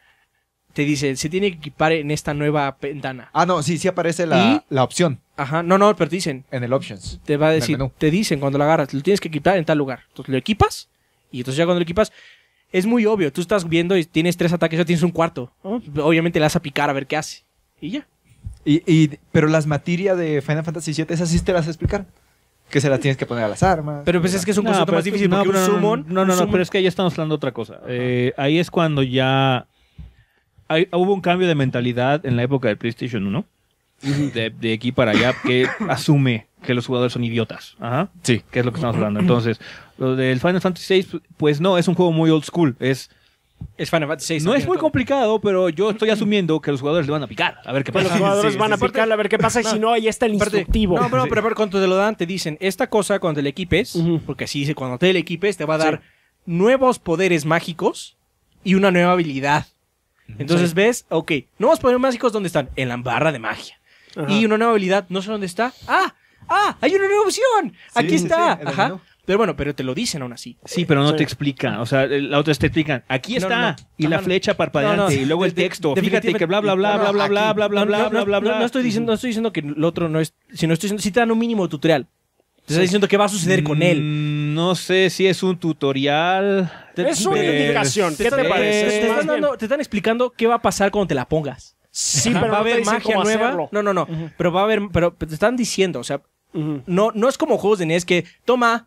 te dice, se tiene que equipar en esta nueva ventana. Ah, no, sí, sí aparece la, la opción Ajá, no, no, pero te dicen, en el Options. te va a En el decir, menú. te dicen cuando lo agarras, lo tienes que equipar en tal lugar. Entonces lo equipas y entonces ya cuando lo equipas es muy obvio, tú estás viendo y tienes tres ataques, ya tienes un cuarto, ¿no? Obviamente le vas a picar a ver qué hace y ya. Y, y, pero las materias de Final Fantasy siete, esas sí te las explicar. Que se las tienes que poner a las armas. Pero pues es que es un No, concepto pero más es- difícil no, porque pero un no, summon, No, no, un no, summon- pero es que ahí estamos hablando de otra cosa. Eh, ahí es cuando ya hay- hubo un cambio de mentalidad en la época del PlayStation uno. De, de aquí para allá, que asume que que los jugadores son idiotas. Ajá. Sí. Que es lo que estamos hablando. Entonces, lo del Final Fantasy seis, pues no, es un juego muy old school. Es, Es Final Fantasy seis. no es también, muy todo. complicado, pero yo estoy asumiendo que los jugadores le van a picar. A ver qué Pues pasa. los jugadores sí, van sí, a sí. picar a ver qué pasa y si no, ahí está el Aparte- instructivo. No, pero, Sí. pero, pero cuando te lo dan, te dicen, esta cosa cuando te la equipes, Ujú. porque así dice, cuando te la equipes, te va a dar Sí. nuevos poderes mágicos y una nueva habilidad. Entonces ves, ok, nuevos poderes mágicos, ¿dónde están? En la barra de magia. Ajá. Y una nueva habilidad, no sé dónde está. ¡Ah! ¡Ah! ¡Hay una nueva opción! Aquí sí, está. sí, en el Ajá. menú. Pero bueno, pero te lo dicen aún así. Sí, pero no Sí. te explica. O sea, la otra te explican. Aquí No, está. no, no. Y la Ajá, no. flecha parpadeante. No, no. Y luego el De- de- texto. Fíjate definitivamente- que bla, bla, bla, no, bla, bla, bla, aquí. bla, bla, No, bla, no, bla, no, bla, no, bla. no estoy diciendo, no estoy diciendo que el otro no es, sino estoy diciendo, sí te dan un mínimo tutorial. Te está diciendo qué va a suceder con él. Mm, No sé si es un tutorial. Es una Pero- indicación. ¿Qué te Sí. parece? Te, Es te más están bien- dando- te están explicando qué va a pasar cuando te la pongas. Sí, Ajá, pero va a no te haber dicen magia cómo nueva. hacerlo. No, no, no. Ujú. Pero va a haber, pero te están diciendo, o sea, Ujú, no, no es como juegos de N E S que toma.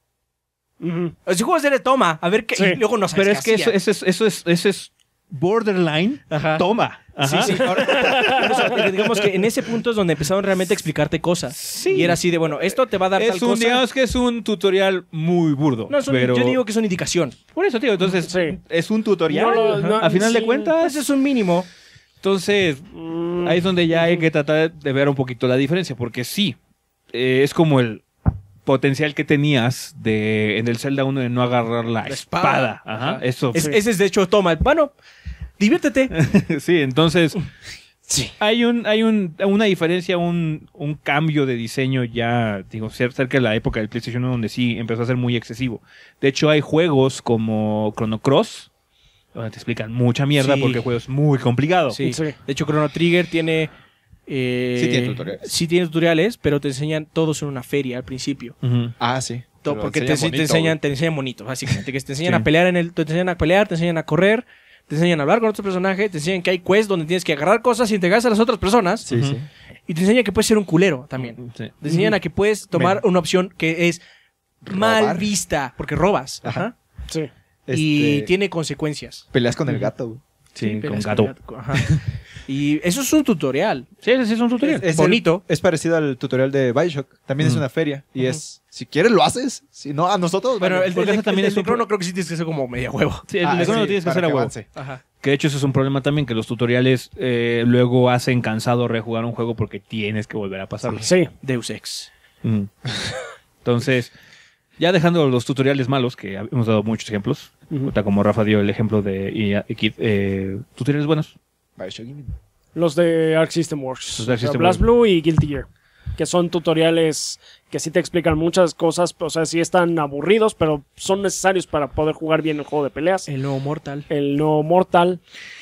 ujú. Si juegos de N E S toma, a ver qué. Sí. Y luego no sabes Pero qué es que eso, hacía. eso es, eso es, eso es borderline. Ajá. Toma. Ajá. Sí, sí. Ahora, por eso, eh, digamos que en ese punto es donde empezaron realmente a explicarte cosas. Sí. Y era así de, bueno, esto te va a dar tal Es un, cosa. digamos que es un tutorial muy burdo. No, es un- pero... yo digo que es una indicación. Por eso, tío, entonces Sí. es un tutorial. No lo- no, a final sí. de cuentas, Ese es un mínimo. entonces Mm, ahí es donde ya hay que tratar de ver un poquito la diferencia, porque sí, eh, es como el potencial que tenías de en el Zelda uno de no agarrar la, La espada. espada. Ajá, Ajá. eso. Es- Ese es de hecho, toma. Bueno, diviértete. Sí, entonces Sí. hay un hay un, una diferencia, un, un cambio de diseño ya, digo, cer- cerca de la época del PlayStation uno donde sí empezó a ser muy excesivo. De hecho, hay juegos como Chrono Cross donde te explican mucha mierda Sí. porque el juego es muy complicado. Sí. Sí. De hecho, Chrono Trigger tiene. eh, Sí tiene tutoriales. Sí tiene tutoriales, pero te enseñan todos en una feria al principio. Ujú. Ah, sí. Todo, Pero porque te, enseñan te bonito, enseñan, güey. te enseñan bonito, básicamente. Que te enseñan Sí. a pelear en el. Te enseñan a pelear, te enseñan a correr, te enseñan a hablar con otros personajes, te enseñan que hay quests donde tienes que agarrar cosas y entregarse a las otras personas. Sí, Ujú. sí. Y te enseñan que puedes ser un culero también. Sí. Te enseñan a que puedes tomar Ven. una opción que es mal Robar. vista, porque robas. Ajá. Ajá. Sí. Y Este, tiene consecuencias. Peleas con el gato, güey. Sí, con peleas gato. el Ajá. Y eso es un tutorial. Sí, ese sí es un tutorial. Es Bonito. el- es parecido al tutorial de Bioshock. También es Ujú. una feria. Y es, si quieres lo haces. Si no, a nosotros. Bueno, vale. el, porque el, ese también el es de un Chrono pro- creo que sí tienes que ser como media huevo. Sí, el Ah, de Chrono sí, lo tienes que para hacer a huevo. avance. Ajá. Que de hecho eso es un problema también, que los tutoriales eh, luego hacen cansado rejugar un juego porque tienes que volver a pasarlo. Sí. Deus Ex. Mm. Entonces, ya dejando los tutoriales malos, que hemos dado muchos ejemplos, Ujú. ahorita como Rafa dio el ejemplo de I A, Kid, eh, tutoriales buenos. Bioshock Infinite. Los de Arc System Works. Los de Arc O sea, System Blast Works. Blue y Guilty Gear. Que son tutoriales que sí te explican muchas cosas. O sea, sí están aburridos, pero son necesarios para poder jugar bien el juego de peleas. El nuevo Mortal. El no Mortal.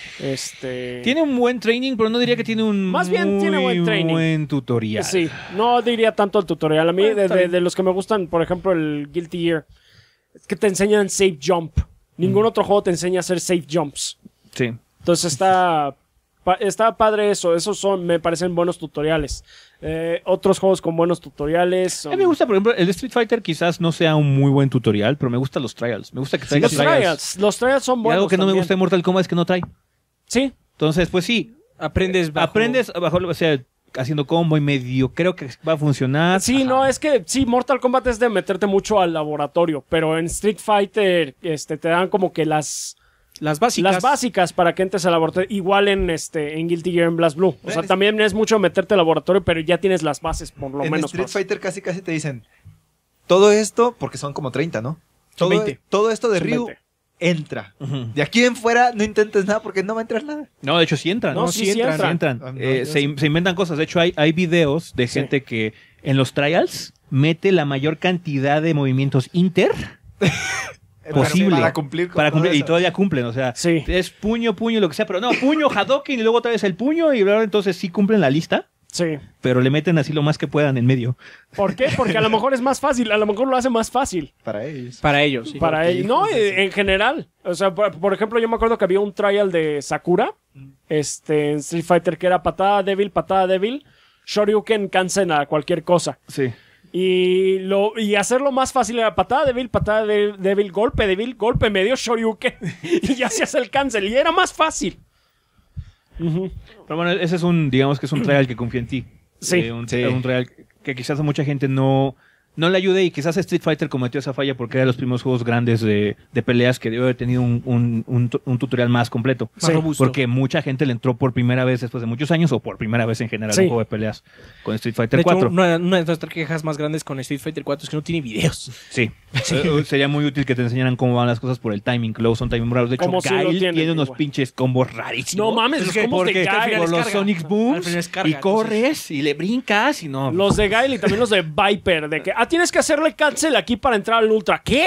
Este. Tiene un buen training, pero no diría que tiene un Más bien muy tiene buen training. buen tutorial. Sí, no diría tanto el tutorial. A mí, Bueno, de, está de- bien. de los que me gustan, por ejemplo, el Guilty Gear, es que te enseñan safe jump. Ningún otro juego te enseña a hacer safe jumps. Sí. Entonces está, pa- está padre eso. Esos son, me parecen buenos tutoriales. Eh, otros juegos con buenos tutoriales. A son- mí me gusta, por ejemplo, el de Street Fighter quizás no sea un muy buen tutorial, pero me gustan los trials. Me gusta que traiga Los trials. Los trials son Y buenos. algo que no me también. gusta de Mortal Kombat es que no trae. Sí, Entonces, pues sí, Aprendes bajo- aprendes bajo, o sea, haciendo combo y medio, creo que va a funcionar. sí, no, es que sí, Mortal Kombat es de meterte mucho al laboratorio, pero en Street Fighter este, te dan como que las, Las básicas. las básicas para que entres al laboratorio. Igual en, este, en Guilty Gear, en Blast Blue. O sea, Es- también es mucho meterte al laboratorio, pero ya tienes las bases, por lo En menos. Street más. Fighter casi casi te dicen todo esto, porque son como treinta, ¿no? Son Todo, veinte. todo esto de Son Ryu veinte. entra. Ujú. De aquí en fuera no intentes nada porque no va a entrar nada. No, de hecho sí entran. No, sí, sí entran. Sí entran. Ah, no, Eh, yo se, sí. se inventan cosas. De hecho, hay, hay videos de Sí. gente que en los trials mete la mayor cantidad de movimientos inter posible. Para cumplir con para todo cumplir, y eso. todavía cumplen. O sea, Sí. es puño, puño, lo que sea, pero no, puño, Hadoken y luego otra vez el puño y luego entonces sí cumplen la lista, Sí. pero le meten así lo más que puedan en medio. ¿Por qué? Porque a lo mejor es más fácil. A lo mejor lo hace más fácil. Para ellos. Para ellos. sí. para porque él. No, hijos de eh, su- en general. O sea, por, por ejemplo, yo me acuerdo que había un trial de Sakura. Este, en Street Fighter, que era patada débil, patada débil. Shoryuken cancela a cualquier cosa. Sí. Y, lo, y hacerlo más fácil era patada débil, patada de- débil, golpe débil, golpe medio, Shoryuken. Y ya se hace el cancel. Y era más fácil. Ujú. Pero bueno, ese es un, digamos que es un trial que confía en ti. Sí. Eh, un, Sí. un trial que quizás a mucha gente no, no le ayude y quizás Street Fighter cometió esa falla porque era de los primeros juegos grandes de, de peleas que debió haber tenido un, un, un, un tutorial más completo. Más robusto. Porque mucha gente le entró por primera vez después de muchos años o por primera vez en general Sí. un juego de peleas con Street Fighter De hecho, cuatro. una, una de nuestras quejas más grandes con Street Fighter cuatro es que no tiene videos. Sí. Eh, Sería muy útil que te enseñaran cómo van las cosas por el timing, que luego son timing raros. De hecho, Como si lo Gail tienen, tiene unos igual. pinches combos rarísimos. No mames, los que combos de porque Gail. por los Descarga. Sonic Al Booms final descarga, y corres y le brincas y no. Los de Gail y también los de Viper, de que, ah, tienes que hacerle cancel aquí para entrar al Ultra. ¿Qué?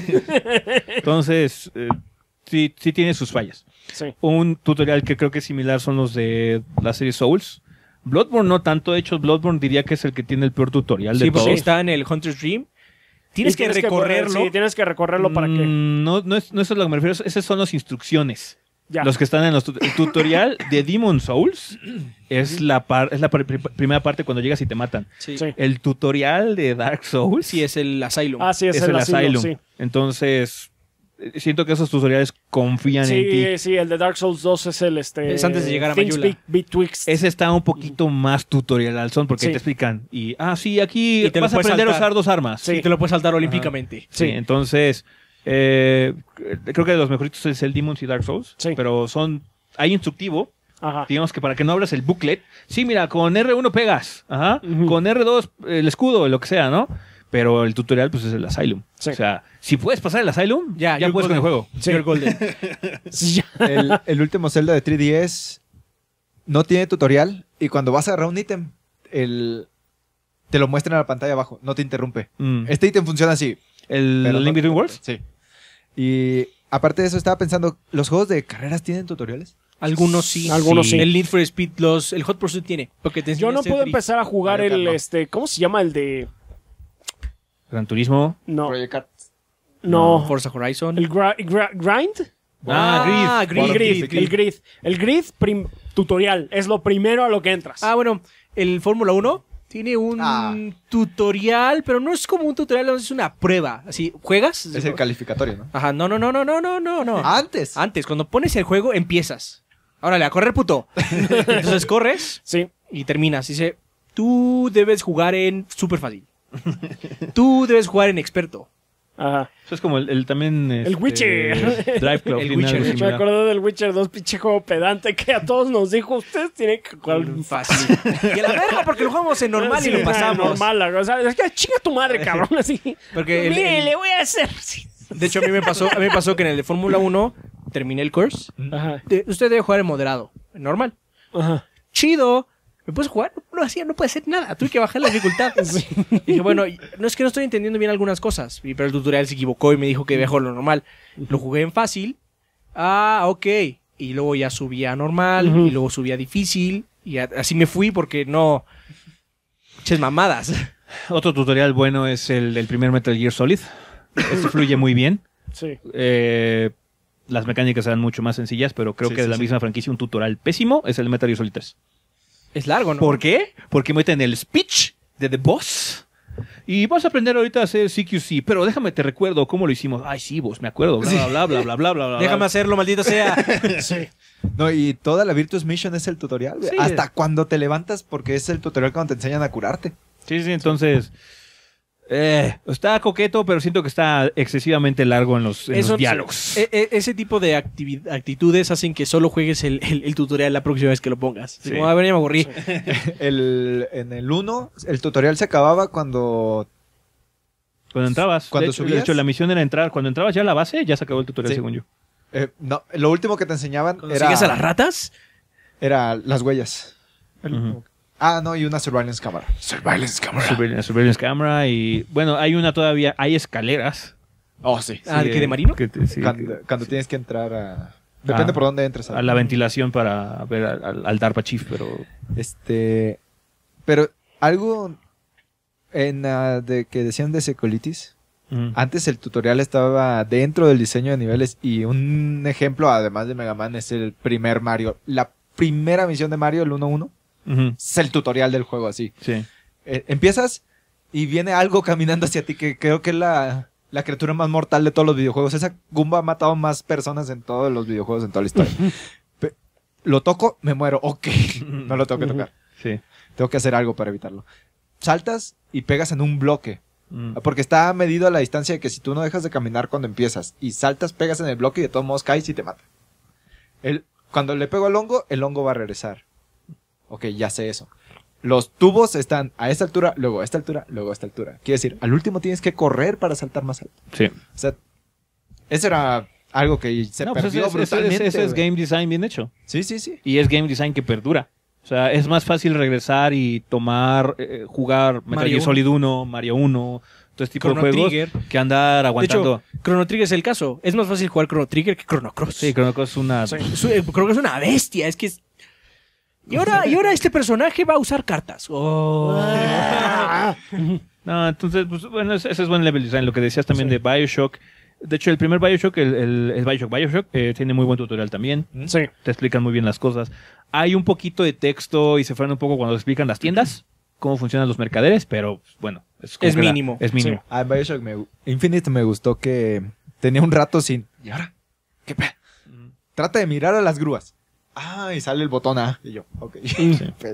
Entonces, eh, sí, sí tiene sus fallas. Sí. Un tutorial que creo que es similar son los de la serie Souls. Bloodborne no tanto, de hecho Bloodborne diría que es el que tiene el peor tutorial de Sí, porque todos. está en el Hunter's Dream. Tienes Y que recorrerlo. sí, tienes que recorrerlo para que... Mm, No, no, es, no es a lo que me refiero, esas son las instrucciones. Ya. Los que están en los tut- el tutorial de Demon Souls es la, par- es la par- pri- primera parte cuando llegas y te matan. Sí. Sí. El tutorial de Dark Souls Sí, es el Asylum. Ah, sí, es, es el, el asilo, Asylum. sí. Entonces, eh, siento que esos tutoriales confían en ti. Sí, sí, el de Dark Souls dos es el este. Es antes de llegar a Things Mayula. Be- Betwixt. Ese está un poquito más tutorial al son porque Sí. te explican. Y, ah, sí, aquí Y te lo vas a puedes aprender a saltar. usar dos armas. Sí. Y te lo puedes saltar olímpicamente. Sí, Sí. entonces, eh, creo que de los mejoritos es el Demons y Dark Souls. Sí. Pero son, hay instructivo. Ajá. Digamos que para que no abras el booklet. Sí, mira, con erre uno pegas. Ajá. Ujú. Con erre dos el escudo, lo que sea, ¿no? Pero el tutorial, pues es el Asylum. Sí. O sea, si puedes pasar el Asylum, Ya, ya, you're puedes con el golden. juego. Sí. You're golden. Sí, ya. El, el último Zelda de tres D S no tiene tutorial y cuando vas a agarrar un ítem, el, te lo muestran en la pantalla abajo, no te interrumpe. Mm. Este ítem funciona así. ¿El pero no- Link Between Worlds? Sí. Y aparte de eso, estaba pensando, ¿los juegos de carreras tienen tutoriales? Algunos sí. Algunos sí. El Need for Speed, los, el Hot Pursuit tiene. Porque te Yo no enseña puedo este empezar a jugar Mario Kart el no. este. ¿Cómo se llama el de.? Gran Turismo. No. Project Cars. No. Forza Horizon. El gra- gra- Grind. Ah, Grid. Grid. El Grid, grid. Grid. El grid. El grid prim- tutorial. Es lo primero a lo que entras. Ah, bueno, el Fórmula uno tiene un Ah. tutorial, pero no es como un tutorial, es una prueba. Así, ¿juegas? Es el calificatorio, ¿no? Ajá, no, no, no, no, no, no, no, no. Antes. Antes, cuando pones el juego, empiezas. Órale, a correr, puto. Entonces corres Sí. y terminas. Dice, tú debes jugar en súper fácil. Tú debes jugar en experto. Ajá. Eso es como el, el también. El este, Witcher. Drive Club. El tiene Witcher. algo Me similar. acordé del Witcher dos, pinche juego pedante que a todos nos dijo, ustedes tienen que jugar Fácil. Y a la verga, porque lo jugamos en normal Sí, y lo pasamos. normal, o sea, es que chinga tu madre, cabrón, así. Porque el- Mire, el- le voy a hacer. Sí. De hecho, a mí me pasó, a mí me pasó que en el de Fórmula uno terminé el course. Ajá. De- usted debe jugar en moderado. Normal. Ajá. Chido. ¿Me puedes jugar? No hacía, no puede hacer nada. Tuve que bajar la dificultad. Y dije, bueno, no es que no estoy entendiendo bien algunas cosas. Y- Pero el tutorial se equivocó y me dijo que dejó lo normal. Lo jugué en fácil. Ah, ok. Y luego ya subía a normal. Ujú. Y luego subía a difícil. Y a- así me fui porque no. Ches mamadas. Otro tutorial bueno es el del primer Metal Gear Solid. Este fluye muy bien. Sí. Eh, las mecánicas eran mucho más sencillas, pero creo Sí, que de sí, la sí. misma franquicia un tutorial pésimo es el Metal Gear Solid tres. Es largo, ¿no? ¿Por qué? Porque meten el speech de The Boss. Y vas a aprender ahorita a hacer C Q C, pero déjame te recuerdo cómo lo hicimos. Ay, sí, vos, me acuerdo. Bla, bla, bla, bla, bla, bla, bla, bla. Déjame hacerlo, maldito sea. Sí. No, y toda la Virtuous Mission es el tutorial, güey. Sí. Hasta cuando te levantas, porque es el tutorial cuando te enseñan a curarte. Sí, sí, entonces... eh, está coqueto, pero siento que está excesivamente largo en los, en los Eso- diálogos. e- e- ese tipo de activi- actitudes hacen que solo juegues el, el- el tutorial la próxima vez que lo pongas. Así Sí. como, a ver, ya me aburrí. El, en el uno, el tutorial se acababa cuando... Cuando entrabas, ¿Cuando de hecho, subías? de hecho, la misión era entrar. Cuando entrabas ya a la base, ya se acabó el tutorial, Sí. según yo. eh, no, lo último que te enseñaban Cuando era, sigues a las ratas, era las huellas. Ujú. Ah, no, y una surveillance camera. Surveillance camera. Surveillance, surveillance camera y... Bueno, hay una todavía... Hay escaleras. Oh, sí. Ah, ¿de Sí, qué, de marino? que te- sí, Cuando, que- cuando tienes que entrar a... Depende Ah, por dónde entres. a la ventilación para ver al, al- al DARPA Chief, pero... Este... Pero algo en ah, de que decían de Secolitis. Ujú. Antes el tutorial estaba dentro del diseño de niveles y un ejemplo, además de Mega Man, es el primer Mario. La primera misión de Mario, el uno uno, Ujú. es el tutorial del juego así. Sí. Eh, empiezas y viene algo caminando hacia ti que creo que es la, la criatura más mortal de todos los videojuegos. Esa Goomba ha matado más personas en todos los videojuegos, en toda la historia. Pe- lo toco, me muero. Ok, no lo tengo que tocar. Sí. Tengo que hacer algo para evitarlo. saltas y pegas en un bloque. Mm. Porque está medido a la distancia de que si tú no dejas de caminar cuando empiezas y saltas, pegas en el bloque y de todos modos caes y te mata. El, cuando le pego al hongo, el hongo va a regresar. Ok, ya sé eso. Los tubos están a esta altura, luego a esta altura, luego a esta altura. Quiere decir, al último tienes que correr para saltar más alto. Sí. O sea, eso era algo que se No, pues perdió ese, ese- brutalmente. ese es güey. game design bien hecho. Sí, sí, sí. Y es game design que perdura. O sea, es más fácil regresar y tomar, eh, jugar Metal Mario Gear Solid uno, Mario uno, todo este tipo Chrono de juegos Trigger. que andar De aguantando. hecho, Chrono Trigger es el caso. Es más fácil jugar Chrono Trigger que Chrono Cross. sí, Chrono Cross es una... Sí. Es- eh, Chrono Cross es una bestia. Es que es... Y ahora, y ahora este personaje va a usar cartas. Oh. No, entonces, pues, bueno, ese ese es buen level design. Lo que decías también de Bioshock. De hecho, el primer Bioshock, el, el, el Bioshock Bioshock, eh, tiene muy buen tutorial también. Sí. Te explican muy bien las cosas. Hay un poquito de texto y se frenan un poco cuando explican las tiendas, cómo funcionan los mercaderes, pero bueno, es, como Es que la- mínimo. es mínimo. Sí. Ah, en Bioshock me, Infinite me gustó que tenía un rato sin... ¿Y ahora? ¿Qué pe? Trata de mirar a las grúas. Ah, y sale el botón A. Y yo, ok. Pues,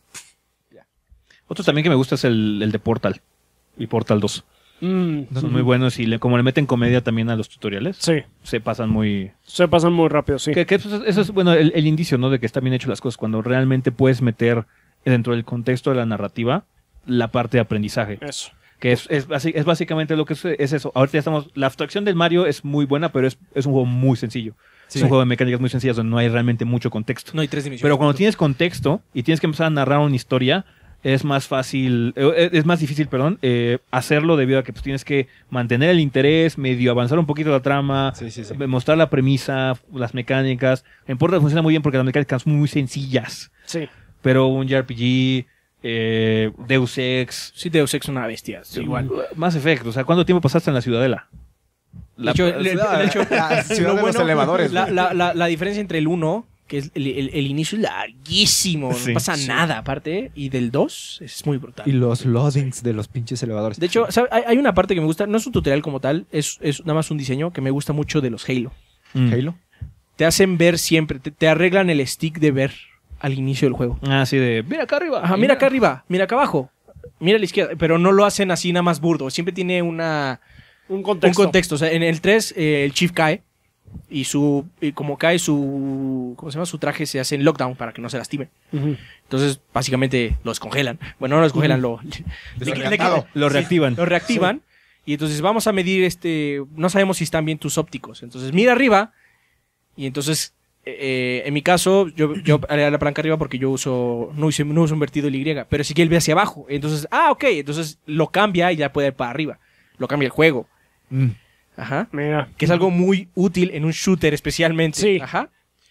Otro también que me gusta es el, el de Portal y Portal dos. Mm, Son muy buenos y le- como le meten comedia también a los tutoriales, sí. se pasan muy... Se pasan muy rápido, sí. Que, que eso, es- eso es, bueno, el, el indicio, ¿no? De que están bien hechas las cosas, cuando realmente puedes meter dentro del contexto de la narrativa la parte de aprendizaje. Eso. Que es, es, basi- es básicamente lo que es, es eso. Ahorita ya estamos... La abstracción del Mario es muy buena, pero es, es un juego muy sencillo. Sí. Es un juego de mecánicas muy sencillas donde no hay realmente mucho contexto. No hay tres dimensiones. Pero cuando tienes contexto y tienes que empezar a narrar una historia, es más fácil, eh, es más difícil, perdón, eh, hacerlo debido a que pues, tienes que mantener el interés, medio avanzar un poquito la trama, Sí, sí, sí. eh, mostrar la premisa, las mecánicas. En Portal funciona muy bien porque las mecánicas son muy sencillas. Sí. Pero un J R P G, eh, Deus Ex, Sí, Deus Ex es una bestia. sí, igual. Más Effect. O sea, ¿cuánto tiempo pasaste en la Ciudadela? La- De hecho, el- el- de hecho, La ciudad lo de los bueno- elevadores. La, güey. la, la, la diferencia entre el uno, que es el, el- el inicio es larguísimo, Sí. no pasa Sí. nada aparte, y del dos es muy brutal. Y los loadings de los pinches elevadores. De hecho, ¿sabe? hay, hay una parte que me gusta, no es un tutorial como tal, es, es nada más un diseño que me gusta mucho de los Halo. Mm. Halo. Te hacen ver siempre, te, te arreglan el stick de ver al inicio del juego. Ah, sí, de mira acá arriba. Ajá, mira acá arriba, mira acá abajo, mira a la izquierda, pero no lo hacen así nada más burdo, siempre tiene una... Un contexto. Un contexto. O sea, en el tres, eh, el Chief cae. Y su. Y como cae su. ¿Cómo se llama? Su traje se hace en lockdown para que no se lastime. Ujú. Entonces, básicamente, lo descongelan. Bueno, no lo descongelan, lo. Desorientado. Lo reactivan. Lo reactivan. Y entonces vamos a medir este. No sabemos si están bien tus ópticos. Entonces, mira arriba. Y entonces. eh, en mi caso, yo, yo haré la palanca arriba porque yo uso. No uso, no uso invertido el Y. Pero sí que él ve hacia abajo. Entonces, ah, ok. Entonces lo cambia y ya puede ir para arriba. Lo cambia el juego. Mm. Ajá. Mira. Que es algo muy útil en un shooter especialmente. Sí. Ajá.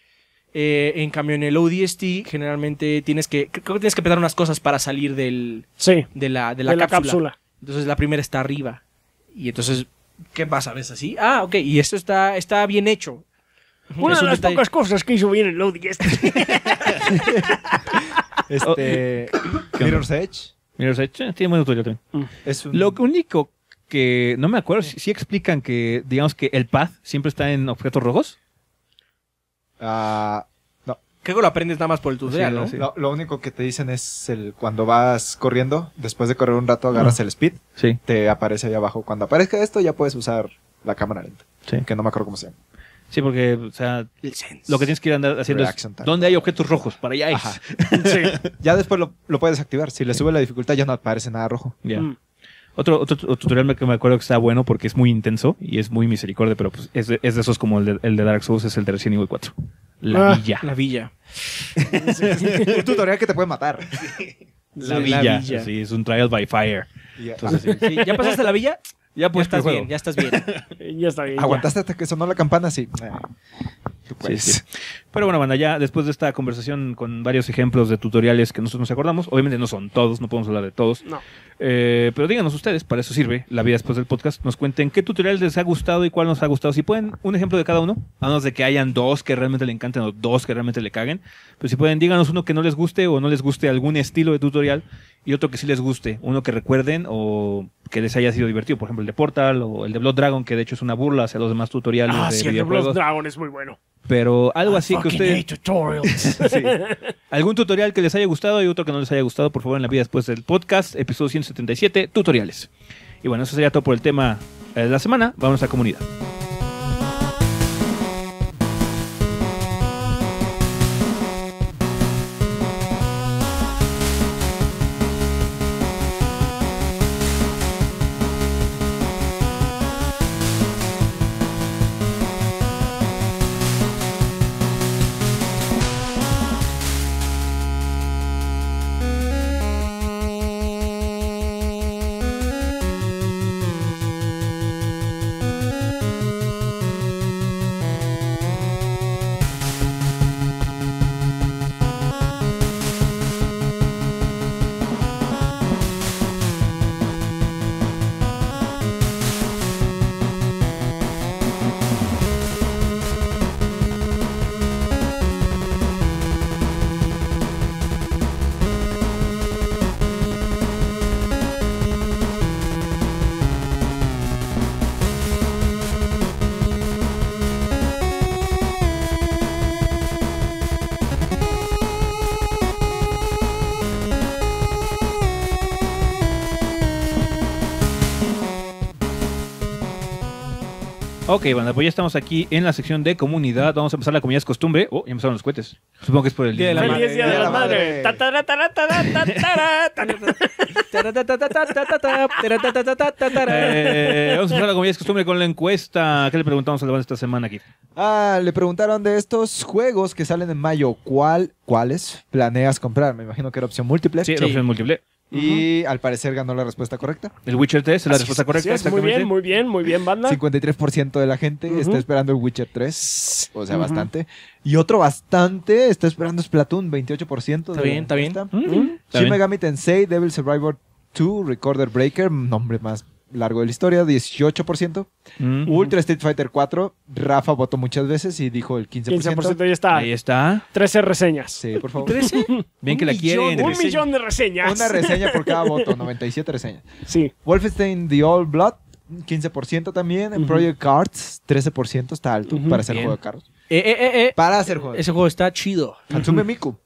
Eh, en cambio, en el O D S T generalmente tienes que... Creo que tienes que apretar unas cosas para salir del, Sí. de, la, de la De la cápsula. cápsula. Entonces la primera está arriba. Y entonces, ¿qué pasa? ¿Ves así? Ah, ok. Y esto está, está bien hecho. Una Es de un las detalle. pocas cosas que hizo bien el loading este. Este. Mirror's Edge. Mira, o sea, tiene buen tutorial también. Es un... Lo único que no me acuerdo, si, si explican que, digamos que el path siempre está en objetos rojos. Ah, Creo que lo aprendes nada más por el tutorial, Sí, ¿no? sí. lo, lo único que te dicen es el cuando vas corriendo, después de correr un rato agarras el speed, Sí, te aparece ahí abajo. Cuando aparezca esto ya puedes usar la cámara lenta, sí. que no me acuerdo cómo se llama. Sí, porque, o sea, El sense. lo que tienes que ir andar haciendo Reaction es time. ¿dónde hay objetos rojos? Para allá hay. Ajá. Sí. Ya después lo, lo puedes activar. Si le sube la dificultad ya no aparece nada rojo. Ya. Mm. Otro, otro, otro tutorial que me acuerdo que está bueno porque es muy intenso y es muy misericordia, pero pues es de, es de esos como el de, el de Dark Souls, es el de Resident Evil cuatro. La Ah, villa. La villa. Un tutorial que te puede matar. La, la villa. villa. Sí, es un trial by fire. Y- Entonces, sí. Sí, ¿ya pasaste la villa? Ya Ya pues estás bien, ya estás bien. Ya está bien. ya. ¿Aguantaste hasta que sonó la campana? Sí. Tú Sí, puedes. sí. Pero bueno, banda, ya después de esta conversación con varios ejemplos de tutoriales que nosotros nos acordamos, obviamente no son todos, no podemos hablar de todos, No. eh, pero díganos ustedes, para eso sirve la vida después del podcast, nos cuenten qué tutorial les ha gustado y cuál nos ha gustado. Si pueden, un ejemplo de cada uno, a menos de que hayan dos que realmente le encanten o dos que realmente le caguen, pero si pueden, díganos uno que no les guste o no les guste algún estilo de tutorial y otro que sí les guste, uno que recuerden o que les haya sido divertido, por ejemplo el de Portal o el de Blood Dragon, que de hecho es una burla hacia los demás tutoriales Ah, de sí, el de videojuegos. Blood Dragon es muy bueno. Pero algo así que Fucking ustedes... hate tutorials. Sí. Algún tutorial que les haya gustado y otro que no les haya gustado, por favor, en la vida después del podcast, episodio ciento setenta y siete, tutoriales. Y bueno, eso sería todo por el tema de la semana. Vamos a comunidad. Ok, bueno, pues ya estamos aquí en la sección de comunidad. Vamos a empezar la comunidad, es costumbre. Oh, ya empezaron los cohetes. Supongo que es por el Día de la Feliz madre. Día de la Madre. Ta, ta, ra, ta, ra, ta, ra, ta, ta, ra, ta, ra. Eh, vamos a empezar la comunidad, es costumbre con la encuesta. ¿Qué le preguntamos a la banda esta semana aquí? Ah, le preguntaron de estos juegos que salen en mayo, ¿cuál, ¿cuáles planeas comprar? Me imagino que era opción múltiple. Sí, la opción múltiple. Y al parecer ganó la respuesta correcta. El Witcher tres es la respuesta correcta. Así es, muy bien, muy bien, muy bien, banda. cincuenta y tres por ciento de la gente Ujú. está esperando el Witcher tres. O sea, Ujú. bastante. Y otro bastante está esperando Splatoon, veintiocho por ciento. Está de bien, la está bien. encuesta. ¿Mm? Está Shin bien. Megami Tensei, Devil Survivor dos, Recorder Breaker, nombre más largo de la historia, dieciocho por ciento. Mm. Ultra Street Fighter cuatro, Rafa votó muchas veces y dijo el quince por ciento. quince por ciento ya está. Ahí está. trece reseñas. Sí, por favor. ¿trece? Bien que la Un quieren. millón de Un reseñas. millón de reseñas. Una reseña por cada voto, noventa y siete reseñas. Sí. Wolfenstein The Old Blood, quince por ciento también. Ujú. Project Cards, trece por ciento, está alto Ujú. para hacer Bien. juego de carros. Eh, eh, eh, eh. Para hacer juego de Ese juego está chido. Hatsume Miku.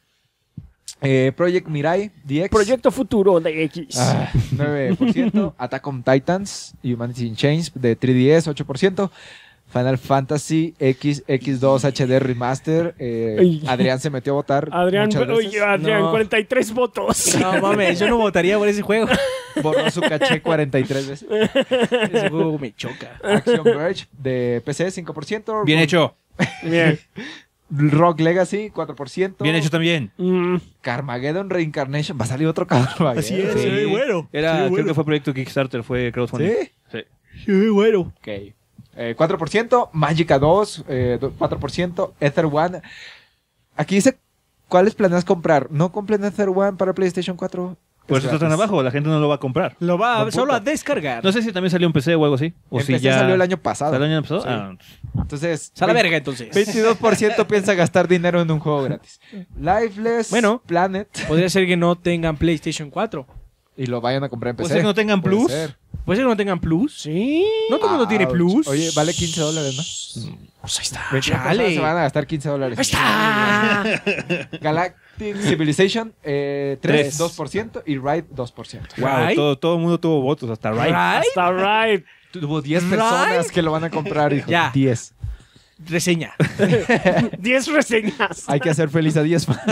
Eh, Project Mirai, D X. Proyecto Futuro de X. Ah, nueve por ciento. Attack on Titans, Humanity in Chains de tres D S, ocho por ciento. Final Fantasy X, X dos H D Remaster. eh, Ay. Adrián se metió a votar. Adrián, muchas veces. oye, Adrián, No. cuarenta y tres votos. No mames, yo no votaría por ese juego. Borró su caché cuarenta y tres veces. Ese juego me choca. Action Verge de P C, cinco por ciento. Bien hecho. Bien. Rock Legacy, cuatro por ciento. Bien hecho también. Mm, Carmageddon Reincarnation. Va a salir otro Carmageddon. Así es. Sí. se ve bueno. Era, Se ve creo bueno. que fue proyecto Kickstarter, fue crowdfunding. ¿Sí? Sí. Se ve bueno. Ok. Eh, cuatro por ciento. Magica dos, eh, do- cuatro por ciento. Ether One. Aquí dice, ¿cuáles planeas comprar? No compren Ether One para PlayStation cuatro. Por Es eso están gratis. abajo, la gente no lo va a comprar. Lo va Buen solo a punto. descargar. No sé si también salió en P C o algo así. O En si P C ya salió el año pasado. ¿Salió el año pasado? Sí. Ah, Entonces, Sal a veinte- verga entonces. veintidós por ciento piensa gastar dinero en un juego gratis. Lifeless, Bueno. Planet. Podría ser que no tengan PlayStation cuatro. Y lo vayan a comprar en P C. Puede ser que no tengan Puede Plus. ser. Puede ser que no tengan Plus. sí. No todo el mundo tiene Ouch. Plus. Oye, vale quince dólares, ¿no? Pues ahí está. veintidós Chale. personas se van a gastar quince dólares. Ahí está. Galactic Civilization, eh, tres, Tres. dos por ciento. Y Ride, dos por ciento. wow, Right. todo, todo el mundo tuvo votos, hasta Right. Right. Está right. Tuvo diez Right. personas que lo van a comprar, hijo. Ya. diez. Reseña. diez reseñas. Hay que hacer feliz a diez más.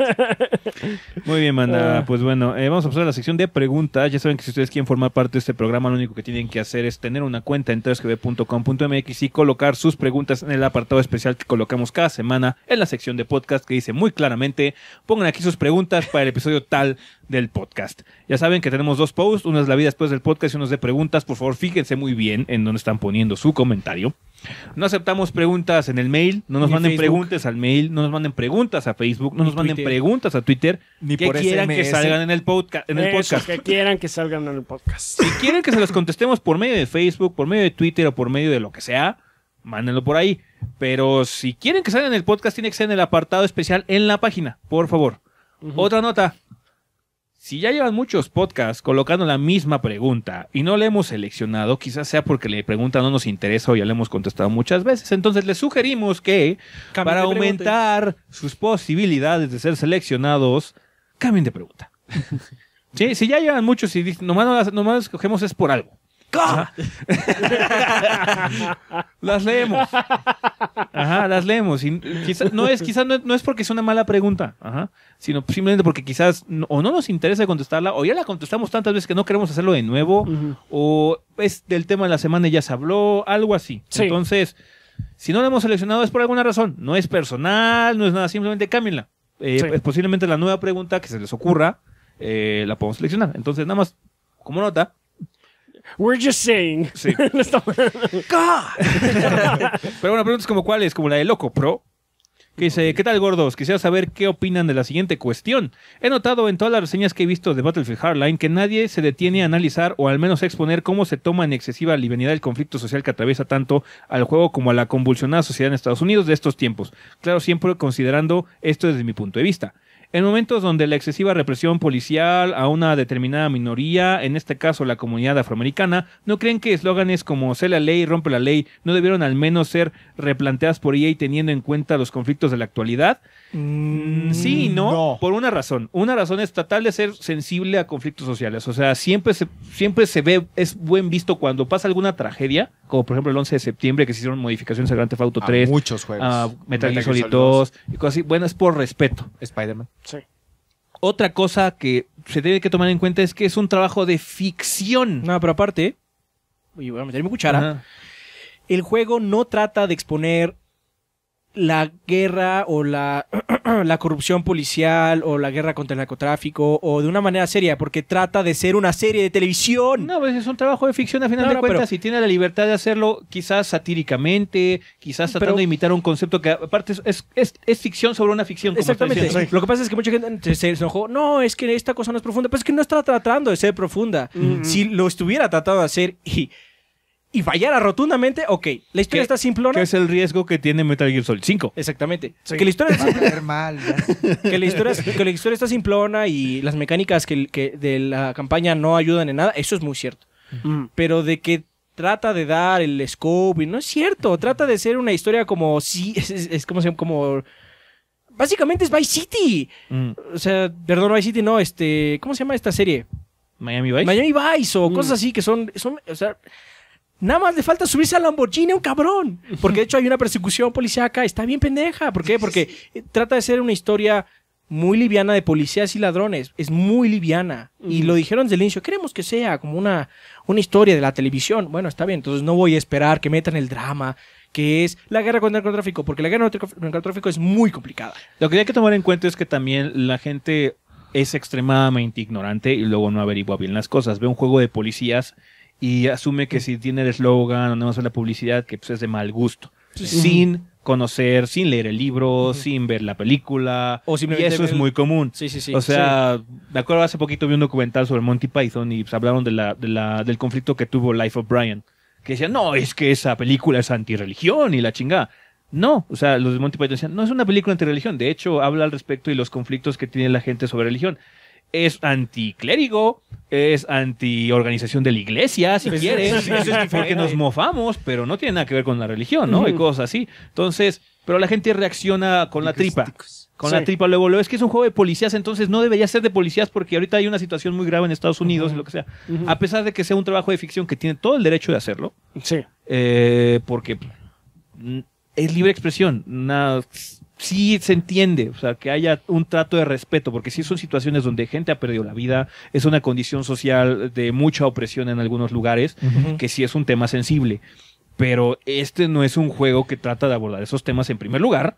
Muy bien, manda. Ah. Pues bueno, eh, vamos a pasar a la sección de preguntas. Ya saben que si ustedes quieren formar parte de este programa, lo único que tienen que hacer es tener una cuenta en tres g b punto com punto m x y colocar sus preguntas en el apartado especial que colocamos cada semana en la sección de podcast que dice muy claramente, pongan aquí sus preguntas para el episodio tal del podcast. Ya saben que tenemos dos posts, uno es la vida después del podcast y uno es de preguntas. Por favor, fíjense muy bien en dónde están poniendo su comentario. No aceptamos preguntas en el mail, no nos Ni manden Facebook. preguntas al mail, no nos manden preguntas a Facebook, no Ni nos manden Twitter. preguntas a Twitter, Ni que por quieran que S M S. salgan en el, podca- en el Eso, podcast. que quieran que salgan en el podcast. Si quieren que se los contestemos por medio de Facebook, por medio de Twitter o por medio de lo que sea, mándenlo por ahí. Pero si quieren que salga en el podcast, tiene que ser en el apartado especial en la página, por favor. Ujú. Otra nota. Si ya llevan muchos podcasts colocando la misma pregunta y no la hemos seleccionado, quizás sea porque la pregunta no nos interesa o ya la hemos contestado muchas veces. Entonces les sugerimos que Cambien para de aumentar sus posibilidades de ser seleccionados, cambien de pregunta. Sí, si ya llevan muchos y dicen, nomás, no las, nomás las escogemos es por algo. Ajá. Las leemos. Ajá, las leemos. Y quizás no es, quizás no, no es porque es una mala pregunta, ajá, sino simplemente porque quizás no, o no nos interesa contestarla, o ya la contestamos tantas veces que no queremos hacerlo de nuevo, uh-huh. o es del tema de la semana y ya se habló, algo así. Sí. Entonces, si no la hemos seleccionado es por alguna razón. No es personal, no es nada, simplemente cámbienla. Eh, sí. Posiblemente la nueva pregunta que se les ocurra eh, la podemos seleccionar. Entonces, nada más, como nota, we're just saying. Sí. Pero bueno, preguntas como cuáles, como la de Loco Pro, que dice, ¿qué tal, gordos? Quisiera saber qué opinan de la siguiente cuestión. He notado en todas las reseñas que he visto de Battlefield Hardline que nadie se detiene a analizar o al menos a exponer cómo se toma en excesiva liviandad el conflicto social que atraviesa tanto al juego como a la convulsionada sociedad en Estados Unidos de estos tiempos. Claro, siempre considerando esto desde mi punto de vista. En momentos donde la excesiva represión policial a una determinada minoría, en este caso la comunidad afroamericana, ¿no creen que eslóganes como sé la ley, rompe la ley, no debieron al menos ser replanteadas por E A teniendo en cuenta los conflictos de la actualidad? Mm, sí y no, no, por una razón. Una razón es tratar de ser sensible a conflictos sociales. O sea, siempre se, siempre se ve, es buen visto cuando pasa alguna tragedia, como por ejemplo el once de septiembre que se hicieron modificaciones a Grand Theft Auto tres, a muchos juegos, a Metal Gear Solid dos y cosas así. Bueno, es por respeto. Spider-Man. Sí. Otra cosa que se debe que tomar en cuenta es que es un trabajo de ficción. No, pero aparte, y voy a meter mi cuchara, ajá, el juego no trata de exponer la guerra o la, la corrupción policial o la guerra contra el narcotráfico o de una manera seria, porque trata de ser una serie de televisión. No, pues es un trabajo de ficción a final no, de no, cuentas, y tiene la libertad de hacerlo quizás satíricamente, quizás tratando pero, de imitar un concepto que aparte es, es, es, es ficción sobre una ficción. Como exactamente. Sí. Lo que pasa es que mucha gente se enojó, no, es que esta cosa no es profunda, pero es que no está tratando de ser profunda. Mm-hmm. Si lo estuviera tratando de hacer y... y fallara rotundamente, ok, la historia está simplona. Que es el riesgo que tiene Metal Gear Solid cinco. Exactamente. Sí. Que la historia es mal, que, la historia es, que la historia está simplona y las mecánicas que, que de la campaña no ayudan en nada, eso es muy cierto. Mm. Pero de que trata de dar el scope, y no es cierto, trata de ser una historia como sí, es, es, es como, como básicamente es Vice City. Mm. O sea, perdón, Vice City no, este, ¿cómo se llama esta serie? Miami Vice. Miami Vice o mm. cosas así que son, son, o sea, nada más le falta subirse al Lamborghini a un cabrón. Porque de hecho hay una persecución policíaca. Está bien pendeja. ¿Por qué? Porque trata de ser una historia muy liviana de policías y ladrones. Es muy liviana. Uh-huh. Y lo dijeron desde el inicio. Queremos que sea como una, una historia de la televisión. Bueno, está bien. Entonces no voy a esperar que metan el drama que es la guerra contra el narcotráfico. Porque la guerra contra el narcotráfico es muy complicada. Lo que hay que tomar en cuenta es que también la gente es extremadamente ignorante y luego no averigua bien las cosas. Ve un juego de policías y asume que si tiene el eslogan o no hace la publicidad, que pues es de mal gusto. Sí. Sin conocer, sin leer el libro, uh-huh. sin ver la película. O y eso es muy común. Sí, sí, sí. O sea, sí. me acuerdo hace poquito vi un documental sobre Monty Python y pues, hablaron de la, de la, del conflicto que tuvo Life of Brian. Que decían, no, es que esa película es antirreligión y la chingada. No, o sea, los de Monty Python decían, no es una película antirreligión. De hecho, habla al respecto y los conflictos que tiene la gente sobre religión. Es anticlérigo, es antiorganización de la iglesia, si quieres, sí, sí, porque nos mofamos, pero no tiene nada que ver con la religión, ¿no? Uh-huh. Y cosas así. Entonces, pero la gente reacciona con la tripa. Con sí. la tripa luego, luego es que es un juego de policías, entonces no debería ser de policías porque ahorita hay una situación muy grave en Estados Unidos, uh-huh. y lo que sea. Uh-huh. A pesar de que sea un trabajo de ficción que tiene todo el derecho de hacerlo. Sí. Eh, porque es libre expresión. Nada... Sí se entiende, o sea, que haya un trato de respeto, porque sí son situaciones donde gente ha perdido la vida, es una condición social de mucha opresión en algunos lugares, uh-huh. que sí es un tema sensible, pero este no es un juego que trata de abordar esos temas en primer lugar,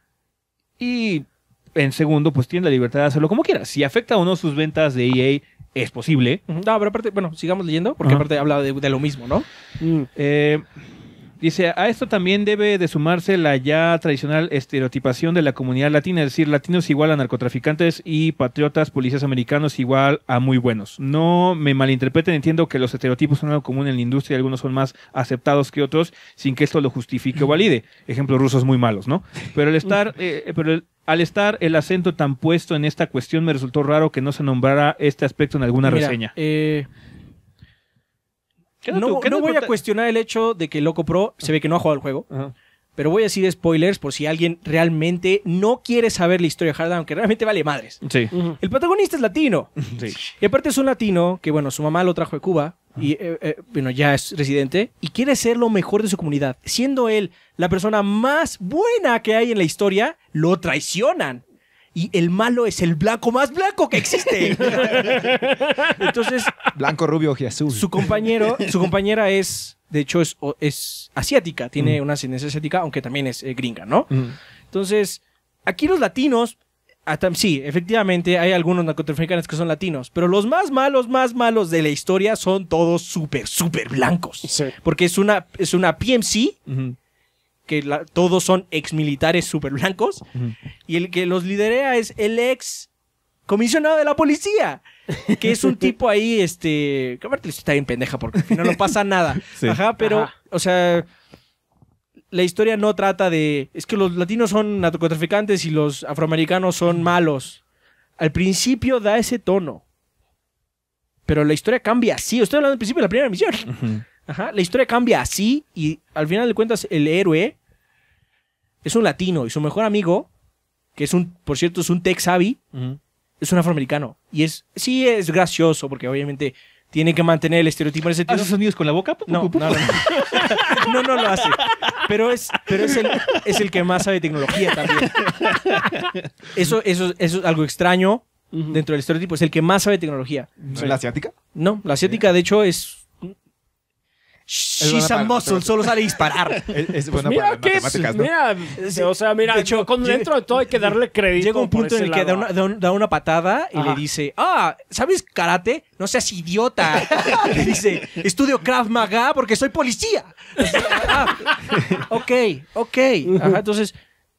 y en segundo, pues tiene la libertad de hacerlo como quiera. Si afecta o no sus ventas de E A, es posible. Uh-huh. No, pero aparte, bueno, sigamos leyendo, porque uh-huh. aparte habla de, de lo mismo, ¿no? Mm. Eh... Dice, a esto también debe de sumarse la ya tradicional estereotipación de la comunidad latina, es decir, latinos igual a narcotraficantes y patriotas, policías americanos igual a muy buenos. No me malinterpreten, entiendo que los estereotipos son algo común en la industria y algunos son más aceptados que otros, sin que esto lo justifique o valide. Ejemplo, rusos muy malos, ¿no? Pero el estar, eh, pero el, al estar el acento tan puesto en esta cuestión, me resultó raro que no se nombrara este aspecto en alguna Mira, reseña. Eh, ¿Qué no no- qué no no voy a importa? cuestionar el hecho de que Loco Pro se ve que no ha jugado el juego, Ajá. pero voy a decir spoilers por si alguien realmente no quiere saber la historia de Hard Down, que realmente vale madres. Sí, Ujú. El protagonista es latino. sí. Y aparte es un latino que, bueno, su mamá lo trajo de Cuba y, eh, eh, bueno, ya es residente y quiere ser lo mejor de su comunidad. Siendo él la persona más buena que hay en la historia, lo traicionan. Y el malo es el blanco más blanco que existe. Entonces, Blanco, rubio y azul. su compañero, su compañera es, de hecho, es, o- es asiática, tiene una ascendencia asiática, aunque también es eh, gringa, ¿no? Mm. Entonces, aquí los latinos, ah, tam- sí, efectivamente hay algunos narcotraficantes que son latinos, pero los más malos, más malos de la historia son todos súper, súper blancos. Sí. Porque es una, es una P M C, Ujú. que la- todos son exmilitares súper blancos, Ujú. y el que los lidera es el ex comisionado de la policía, que es un tipo ahí, este, que aparte está bien pendeja porque al final no pasa nada. Sí. Ajá, pero, Ajá. o sea, la historia no trata de, es que los latinos son narcotraficantes y los afroamericanos son malos. Al principio da ese tono, pero la historia cambia así. Estoy hablando del principio de la primera misión. Ujú. Ajá, la historia cambia así y al final de cuentas el héroe es un latino y su mejor amigo, que es un, por cierto, es un tech savvy, Ujú. es un afroamericano. Y es, sí es gracioso porque obviamente tiene que mantener el estereotipo en ese sentido. ¿Haces sonidos con la boca? No, no, no, no. No, no lo hace. Pero es, pero es el, es el que más sabe tecnología también. Eso, eso, eso es algo extraño Ujú. dentro del estereotipo. Es el que más sabe tecnología. ¿No es la asiática? No, la asiática de hecho es... She's buena a para muscle, matemáticas. solo sabe disparar. Es, es Pues buena mira, para las que matemáticas, ¿no? mira, o sea, mira, De hecho, con llega- dentro de todo hay que darle crédito. Llega un por punto en ese el que da lado. una, da un- da una patada y Ajá. le dice, ah, ¿sabes karate? No seas idiota. Le dice, estudio Krav Maga porque soy policía. Así, ah, ok, ok. Ajá, entonces,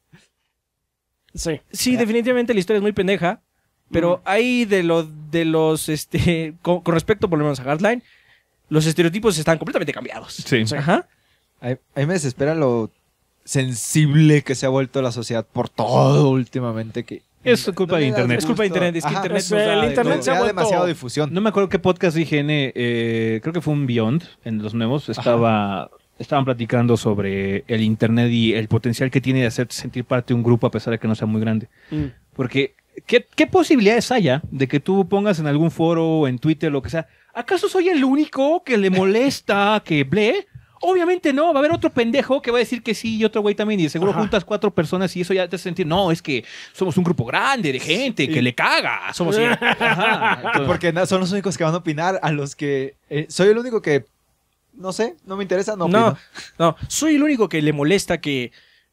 Sí. sí, definitivamente la historia es muy pendeja, pero ahí de, lo, de los, este, con, con respecto por lo menos a Hardline, los estereotipos están completamente cambiados. Sí. Ajá. A a mí me desespera lo sensible que se ha vuelto la sociedad por todo últimamente. Que Es culpa de le das internet. Es culpa de internet, es que Ajá. internet Pues, nos da el de internet todo. se ha da vuelto- demasiado difusión. No me acuerdo qué podcast de I G N, eh, creo que fue un Beyond, en los nuevos, estaba, estaban platicando sobre el internet y el potencial que tiene de hacerte sentir parte de un grupo a pesar de que no sea muy grande. Mm. Porque, ¿qué, qué posibilidades haya de que tú pongas en algún foro, en Twitter, lo que sea? ¿Acaso soy el único que le molesta que ble? Obviamente no, va a haber otro pendejo que va a decir que sí y otro güey también. Y de seguro Ajá. juntas cuatro personas y eso ya te hace sentir, no, es que somos un grupo grande de gente que le caga. Somos cien. Ajá. Entonces- Porque no- son los únicos que van a opinar a los que... eh, soy el único que... No sé, no me interesa, no No, opino. no, soy el único que le molesta que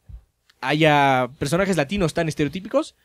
haya personajes latinos tan estereotípicos.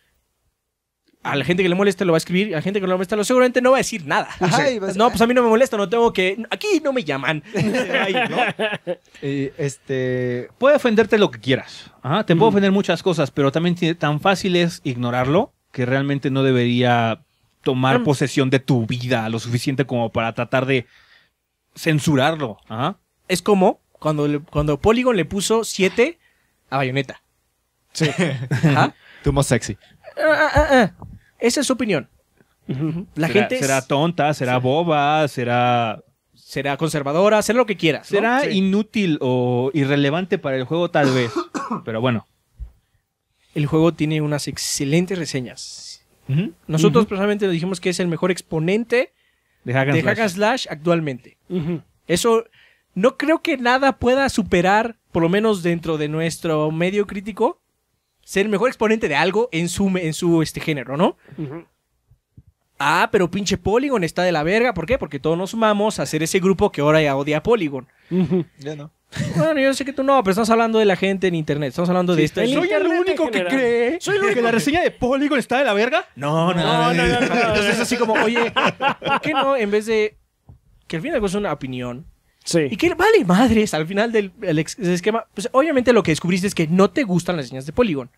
A la gente que le molesta lo va a escribir, a la gente que no le molesta lo seguramente no va a decir nada. Ajá, y vas- No, pues a mí no me molesta, no tengo que... Aquí no me llaman. Ay, ¿no? Eh, este... Puede ofenderte lo que quieras. Ajá, te puede ofender muchas cosas, pero también tiene- tan fácil es ignorarlo que realmente no debería tomar Mm. posesión de tu vida lo suficiente como para tratar de censurarlo. Ajá. Es como cuando, le- cuando Polygon le puso siete a Bayonetta. Sí. Ajá. Tú más sexy. Ah, ah, ah. Esa es su opinión. La será, gente es- será tonta, será boba, será, será conservadora, será lo que quieras. ¿no? será Sí. inútil o irrelevante para el juego tal vez. Pero bueno. El juego tiene unas excelentes reseñas. Nosotros personalmente dijimos que es el mejor exponente De Hack and de Slash. Hack and Slash actualmente. Ujú. Eso no creo que nada pueda superar, por lo menos dentro de nuestro medio crítico, ser el mejor exponente de algo en su, en su este género, ¿no? Ujú. Ah, pero pinche Polygon está de la verga. ¿Por qué? Porque todos nos sumamos a hacer ese grupo que ahora ya odia a Polygon. Ujú. Ya no. Bueno, yo sé que tú no, pero estamos hablando de la gente en internet. Estamos hablando de esta... el ¿Soy el internet en único que general. cree Soy el único que la reseña de Polygon está de la verga? No, no, No, no, no, no, no. Entonces es así como, oye, ¿por qué no en vez de... Que al final es una opinión. Sí. Y que vale madres al final del el ex- el esquema. Pues obviamente lo que descubriste es que no te gustan las señas de Polygon.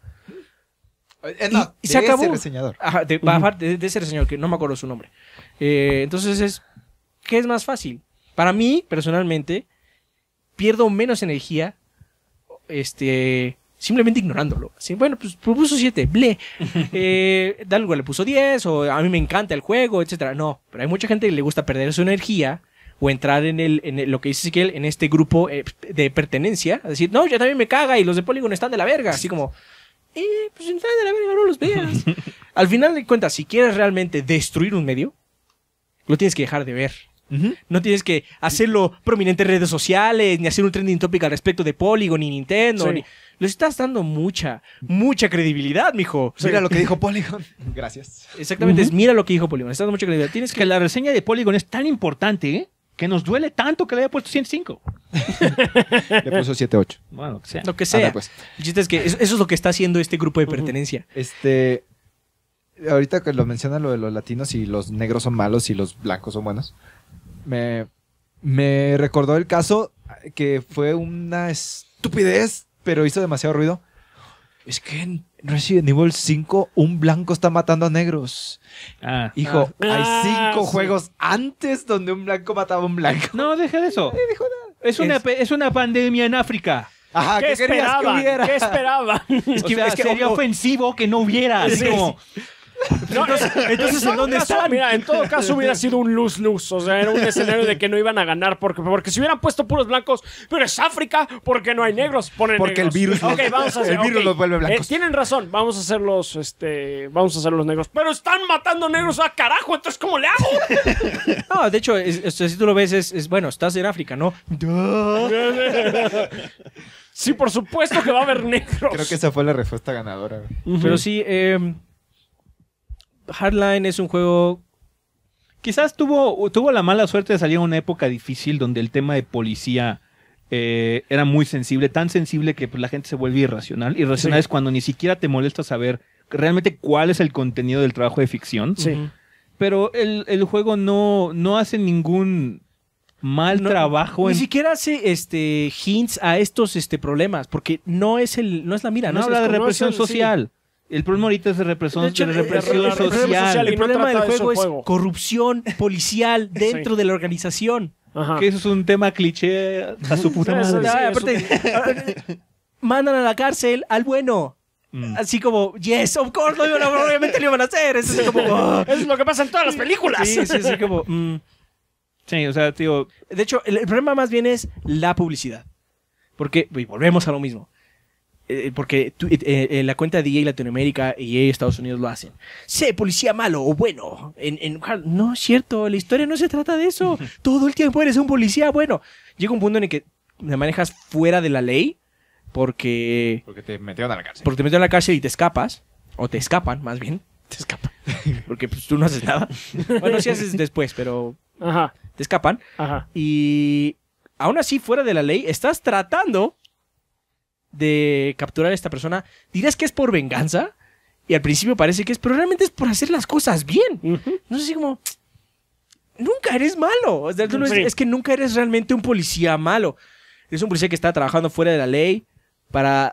Eh, no, Y- y se de acabó. ese reseñador. Ajá, de, uh-huh. de, de ese señor que no me acuerdo su nombre. Eh, entonces es, ¿qué es más fácil? Para mí, personalmente, pierdo menos energía este, simplemente ignorándolo. Así, bueno, pues propuso siete, ble. Eh, Dalgo le puso diez, o a mí me encanta el juego, etcétera. No, pero hay mucha gente que le gusta perder su energía o entrar en, el, en el- lo que dice Ezequiel, en este grupo eh, de pertenencia. A decir, no, yo también me caga y los de Polygon están de la verga. Así como... Eh, pues están de la verga, no los veas. Al final de cuentas, si quieres realmente destruir un medio, lo tienes que dejar de ver. Ujú. No tienes que hacerlo prominente en redes sociales, ni hacer un trending topic al respecto de Polygon ni Nintendo. Sí. Ni... Le estás dando mucha, mucha credibilidad, mijo. Mira lo que dijo Polygon. Gracias. Exactamente, es mira lo que dijo Polygon. Le estás dando mucha credibilidad. Tienes Es que... que la reseña de Polygon es tan importante, ¿eh? Que nos duele tanto que le haya puesto ciento cinco. Le puso siete ocho. Bueno, lo que sea. Lo que sea. Ah, pues. El chiste es que eso, eso es lo que está haciendo este grupo de pertenencia. Este. Ahorita que lo menciona lo de los latinos y los negros son malos y los blancos son buenos. Me, me recordó el caso que fue una estupidez, pero hizo demasiado ruido. Es que en Resident Evil cinco un blanco está matando a negros. Ah. Hijo, Ah. hay Ah, cinco sí. juegos antes donde un blanco mataba a un blanco. No, deja de eso. Es una, Es- pe- es una pandemia en África. Ajá, ¿Qué ¿qué querías que esperaban? hubiera? ¿Qué esperaban? Es que, es que sería o- o- ofensivo que no hubiera. Así Sí. como, No, entonces, ¿en dónde caso, están? Mira, en todo caso hubiera sido un lose-lose. O sea, era un escenario de que no iban a ganar. Porque, porque si hubieran puesto puros blancos, pero es África, porque no hay negros. Ponen Porque el negros. virus los- Ok, vamos a hacer, el virus ok. los vuelve blancos. Eh, tienen razón, vamos a hacerlos, este, vamos a hacer los negros. Pero están matando negros a carajo, entonces ¿cómo le hago? No, de hecho, es- es- si tú lo ves, es, es bueno, estás en África, ¿no? Sí, por supuesto que va a haber negros. Creo que esa fue la respuesta ganadora. Pero sí, eh, Hardline es un juego... quizás tuvo, tuvo la mala suerte de salir en una época difícil donde el tema de policía eh, era muy sensible, tan sensible que pues, la gente se vuelve irracional. Irracional Sí. es cuando ni siquiera te molesta saber realmente cuál es el contenido del trabajo de ficción. Sí. Ujú. Pero el, el juego no, no hace ningún mal No, trabajo Ni en... siquiera hace este, hints a estos este, problemas, porque no es, el, no es la mira. No es- habla es de como- represión es el- social. El problema ahorita es de represión, De hecho, de el- represión el- el- el social. problema social El y no problema del trata de juego es eso el juego. corrupción policial dentro Sí. de la organización. Ajá. Que eso es un tema cliché a su puta Sí, sí, madre. sí. Ah, aparte, mandan a la cárcel al bueno. Mm. Así como, yes, of course, no, no, obviamente lo iban a hacer. Eso es como, oh. Eso es lo que pasa en todas las películas. Sí, sí, sí, como, mm. Sí, o sea, tío, De hecho, el, el problema más bien es la publicidad. Porque, y volvemos a lo mismo. Eh, porque tú- eh, eh, la cuenta de E A Latinoamérica y E A Estados Unidos lo hacen. Sé policía malo o bueno. En, en- no es cierto, la historia no se trata de eso. Todo el tiempo eres un policía bueno. Llega un punto en el que te manejas fuera de la ley porque, Porque te metieron a la cárcel. porque te meten a la cárcel y te escapas. O te escapan, más bien. Te escapan. Porque pues, tú no haces nada. Bueno, sí haces después, pero Ajá, te escapan. ajá. Y aún así, fuera de la ley, estás tratando de capturar a esta persona. Dirás que es por venganza. Y al principio parece que es, pero realmente es por hacer las cosas bien. Ujú. No sé si como... Nunca eres malo. O sea, tú no Sí. es, es que nunca eres realmente un policía malo. Eres un policía que está trabajando fuera de la ley para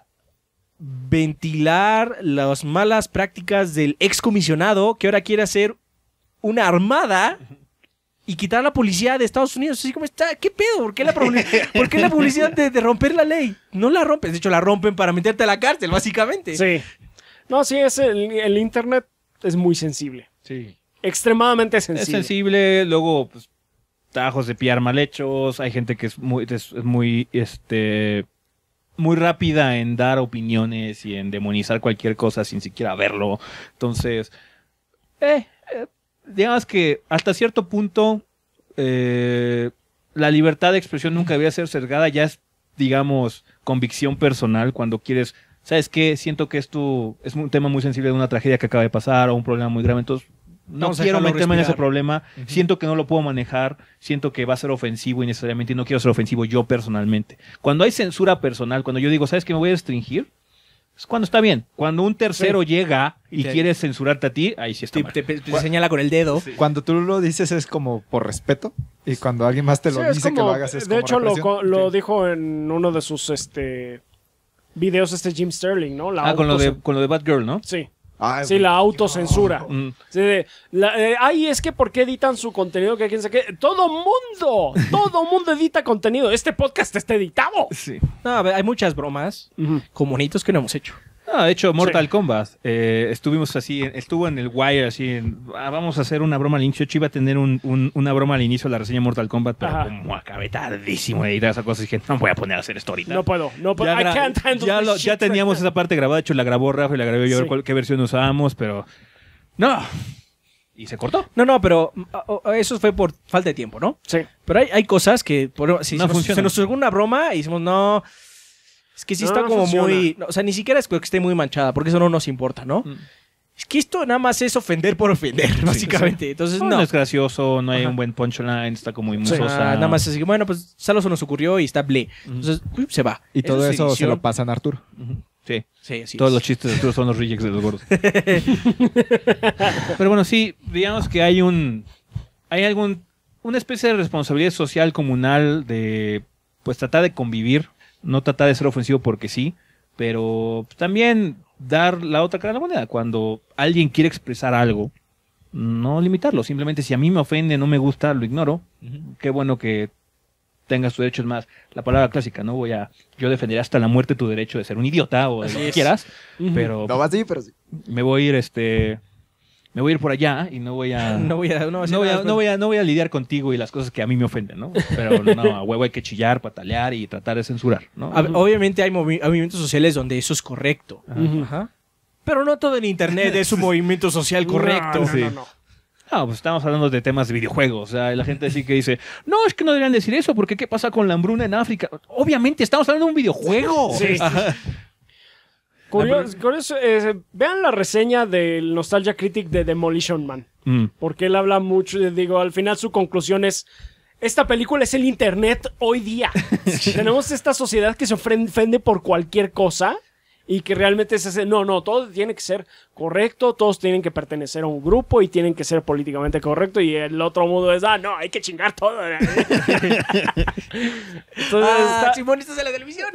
ventilar las malas prácticas del excomisionado que ahora quiere hacer una armada y quitar a la policía de Estados Unidos. Así como está, ¿qué pedo? ¿Por qué la, publi- ¿por qué la publicidad de, de romper la ley? No la rompes. De hecho, la rompen para meterte a la cárcel, básicamente. Sí. No, sí, es el, el internet es muy sensible. sí. Extremadamente Es sensible. sensible, luego pues, trabajos de P R mal hechos, hay gente que es muy, es, es muy, este, muy rápida en dar opiniones y en demonizar cualquier cosa sin siquiera verlo. Entonces, eh, eh, digamos que hasta cierto punto eh, la libertad de expresión nunca debería ser sesgada, ya es, digamos, convicción personal cuando quieres, ¿sabes qué? Siento que esto es un tema muy sensible de una tragedia que acaba de pasar o un problema muy grave, entonces no Vamos a quiero dejarlo meterme en ese respirar. problema, siento que no lo puedo manejar, siento que va a ser ofensivo innecesariamente y no quiero ser ofensivo yo personalmente. Cuando hay censura personal, cuando yo digo, ¿sabes qué? Me voy a restringir, es cuando está bien. Cuando un tercero llega y, Y te- quiere censurarte a ti, ahí sí está Te, mal. te- te señala con el dedo. Cuando tú lo dices es como por respeto. Y cuando alguien más te lo Sí, es dice que como- lo hagas es de como hecho, lo, represión. co- lo dijo en uno de sus este videos este Jim Sterling, ¿no? La Ah, con lo, de, autocen- con lo de Batgirl, ¿no? Sí, Ay, sí, la autocensura. Mm. Sí, de, la- eh, ay, es que ¿por qué editan su contenido? Que quién sabe qué. Todo mundo, todo mundo edita contenido. Este podcast está editado. Sí. No, a ver, hay muchas bromas con monitos que no hemos hecho. Ah, de hecho, Mortal Sí. Kombat, eh, estuvimos así, estuvo en el Wire, así, en, ah, vamos a hacer una broma al inicio. Yo iba a tener un, un- una broma al inicio de la reseña de Mortal Kombat, pero Ajá. como acabé tardísimo de editar esa cosa, dije, no voy a poner a hacer esto ahorita. No puedo, no puedo. ya, I gra- can't handle ya, this lo- shit ya teníamos right esa parte grabada, de hecho la grabó Rafa y la grabé yo a ver Sí. cuál- qué versión usábamos, pero no. Y se cortó. No, no, pero mm, o- o- eso fue por falta de tiempo, ¿no? now. Sí. Pero hay, hay cosas que por, si No se, nos, funcionan. se nos surgió una broma y decimos, no, es que sí No, está no como funciona. muy... no, o sea, ni siquiera es que esté muy manchada, porque eso no nos importa, ¿no? Mm. Es que esto nada más es ofender por ofender, básicamente. Entonces, No, no. no es gracioso, no hay Ajá. un buen punchline, está como muy Sí. musosa. Ah, nada más es así, bueno, pues solo se nos ocurrió y está ble. Entonces, uy, se va. Y todo es eso se edición. lo pasan a Arturo. Ujú. Sí. Sí, así Todos es. los chistes de Arturo son los rejects de los gordos. Pero bueno, sí, digamos que hay un. Hay algún. Una especie de responsabilidad social comunal de. Pues tratar de convivir. No tratar de ser ofensivo porque sí. Pero también dar la otra cara de la moneda. Cuando alguien quiere expresar algo, no limitarlo. Simplemente si a mí me ofende, no me gusta, lo ignoro. Qué bueno que tengas tu derecho. Es más, la palabra clásica, ¿no? Voy a. Yo defenderé hasta la muerte tu derecho de ser un idiota o de lo que es. quieras. Ujú. Pero No va así, pero sí. me voy a ir este me voy a ir por allá y no voy a No voy a... No, no voy a, no voy a, no voy a lidiar contigo y las cosas que a mí me ofenden, ¿no? Pero no, a huevo hay que chillar, patalear y tratar de censurar, ¿no? A- Obviamente hay movi- hay movimientos sociales donde eso es correcto. Ujú. Ajá. Pero no todo en internet es un movimiento social correcto. No, no, Sí. no, no. No, pues estamos hablando de temas de videojuegos. O sea, la gente sí que dice, no, es que no deberían decir eso, porque ¿qué pasa con la hambruna en África? Obviamente, estamos hablando de un videojuego. Sí. Ajá. Curioso, curioso, eh, vean la reseña del Nostalgia Critic de Demolition Man. Mm. Porque él habla mucho, y digo, al final su conclusión es, esta película es el internet hoy día. Tenemos esta sociedad que se ofren- ofende por cualquier cosa y que realmente es ese, no, no, todo tiene que ser correcto, todos tienen que pertenecer a un grupo y tienen que ser políticamente correcto y el otro mundo es, ah, no, hay que chingar todo. Entonces, Ah, está, Simón, esto es de la televisión.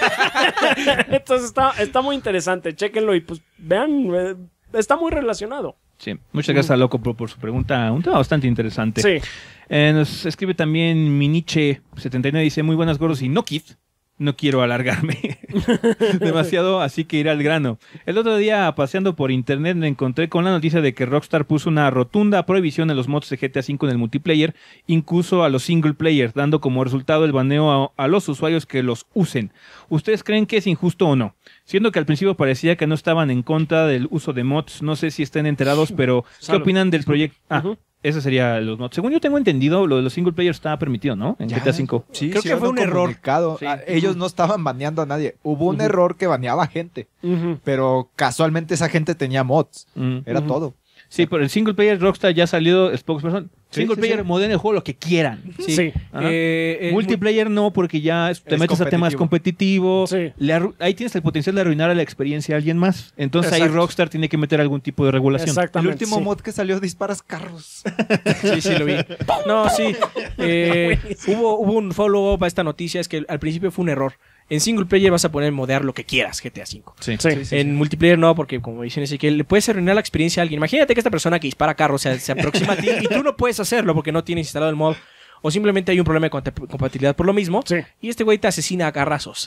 entonces está, está muy interesante, chéquenlo y pues vean, eh, está muy relacionado. Sí. Muchas gracias a Loco por, por su pregunta. Un tema bastante interesante. Sí. Eh, nos escribe también Miniche setenta y nueve, dice, muy buenas gordos y no kid. No quiero alargarme demasiado, así que iré al grano. El otro día, paseando por internet, me encontré con la noticia de que Rockstar puso una rotunda prohibición en los mods de G T A cinco en el multiplayer, incluso a los single player, dando como resultado el baneo a, a los usuarios que los usen. ¿Ustedes creen que es injusto o no? Siendo que al principio parecía que no estaban en contra del uso de mods, no sé si estén enterados, pero ¿qué Salud. opinan del proyecto? Ah, Ujú. ese sería los mods. Según yo tengo entendido, lo de los single player estaba permitido, ¿no? En Ya. G T A cinco. Sí, Creo sí, que fue hubo un error. comunicado. Sí. Ah, ellos no estaban baneando a nadie. Hubo un error que baneaba gente. Ujú. Pero casualmente esa gente tenía mods. Mm. Era Ujú. todo. Sí, pero el single player Rockstar ya ha salido spokesperson. Sí, Single sí, player, sí. modelen el juego lo que quieran. Sí. Sí. Ajá. Eh, eh, Multiplayer no, porque ya te Es metes a temas competitivos. Sí. Le arru- ahí tienes el potencial de arruinar la experiencia a alguien más. Entonces ahí Exacto. Rockstar tiene que meter algún tipo de regulación. El Exactamente. último sí. mod que salió disparas carros. Sí, sí, lo vi. No, sí. Eh, hubo, hubo un follow-up a esta noticia, es que al principio fue un error. En single player vas a poder modear lo que quieras, G T A cinco. Sí. Sí. En multiplayer no, porque como dicen ese que le puedes arruinar la experiencia a alguien. Imagínate que esta persona que dispara carros se, se aproxima a ti y tú no puedes hacerlo porque no tienes instalado el mod. O simplemente hay un problema de compa- compatibilidad por lo mismo. Sí. Y este güey te asesina a garrazos.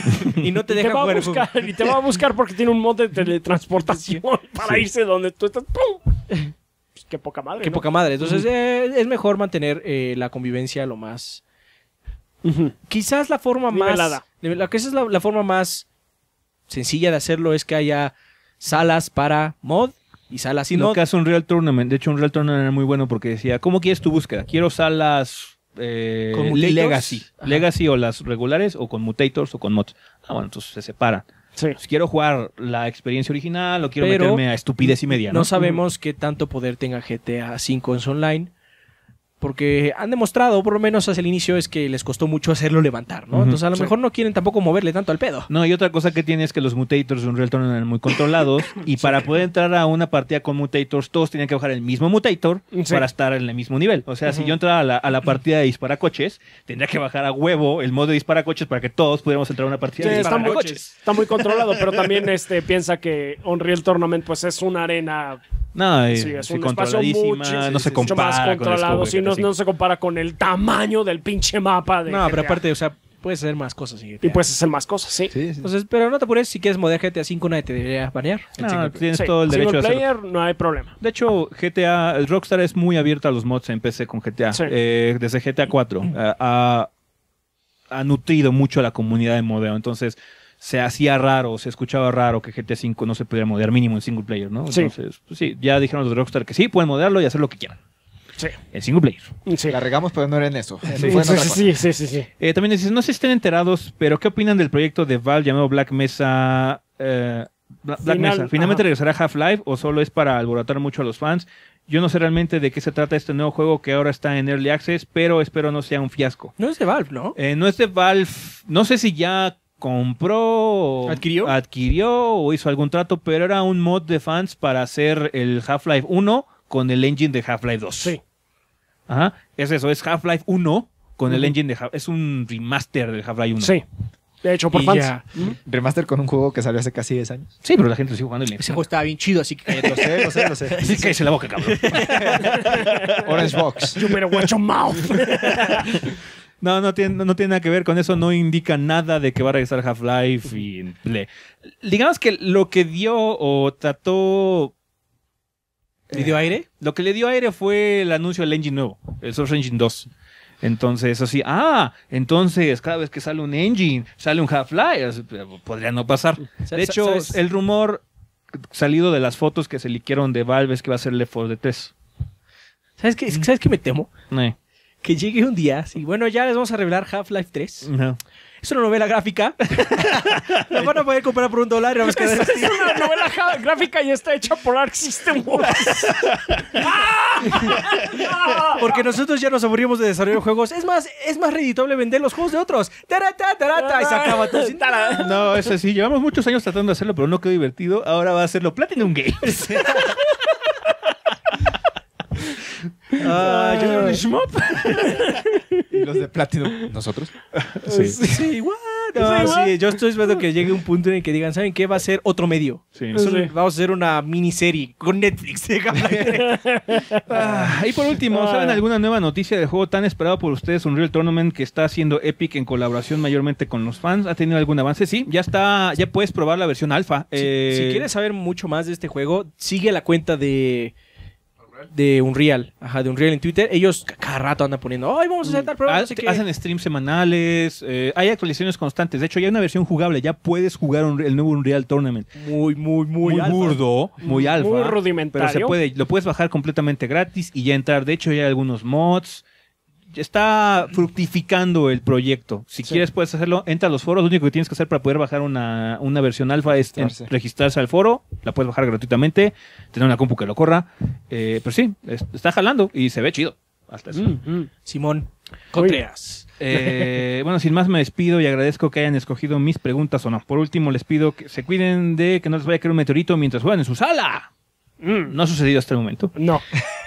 y no te Y te deja va a jugar el juego. buscar, y te va a buscar porque tiene un mod de teletransportación para irse donde tú estás. ¡Pum! Pues qué poca madre. Qué ¿no? poca madre. Entonces eh, es mejor mantener eh, la convivencia lo más... Ujú. Quizás la forma Nivelada. más... La, que esa es la, la forma más sencilla de hacerlo es que haya salas para mod y salas sin Lo mod. que hace un Real Tournament. De hecho, un Real Tournament era muy bueno porque decía, ¿cómo quieres tu búsqueda? Quiero salas eh, ¿Con mutators? Legacy. Ajá. Legacy o las regulares o con mutators o con mods. Ah, bueno, entonces se separan. Sí. Pues quiero jugar la experiencia original o quiero Pero meterme a estupidez y media, ¿no? No sabemos qué tanto poder tenga G T A cinco en su online. Porque han demostrado, por lo menos hacia el inicio, es que les costó mucho hacerlo levantar, ¿no? Ujú, Entonces a lo sí. mejor no quieren tampoco moverle tanto al pedo. No, y otra cosa que tiene es que los mutators de Unreal Tournament eran muy controlados y para poder entrar a una partida con mutators todos tenían que bajar el mismo mutator Sí. para estar en el mismo nivel. O sea, si yo entraba a la, a la partida de disparacoches, tendría que bajar a huevo el modo de disparacoches para que todos pudiéramos entrar a una partida Sí, de está, muy, disparacoches. está muy controlado, pero también este, piensa que Unreal Tournament pues es una arena, No, sí, es sí, un espacio controladísima, mucho, no se mucho más compara con el controlado, Scope, sí, no, sí. no se compara con el tamaño del pinche mapa de No, pero G T A. aparte, o sea, puedes hacer más cosas. en G T A. Y puedes hacer más cosas, sí. Sí, sí. Entonces, pero no te apures, si quieres modear G T A cinco, nadie te debería banear. El No, single player. tienes Sí, todo el derecho single de hacerlo. player, no hay problema. De hecho, G T A, el Rockstar es muy abierto a los mods en P C con G T A. Sí. Eh, desde G T A cuatro eh, ha, ha nutrido mucho a la comunidad de modeo. Entonces, se hacía raro, se escuchaba raro que G T A cinco no se pudiera modear mínimo en single player, ¿no? Sí. Entonces, pues sí, ya dijeron los de Rockstar que sí, pueden modearlo y hacer lo que quieran. Sí. En single player. Sí. La regamos, pero no era en eso. Sí, Fue en otra cosa. sí, sí, sí, sí. Eh, también dices, no sé si estén enterados, pero ¿qué opinan del proyecto de Valve llamado Black Mesa? eh, Bla- Black Final- Mesa. ¿Finalmente ajá. regresará Half-Life o solo es para alborotar mucho a los fans? Yo no sé realmente de qué se trata este nuevo juego que ahora está en Early Access, pero espero no sea un fiasco. No es de Valve, ¿no? Eh, no es de Valve, no sé si ya compró, o ¿Adquirió? adquirió o hizo algún trato, pero era un mod de fans para hacer el Half-Life uno con el engine de Half-Life dos. Sí. Ajá, es eso, es Half-Life uno con el Ujú. engine de Half- es un remaster del Half-Life uno. Sí. De hecho, por Y fans. ya. Remaster con un juego que salió hace casi diez años. Sí, pero la gente lo sigue jugando y le Ese juego estaba bien chido, así que cállate. Lo sé, lo sé, lo sé. Sí, cállese la boca, cabrón. Orange Box. You better watch your mouth. No, no tiene, no tiene nada que ver con eso, no indica nada de que va a regresar Half-Life y le- digamos que lo que dio o trató ¿Le dio aire? lo que le dio aire fue el anuncio del engine nuevo, el Source Engine dos. Entonces, así, ah, entonces cada vez que sale un engine, sale un Half-Life, así, podría no pasar. De hecho, ¿Sabes? el rumor salido de las fotos que se liquearon de Valve es que va a ser Left four Dead tres. ¿Sabes qué? ¿Sabes qué me temo? Eh, Que llegue un día, sí, bueno, ya les vamos a revelar Half-Life tres. no. Es una novela gráfica. La van a poder comprar por un dólar y vamos a quedar Es una novela ja- gráfica y está hecha por Arc System Works. Porque nosotros ya nos aburrimos de desarrollar juegos. Es más, es más redituable vender los juegos de otros. Tarata, tarata, y se acaba todo. Sin- No, es así. Llevamos muchos años tratando de hacerlo, pero no quedó divertido. Ahora va a hacerlo Platinum Games. Ah, ¿ya vieron el shmup? Y los de Platinum. ¿Nosotros? Sí. Sí, what? No, sí, yo estoy esperando que llegue un punto en el que digan, ¿saben qué? Va a ser otro medio. Sí. Eso- Sí. Vamos a hacer una miniserie con Netflix de Half-Life tres. Ah, y por último, ¿saben alguna nueva noticia del juego tan esperado por ustedes, Unreal Tournament, que está haciendo Epic en colaboración mayormente con los fans? ¿Ha tenido algún avance? Sí, ya está, ya puedes probar la versión alfa. Si- Eh, Si quieres saber mucho más de este juego, sigue la cuenta de de Unreal, ajá, de Unreal en Twitter. Ellos ca- cada rato andan poniendo, ay, vamos a hacer tal prueba, ha- no sé qué. hacen streams semanales, eh, hay actualizaciones constantes. De hecho, ya hay una versión jugable, ya puedes jugar un- el nuevo Unreal Tournament. muy, muy, muy, Muy, alfa. burdo, muy alfa. Muy rudimentario. Pero se puede, lo puedes bajar completamente gratis y ya entrar. De hecho, ya hay algunos mods. Ya está fructificando el proyecto. Si Sí. quieres, puedes hacerlo. Entra a los foros. Lo único que tienes que hacer para poder bajar una, una versión alfa es en- Registrarse. registrarse al foro. La puedes bajar gratuitamente. Tener una compu que lo corra. Eh, pero sí, es- está jalando y se ve chido. Hasta eso. Mm, mm. Simón Contreras. Eh, bueno, sin más me despido y agradezco que hayan escogido mis preguntas o no. Por último, les pido que se cuiden de que no les vaya a caer un meteorito mientras juegan en su sala. Mm. No ha sucedido hasta el momento. No.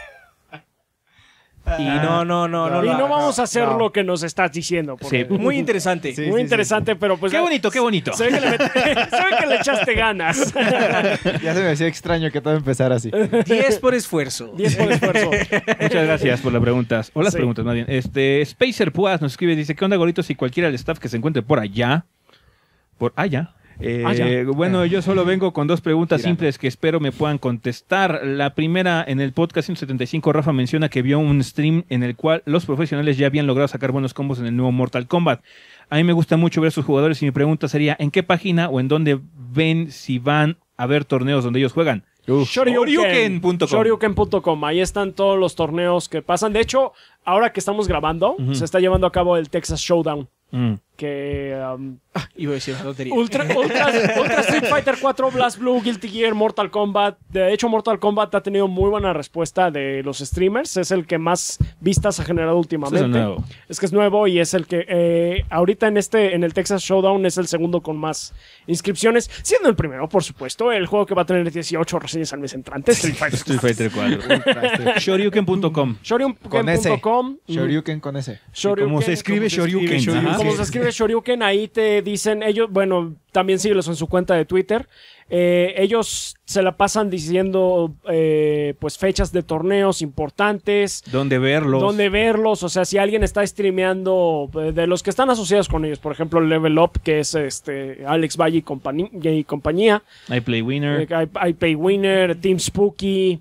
Y no, no, no, no. y no, no vamos a no, hacer no. lo que nos estás diciendo. porque- Sí. Muy interesante. Sí. Muy interesante, pero pues... Qué bonito, qué bonito. Se ve que le, met- se ve que le echaste ganas. Ya se me hacía extraño que todo empezara así. diez por esfuerzo. diez por esfuerzo. Muchas gracias por las preguntas. O las Sí. preguntas, más bien. Este, Spacer Puas nos escribe, dice, ¿qué onda, goritos? Y cualquiera del staff que se encuentre por allá. Por allá. Eh, Allá. Bueno, yo solo vengo con dos preguntas Tirando. simples que espero me puedan contestar. La primera, en el podcast ciento setenta y cinco, Rafa menciona que vio un stream en el cual los profesionales ya habían logrado sacar buenos combos en el nuevo Mortal Kombat. A mí me gusta mucho ver a sus jugadores y mi pregunta sería, ¿en qué página o en dónde ven si van a ver torneos donde ellos juegan? Shoryuken punto com. Shoryuken punto com. Ahí están todos los torneos que pasan. De hecho, ahora que estamos grabando, Ujú. se está llevando a cabo el Texas Showdown. Mm. que um, Ah, iba a decir una tontería. Ultra, Ultra, Ultra Street Fighter cuatro, Blast Blue, Guilty Gear, Mortal Kombat. De hecho, Mortal Kombat ha tenido muy buena respuesta de los streamers. Es el que más vistas ha generado últimamente. Eso es nuevo. Es que es nuevo y es el que eh, ahorita en este en el Texas Showdown es el segundo con más inscripciones, siendo el primero, por supuesto, el juego que va a tener dieciocho reseñas al mes entrante, Street Fighter. Street Fighter cuatro. Shoryuken punto com. Shoryuken punto com. Shoryuken con ese. Shoryuken, Como se escribe como se escribe Shoryuken. Shoryuken. Ajá. Como se escribe Shoryuken, ahí te dicen ellos, bueno, también síguelos en su cuenta de Twitter. Eh, ellos se la pasan diciendo eh, pues fechas de torneos importantes, Donde verlos. dónde verlos, o sea, si alguien está streameando eh, de los que están asociados con ellos, por ejemplo, Level Up, que es este Alex Valle y, compañía, y compañía, I Play Winner. eh, I, I Pay Winner, Team Spooky,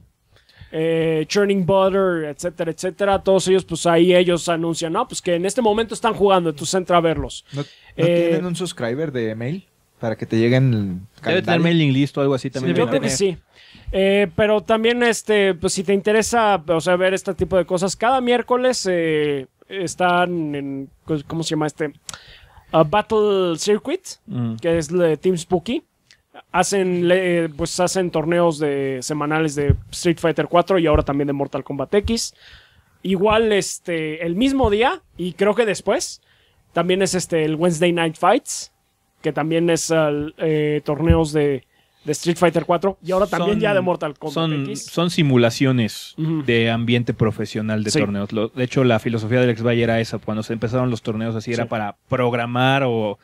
eh, Churning Butter, etcétera, etcétera, todos ellos, pues ahí ellos anuncian, no, pues que en este momento están jugando, entonces entra a verlos. ¿No, ¿no Eh, tienen un subscriber de mail para que te lleguen el Debe tener calendario? mailing list o algo así también. Yo debe creo que sí. Eh, pero también, este, pues si te interesa, o sea, ver este tipo de cosas, cada miércoles eh, están en, ¿cómo se llama este? Uh, Battle Circuit, Mm. que es de Team Spooky. Hacen, le- pues hacen torneos de semanales de Street Fighter cuatro y ahora también de Mortal Kombat X. Igual, este, el mismo día y creo que después también es este el Wednesday Night Fights, que también es uh, eh, torneos de, de Street Fighter cuatro y ahora también Son- ya de Mortal Kombat Son, X. son simulaciones Ujú. de ambiente profesional de Sí. torneos. Lo- de hecho, la filosofía del Alex Valle era esa. Cuando se empezaron los torneos así, era Sí. para programar o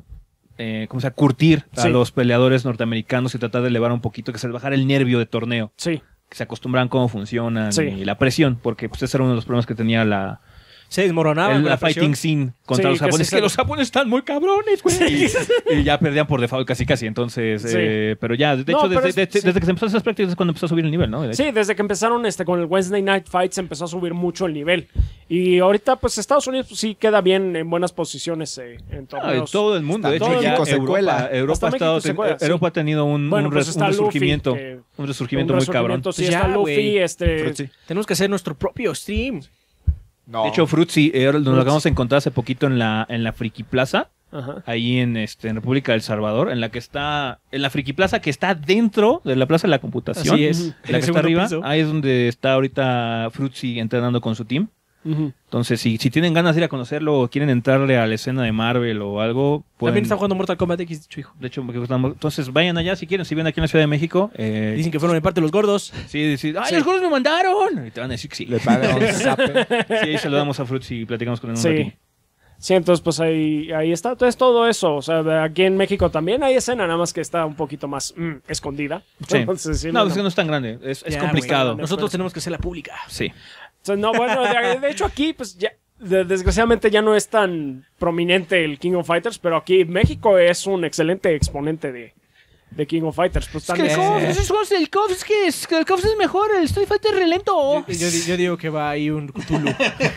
eh, ¿cómo se llama? Curtir a Sí. los peleadores norteamericanos y tratar de elevar un poquito, que se les bajara el nervio de torneo. Sí, Que se acostumbran cómo funcionan Sí. y la presión, porque pues ese era uno de los problemas que tenía la, Se desmoronaba el- con la la presión. fighting scene contra Sí, los que japoneses. sí, Que sí. los japoneses están muy cabrones, güey. Y, y ya perdían por default casi casi. Entonces, Sí. eh, pero ya, de No, hecho, pero desde, es- desde- sí. desde que se empezó esas prácticas es cuando empezó a subir el nivel, ¿no? De hecho. sí, desde que empezaron este con el Wednesday Night Fights empezó a subir mucho el nivel. Y ahorita, pues Estados Unidos pues, sí queda bien en buenas posiciones eh, en Ah, torneos. todo el mundo, de Hasta hecho, ya México se Europa, cuela. Europa, Hasta ha, estado, México se cuela, sí. Europa ha tenido un, Bueno, un, pues res- está un Luffy, resurgimiento, que- un resurgimiento Un muy cabrón. resurgimiento, sí, Pues ya, está Luffy, güey. este... Fruitsy. Tenemos que hacer nuestro propio stream. No. De hecho, Fruitsy, eh, nos lo Fruitsy. acabamos de encontrar hace poquito en la, en la Friki Plaza, Ajá. ahí en, este, en República del Salvador, en la que está, en la Friki Plaza que está dentro de la Plaza de la Computación. Así es. Ujú. La En que el está segundo arriba, piso. ahí es donde está ahorita Fruitsy entrenando con su team. Ujú. Entonces, si, si tienen ganas de ir a conocerlo o quieren entrarle a la escena de Marvel o algo, pueden... También está jugando Mortal Kombat X, de hecho, hijo. De hecho, porque estamos- entonces vayan allá si quieren, si vienen aquí en la Ciudad de México. Eh, Dicen que fueron de parte de los gordos. sí, sí, ¡ay, Sí. los gordos me mandaron! Y te van a decir que sí. Le pagan un zape. Sí, ahí saludamos a Fruits y platicamos con él un Sí. ratito. Sí, entonces pues ahí, ahí está. Entonces todo eso, o sea, aquí en México también hay escena, nada más que está un poquito más mm, escondida. Sí. Entonces, sí, No, no, es que no. no es tan grande, es, es Ya, complicado. güey. Nosotros tenemos que hacer la pública. Sí. O sea, no, bueno, de, de hecho aquí pues ya, de- desgraciadamente ya no es tan prominente el King of Fighters, pero aquí México es un excelente exponente de, de King of Fighters. Pues Es que el también- C O F, esos juegos del C O F, es que es- que el C O F es mejor, el Street Fighter relento. Yo, yo- yo digo que va ahí un Cthulhu.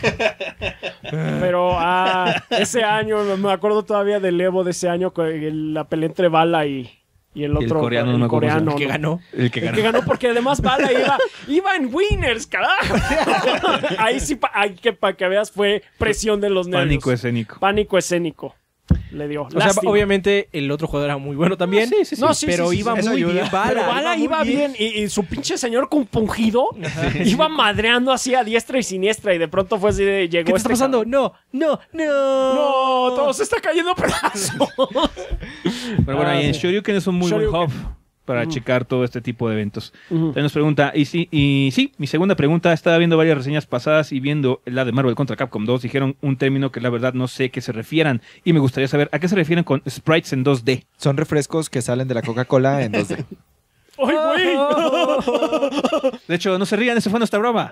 Pero ah, ese año, me acuerdo todavía del Evo de ese año, con el- la pelea entre Bala y, y el Y el otro. coreano, no me acuerdo cómo se llama. coreano, que ¿no? ganó. El que El ganó. que ganó porque además Bala iba, iba en winners, carajo. Ahí sí, pa- ahí que para que veas fue presión de los nervios. Pánico escénico. Pánico escénico. Le dio. O sea, Lástima. obviamente el otro jugador era muy bueno también. Sí, sí, sí. No, sí, pero sí, sí, iba sí. Eso muy ayuda. bien Bala. Pero Bala muy iba bien, y, y su pinche señor compungido iba madreando así a diestra y siniestra y de pronto fue así de llegó ¿Qué te este está pasando? cabrón. No, no, no. No, todo se está cayendo a pedazos. Pero bueno, Ah, ahí en sí. Shoryuken es un muy Shoryuken. buen hub para checar todo este tipo de eventos. Ujú. También nos pregunta, y sí, y sí, mi segunda pregunta, estaba viendo varias reseñas pasadas y viendo la de Marvel contra Capcom dos, dijeron un término que la verdad no sé qué se refieran y me gustaría saber a qué se refieren con sprites en dos D. Son refrescos que salen de la Coca-Cola en dos D. ¡Ay, güey! De hecho, no se rían, esa fue nuestra broma.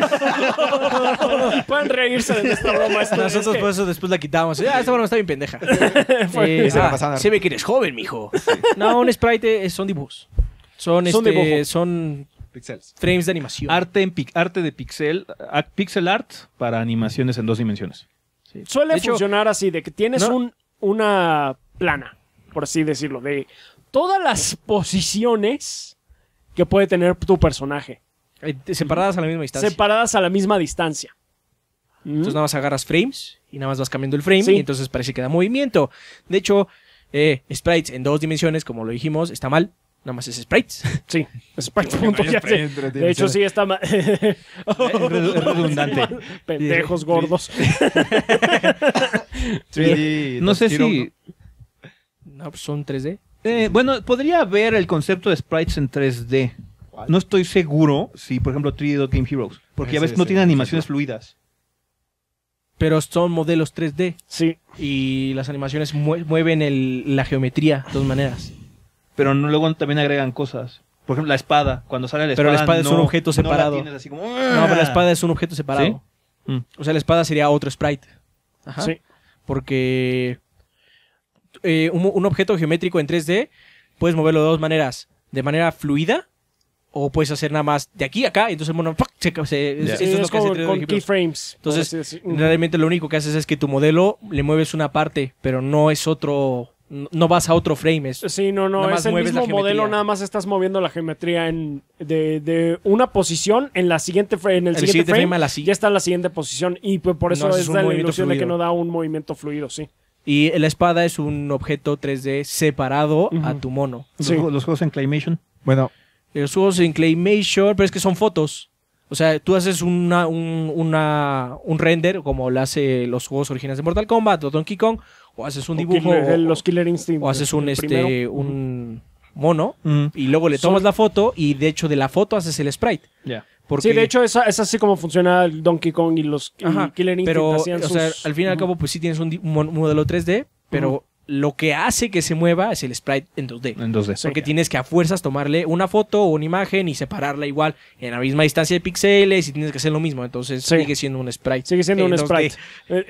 Pueden reírse de nuestra broma. Esto, Nosotros es que por eso después la quitamos. Ah, esta broma está bien pendeja. fue- Eh, se la ah, pasaban. se ve que eres joven, mijo. No, un sprite es- son dibujos. Son, Son este, dibujos. son Pixels. frames de animación. Arte, en pic- arte de pixel, a- pixel art para animaciones en dos dimensiones. Suele De hecho, funcionar así, de que tienes no- un, una plana, por así decirlo, de todas las posiciones que puede tener tu personaje, Eh, separadas a la misma distancia. separadas a la misma distancia. ¿Mm? Entonces nada más agarras frames y nada más vas cambiando el frame Sí. y entonces parece que da movimiento. De hecho, eh, sprites en dos dimensiones, como lo dijimos, está mal. Nada más es sprites. Sí, Sprites, punto, ya sé. De hecho, sí está mal. Es redundante. Pendejos gordos. tres D, No dos sé tiro, si... No, pues son tres D. Eh, bueno, podría haber el concepto de sprites en tres D. ¿Cuál? No estoy seguro si, por ejemplo, tres D Dot Game Heroes. Porque ya Ese ves, no es tiene el animaciones ejemplo. fluidas. Pero son modelos tres D. Sí. Y las animaciones mue- mueven el- la geometría de todas maneras. Pero no- luego también agregan cosas. Por ejemplo, la espada. Cuando sale la espada. Pero la espada es no- un objeto no la separado. tienes así como, No, pero la espada es un objeto separado. ¿Sí? Mm. O sea, la espada sería otro sprite. Ajá. Sí. Porque eh, un, un objeto geométrico en tres D puedes moverlo de dos maneras. De manera fluida o puedes hacer nada más de aquí a acá y entonces el mono ¡pac! se, se- Ya. eso Sí, es es, lo que hace con, tres D con Heroes. keyframes. por Entonces, así decir. realmente lo único que haces es que tu modelo le mueves una parte, pero no es otro, no no vas a otro frame. Es, Sí, no, no, Nada más es el mueves la mismo modelo, geometría. nada más estás moviendo la geometría en, de, de una posición en la siguiente fra- en el, El siguiente, siguiente frame, frame a la si- ya está en la siguiente posición y pues, por eso No, ese es es un da la movimiento ilusión de que fluido. no da un movimiento fluido, sí. y la espada es un objeto tres D separado Ujú. a tu mono. Los, Sí. juegos- los juegos en Claymation. Bueno, Los juegos en Claymation, pero es que son fotos. O sea, tú haces una, un, una, un render como lo hace los juegos originales de Mortal Kombat o Donkey Kong, o haces un O dibujo, Killer- o, el- los Killer Instinct. o haces un, el este, primero. un mono, Mm, y luego le tomas Son- la foto, y de hecho de la foto haces el sprite. ya. Porque, Sí, de hecho, esa- es así como funciona el Donkey Kong y los y Ajá, Killer Instinct pero, hacían o sea, sus- al fin y al Ujú. cabo, pues sí tienes un, di- un mon- modelo tres D, pero Ujú. lo que hace que se mueva es el sprite en dos D. En dos D. Sí. Porque tienes que a fuerzas tomarle una foto o una imagen y separarla igual en la misma distancia de píxeles y tienes que hacer lo mismo. Entonces Sí. sigue siendo un sprite. Sigue siendo en un dos D. sprite. Eh,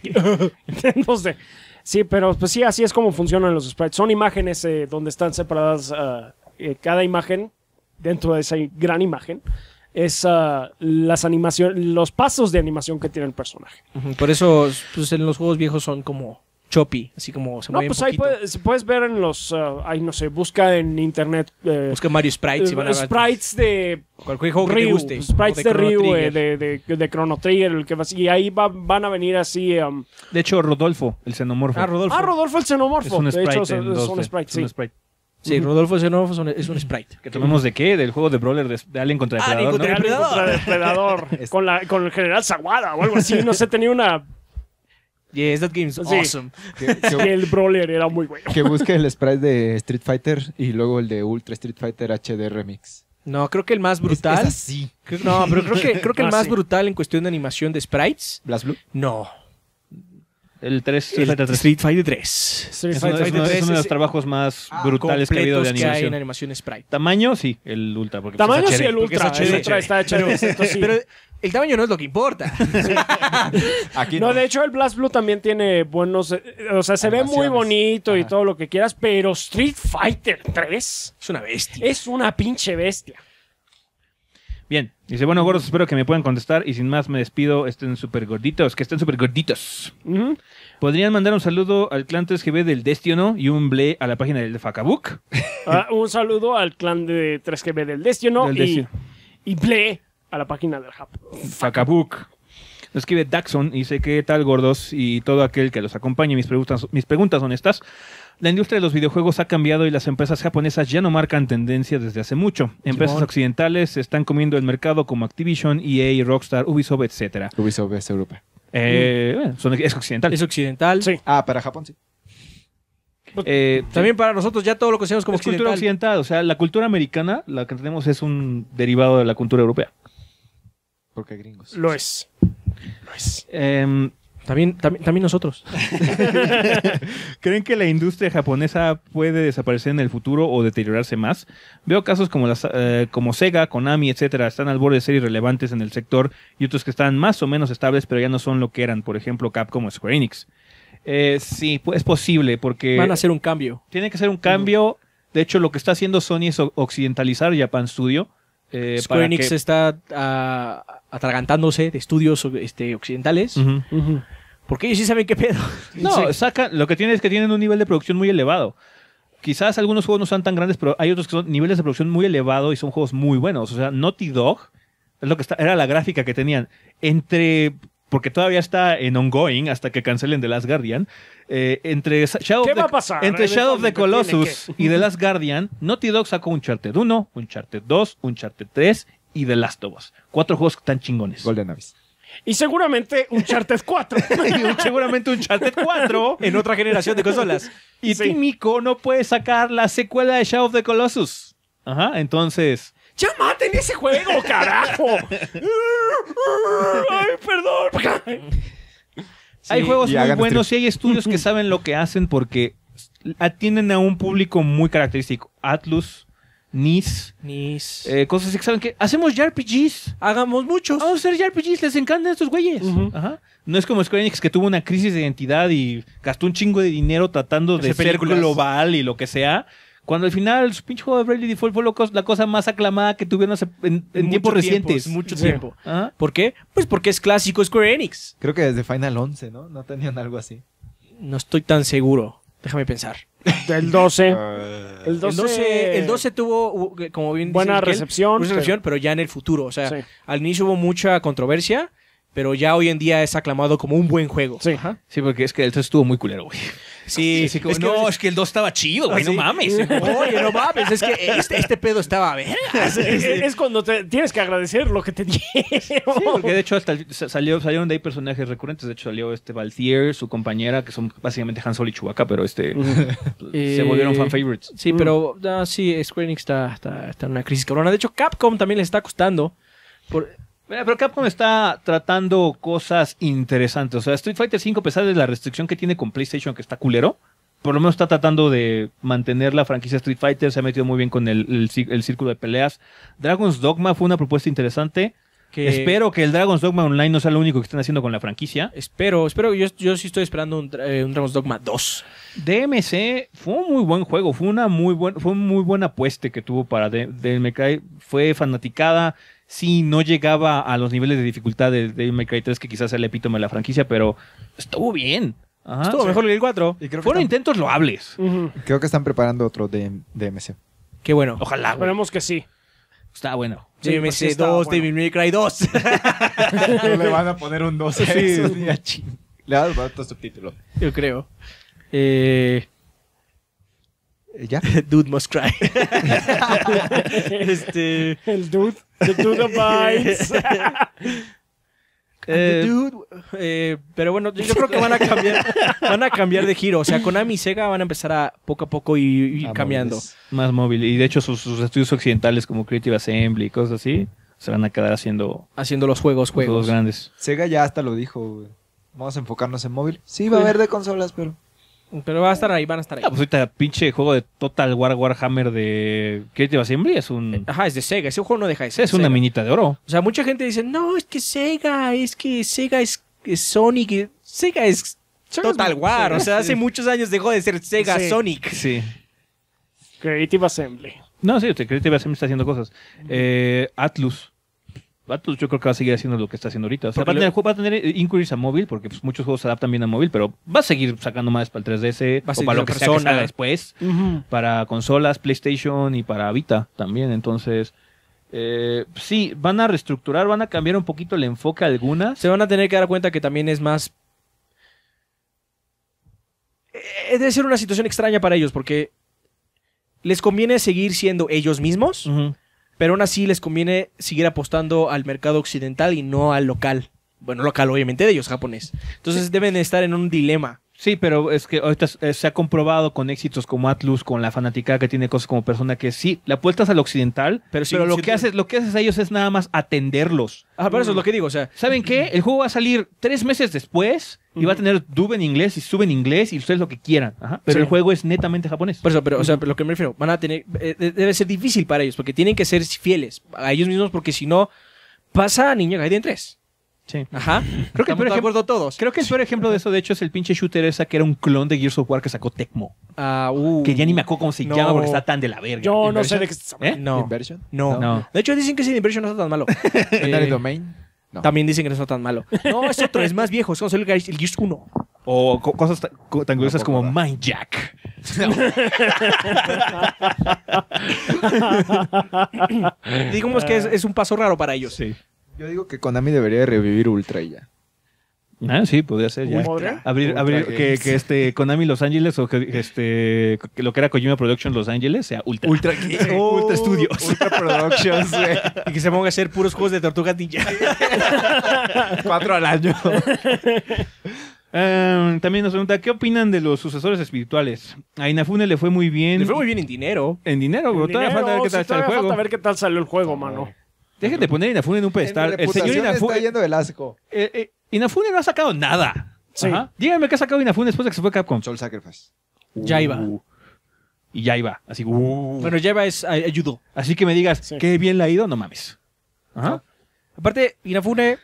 en- en dos D. Sí, pero pues sí, así es como funcionan los sprites. Son imágenes eh, donde están separadas ah, eh, cada imagen dentro de esa gran imagen. Es ah, las animaciones, los pasos de animación que tiene el personaje. Ujú, Por eso, pues en los juegos viejos son como choppy, así como se No, mueven pues ahí poquito. puedes, puedes ver en los, ah, ahí no sé, busca en internet eh, Busca Mario Sprites y eh, van a ver sprites de cualquier juego que te Ryu, guste. sprites o de, Chrono Ryu, Trigger. eh, de, de, de Chrono Trigger, el que va- y ahí va- van a venir así. um, De hecho, Rodolfo, el xenomorfo. Ah, Rodolfo. ah, Rodolfo el xenomorfo. Es un de sprite hecho, es, en es dos D. un sprite, Es sí. un sprite. Sí, Rodolfo Xenófo es un- es un sprite. ¿Que tomemos de qué? Del juego de Brawler de, de Alien contra Ah, Alien Depredador, contra ¿no? Alien Depredador. contra Depredador. con, la, con el general Zaguada o algo así. No sé, tenía una. Yes, that game's Sí. awesome. que, Que que- el brawler era muy bueno. que busque el sprite de Street Fighter y luego el de Ultra Street Fighter H D Remix. No, creo que el más brutal. Es, es así. creo- no, pero creo que, creo que el Ah, más sí. brutal en cuestión de animación de sprites. Blast Blue. No. El tres, El Street Fighter tres. Street Fighter tres. Street Es uno, Fighter es uno- es tres uno de los es- trabajos más brutales que ha habido de Completos que hay animación. en animación sprite. Tamaño, sí, el Ultra. Porque Tamaño pues, es sí, H D. el porque es Ultra. H D. El Ultra está H D. esto sí. Pero el tamaño no es lo que importa. Aquí No, no. de hecho, el Blast Blue también tiene buenos. eh, O sea, se ve muy Animaciones. bonito y Ajá. todo lo que quieras, pero Street Fighter tres Es una bestia. es una pinche bestia. Bien. Dice, bueno, gordos, espero que me puedan contestar. Y sin más, me despido. Estén súper gorditos. Que estén súper gorditos. Ujú. ¿Podrían mandar un saludo al clan tres G B del Destino y un ble a la página del Facabook? Ah, un saludo al clan de tres G B del Destino Del y, Destino. y Ble a la página del Hub. Facabook. Nos escribe Daxon y dice, ¿qué tal, gordos? Y todo aquel que los acompañe. Mis preguntas, mis preguntas son estas. La industria de los videojuegos ha cambiado y las empresas japonesas ya no marcan tendencia desde hace mucho. Empresas Simón. occidentales se están comiendo el mercado como Activision, E A, Rockstar, Ubisoft, etcétera. Ubisoft es Europa. Eh, bueno, son- es occidental. Es occidental. Sí. Ah, para Japón sí. Eh, También para nosotros ya todo lo conocemos como es cultura occidental. occidental. O sea, la cultura americana, la que tenemos, es un derivado de la cultura europea. Porque gringos. Lo es. Lo es. Em, También, también, también nosotros. ¿Creen que la industria japonesa puede desaparecer en el futuro o deteriorarse más? Veo casos como, las, eh, como Sega, Konami, etcétera, están al borde de ser irrelevantes en el sector y otros que están más o menos estables, pero ya no son lo que eran. Por ejemplo, Capcom o Square Enix. Eh, sí, pues es posible porque Van a hacer un cambio. tiene que ser un cambio. De hecho, lo que está haciendo Sony es o- occidentalizar Japan Studio. eh, Square para Enix que- está ah, atragantándose de estudios este, occidentales. Ujú. Ujú. Porque ellos sí saben qué pedo. No, Sí. sacan, lo que tienen es que tienen un nivel de producción muy elevado. Quizás algunos juegos no sean tan grandes, pero hay otros que son niveles de producción muy elevado y son juegos muy buenos. O sea, Naughty Dog es lo que está, era la gráfica que tenían. Entre porque todavía está en ongoing hasta que cancelen The Last Guardian. Eh, entre Shadow, ¿Qué of the, va a pasar? entre Shadow of the Eventualmente Colossus tiene que- y The Last Guardian, Naughty Dog sacó Uncharted uno, Uncharted dos, Uncharted tres y The Last of Us. Cuatro juegos que están chingones. Golden Abyss. Y seguramente Uncharted cuatro. Y un- seguramente Uncharted cuatro. En otra generación de consolas. Y Sí. Team Ico no puede sacar la secuela de Shadow of the Colossus. Ajá, entonces... ¡Ya maten ese juego, carajo! ¡Ay, perdón! Hay juegos y muy hagan buenos y hay estudios que saben lo que hacen porque atienden a un público muy característico. Atlus, Nice, Nis. eh, cosas así que saben que hacemos J R P Gs. Hagamos muchos. Vamos a hacer J R P Gs, les encantan estos güeyes. Ujú. Ajá. No es como Square Enix que tuvo una crisis de identidad y gastó un chingo de dinero tratando de Hacer ser películas. global y lo que sea. Cuando al final su pinche juego de Bravely Default fue lo cos- la cosa más aclamada que tuvieron hace- en, en Mucho tiempos tiempo, recientes. Mucho Sí. tiempo. Ajá. ¿Por qué? Pues porque es clásico Square Enix. Creo que desde Final once, ¿no? No tenían algo así. No estoy tan seguro. Déjame pensar. Del doce. El El doce, doce, el doce tuvo, uh, como bien dice buena Miguel, recepción. buena recepción, pero ya en el futuro. O sea, Sí. al inicio hubo mucha controversia, pero ya hoy en día es aclamado como un buen juego. Sí. Ajá. Sí, porque es que el tres estuvo muy culero, güey. Sí, Sí, como, es que- no, es que el dos estaba chido, güey, Ah, no sí. mames. Oye, no mames, es que este, este pedo estaba a ver. Es, es- es cuando te, tienes que agradecer lo que te dieron. Sí, porque de hecho hasta el- sa- salió, salieron de ahí personajes recurrentes. De hecho salió este Valtier, su compañera, que son básicamente Han Solo y Chewbacca, pero este se Eh, volvieron fan favorites. Sí, pero ah, sí, Square Enix está, está, está en una crisis cabrona. De hecho, Capcom también le está costando. Por, Mira, pero Capcom está tratando cosas interesantes. O sea, Street Fighter cinco, a pesar de la restricción que tiene con PlayStation, que está culero, por lo menos está tratando de mantener la franquicia Street Fighter. Se ha metido muy bien con el, el cí- el círculo de peleas. Dragon's Dogma fue una propuesta interesante. que Espero que el Dragon's Dogma Online no sea lo único que estén haciendo con la franquicia. Espero, espero. Yo, yo sí estoy esperando un, eh, un Dragon's Dogma dos. D M C fue un muy buen juego, fue una muy buen, fue un muy buena apuesta que tuvo para D- Devil May Cry. Fue fanaticada, sí, no llegaba a los niveles de dificultad de Devil May Cry tres, que quizás sea el epítome de la franquicia, pero estuvo bien. Ajá. Estuvo Sí. mejor que el cuatro. Y creo que, Fueron están, intentos loables. Ujú. creo que están preparando otro de D M C. Qué bueno. Ojalá, güey. Esperemos que sí. Está bueno. Sí, D M pues sí C está dos, bueno. Devil May Cry dos. No le van a poner un dos a eso, ni a ching. Le van a poner otro subtítulo. Yo creo. Eh, Eh, ¿Ya? Dude Must Cry. este. El dude. The dude abides. Eh, Dude, eh, pero bueno, yo, yo creo que van a cambiar, van a cambiar de giro. O sea, Konami y Sega van a empezar a poco a poco ir, ir Ah, cambiando. móviles. Más móvil. Y de hecho sus, sus estudios occidentales como Creative Assembly y cosas así se van a quedar haciendo Haciendo los juegos, juegos juegos. grandes. Sega ya hasta lo dijo, güey. Vamos a enfocarnos en móvil. Sí, va a haber de consolas, pero... Pero van a estar ahí, van a estar ahí. Ah, pues ahorita pinche juego de Total War Warhammer de Creative Assembly es un... Ajá, es de Sega. Ese juego no deja de ser. Es una Sega. minita de oro. O sea, mucha gente dice, no, es que Sega, es que Sega es, es Sonic. y- Sega es Sega es- Total War. sí, O sea, sí. hace muchos años dejó de ser Sega Sí. Sonic. Sí. Creative Assembly. No, sí, este, Creative Assembly está haciendo cosas. Eh, Atlus. Atlus yo creo que va a seguir haciendo lo que está haciendo ahorita. O sea, va a, Porque tener, va a tener eh, inquiries a móvil, porque pues, muchos juegos se adaptan bien a móvil, pero va a seguir sacando más para el tres D S Va a o seguir para lo la que sea que persona. salga después. Para consolas, PlayStation y para Vita también. Entonces, eh, sí, van a reestructurar, van a cambiar un poquito el enfoque a algunas. Se van a tener que dar cuenta que también es más... Eh, Debe ser una situación extraña para ellos porque les conviene seguir siendo ellos mismos, Ujú. pero aún así les conviene seguir apostando al mercado occidental y no al local. Bueno, local obviamente de ellos, japonés. Entonces deben estar en un dilema. Sí, pero es que ahorita eh, se ha comprobado con éxitos como Atlus, con la fanaticada que tiene cosas como persona que sí, la apuestas al occidental, Pero pero, sí, lo, sí, que haces, lo que haces a ellos es nada más atenderlos. Ah, por eso es lo que digo, o sea, ¿Saben qué? El juego va a salir tres meses después y va a tener dub en inglés y sub en inglés y ustedes lo que quieran. Ajá. Pero Sí. el juego es netamente japonés. por eso, pero, o sea, lo que me refiero, van a tener, eh, de- debe ser difícil para ellos, porque tienen que ser fieles a ellos mismos, porque si no, pasa a Ninja Gaiden tres. Sí. Ajá. Creo que, el Estamos peor de ejemplo, acuerdo todos. creo que el peor ejemplo de eso, de hecho, es el pinche shooter esa que era un clon de Gears of War que sacó Tecmo. Ah, uh. Que ya ni me acuerdo cómo se No. llama porque está tan de la verga. Yo no sé de qué estás hablando. ¿Eh? No. ¿Inversion? No. No. De hecho, dicen que ese Inversion no está tan malo. ¿Binary Eh, Domain? No. También dicen que no está tan malo. No, es otro, es más viejo. Es como el Gears el Gears uno. O co- cosas ta- co- tan curiosas No, como por favor. Mindjack. Digamos que es, es un paso raro para ellos. Sí. Yo digo que Konami debería de revivir Ultra y ya. Ah, sí, podría ser ya. ¿Podría? Abrir, Ultra abrir que, Games. que este Konami Los Ángeles o que este que lo que era Kojima Productions Los Ángeles sea Ultra. Ultra, Ultra Studios. Ultra Productions, güey. Y que se ponga a hacer puros juegos de Tortugas Ninja. Cuatro al año. Ah, también nos pregunta, ¿qué opinan de los sucesores espirituales? A Inafune le fue muy bien. Le fue muy bien en dinero. En dinero, bro. Todavía Dinero, falta ver qué sí, tal está el todavía juego. falta ver qué tal salió el juego, mano. Dejen de poner a Inafune en un pedestal. En El señor reputación Inafune, está yendo el asco. eh, eh, Inafune no ha sacado nada. Sí. Ajá. Díganme qué ha sacado Inafune después de que se fue Capcom. Soul Sacrifice. Ya iba. Uh, y ya iba. Así, uh. Bueno, ya va es ay- ayudó. Así que me digas, Sí. qué bien le ha ido, no mames. Ajá. Aparte, Inafune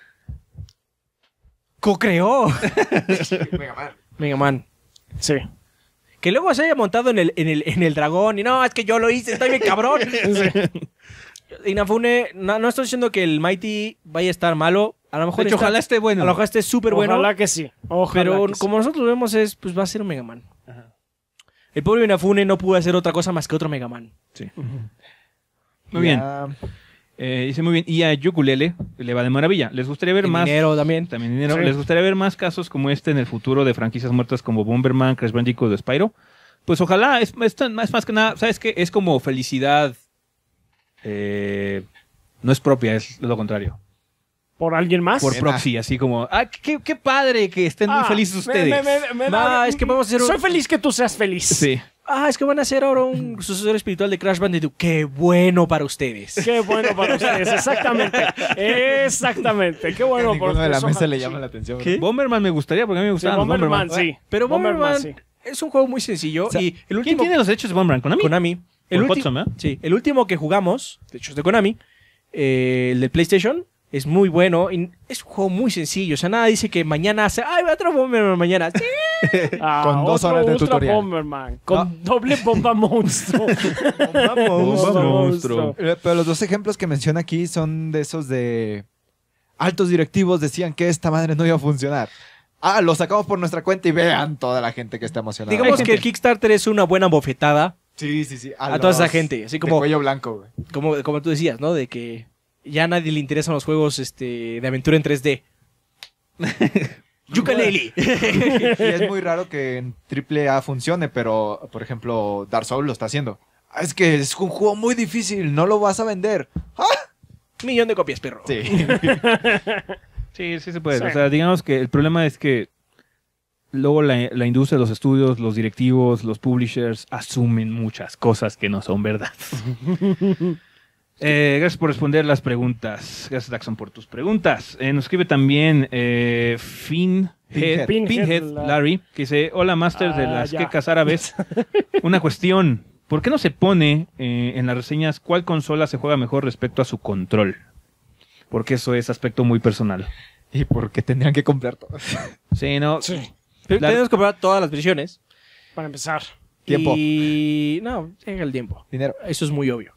co-creó Mega Man. Mega Man. Sí. Que luego se haya montado en el, en el, en el dragón y no, es que yo lo hice, estoy bien cabrón. Inafune, no, no estoy diciendo que el Mighty vaya a estar malo. A lo mejor De hecho, está- ojalá esté bueno. A lo mejor esté súper bueno. Ojalá que sí. Ojalá Pero que sí. como nosotros vemos es, pues va a ser un Mega Man. El pobre Inafune no pudo hacer otra cosa más que otro Mega Man. Muy bien. Ya. Eh, dice muy bien. Y a Yukulele le va de maravilla. ¿Les gustaría ver En más? dinero también. También dinero. Sí. ¿Les gustaría ver más casos como este en el futuro de franquicias muertas como Bomberman, Crash Bandicoot o Spyro? Pues ojalá. Es, es, tan- es más que nada, ¿sabes qué? Es como felicidad. eh, no es propia, es lo contrario. ¿Por alguien más? Por Pena. proxy, así como, ah, qué, qué padre que estén muy Ah, felices me- ustedes. me- me- me da- Ah, es que vamos a hacer un- Soy feliz que tú seas feliz. Sí. Ah, es que van a hacer ahora un sucesor espiritual de Crash Bandicoot. ¡Qué bueno para ustedes! Qué bueno para ustedes, exactamente. Exactamente. Qué bueno Ninguno para de la ustedes. mesa le Ojalá, llama la atención. ¿Qué? Bomberman me gustaría porque a mí me Sí, gustaban los Bomberman, Bomberman. sí. Pero Bomberman sí. es un juego muy sencillo. O sea, y el ¿Quién último... tiene los derechos de Bomberman? ¿Konami? Konami. El, Por ulti- Hudson, ¿eh? sí, el último que jugamos, de hecho es de Konami, eh, el de PlayStation, es muy bueno. Y es un juego muy sencillo. O sea, nada dice que mañana hace. ¡Ay, va a otro Bomberman mañana! ¡Sí! Ah, Con dos otro horas de Ultra tutorial. Bomberman, con doble bomba monstruo. Bomba Bomba monstruo. Eh, Pero los dos ejemplos que menciona aquí son de esos de altos directivos decían que esta madre no iba a funcionar. Ah, lo sacamos por nuestra cuenta y vean toda la gente que está emocionada. Digamos Hay que el gente. Kickstarter es una buena bofetada sí, sí, sí. a toda esa los gente. Así de como, cuello blanco, güey. como, como tú decías, ¿no? De que ya a nadie le interesan los juegos este, de aventura en tres D. Yooka-Laylee. Y es muy raro que en triple A funcione, pero, por ejemplo, Dark Souls lo está haciendo. Ah, es que es un juego muy difícil, no lo vas a vender. ¡Ah! Millón de copias, perro. Sí. Sí, sí se puede. Sí. O sea, digamos que el problema es que luego la, la industria, los estudios, los directivos, los publishers asumen muchas cosas que no son verdad. Eh, gracias por responder las preguntas. Gracias, Daxon, por tus preguntas. Eh, nos escribe también eh, Finn Pinhead. Pinhead, Pinhead, Larry, que dice, hola, Master de Ah, las ya. quecas árabes. Una cuestión. ¿Por qué no se pone eh, en las reseñas cuál consola se juega mejor respecto a su control? Porque eso es aspecto muy personal. ¿Y por qué tendrían que comprar todo? Sí, no. Sí, Pero La- tenemos que comprar todas las versiones. para empezar. Tiempo. Y no, llega el tiempo. Dinero. Eso es muy obvio.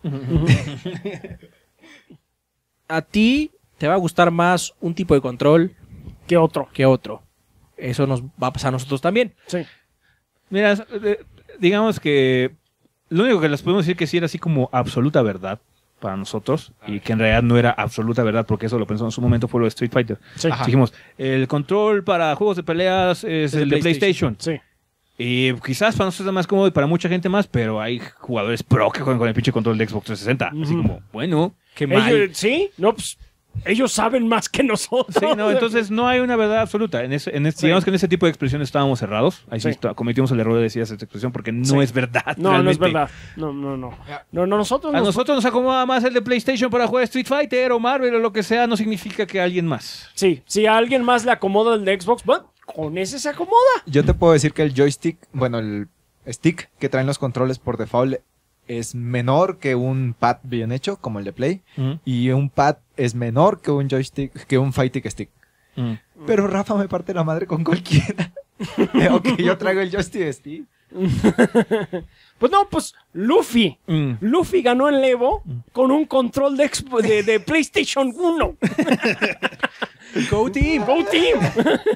A ti te va a gustar más un tipo de control ¿Qué otro? que otro. Eso nos va a pasar a nosotros también. Sí. Mira, eh, digamos que lo único que les podemos decir que sí era así como absoluta verdad para nosotros y que en realidad no era absoluta verdad porque eso lo pensó en su momento fue lo de Street Fighter. Sí. Ajá. Dijimos, el control para juegos de peleas es, el el de PlayStation. PlayStation. Sí. Y quizás para nosotros es más cómodo y para mucha gente más, pero hay jugadores pro que juegan con el pinche control de Xbox trescientos sesenta. Así Ujú. como, bueno. Qué mal. Ellos, ¿sí? No, pues ellos saben más que nosotros. Sí, no, entonces no hay una verdad absoluta. En ese, en ese- Sí. Digamos que en ese tipo de expresiones estábamos cerrados. Ahí sí, Sí. está- cometimos el error de decir esa expresión porque no Sí. es verdad. No, no es realmente. verdad. No, no, no. No, no, nosotros A nos- nosotros nos acomoda más el de PlayStation para jugar Street Fighter o Marvel o lo que sea, no significa que alguien más. Sí, si a alguien más le acomoda el de Xbox, bueno, con ese se acomoda. Yo te puedo decir que el joystick, bueno, el stick que traen los controles por default es menor que un pad bien hecho, como el de Play. Y un pad es menor que un joystick, que un fighting stick. Mm. Pero Rafa me parte la madre con cualquiera. Ok, yo traigo el joystick stick. Pues no, pues Luffy. Mm. Luffy ganó el Evo con un control de, Xbox- de, de PlayStation uno. Go Team. Go Team.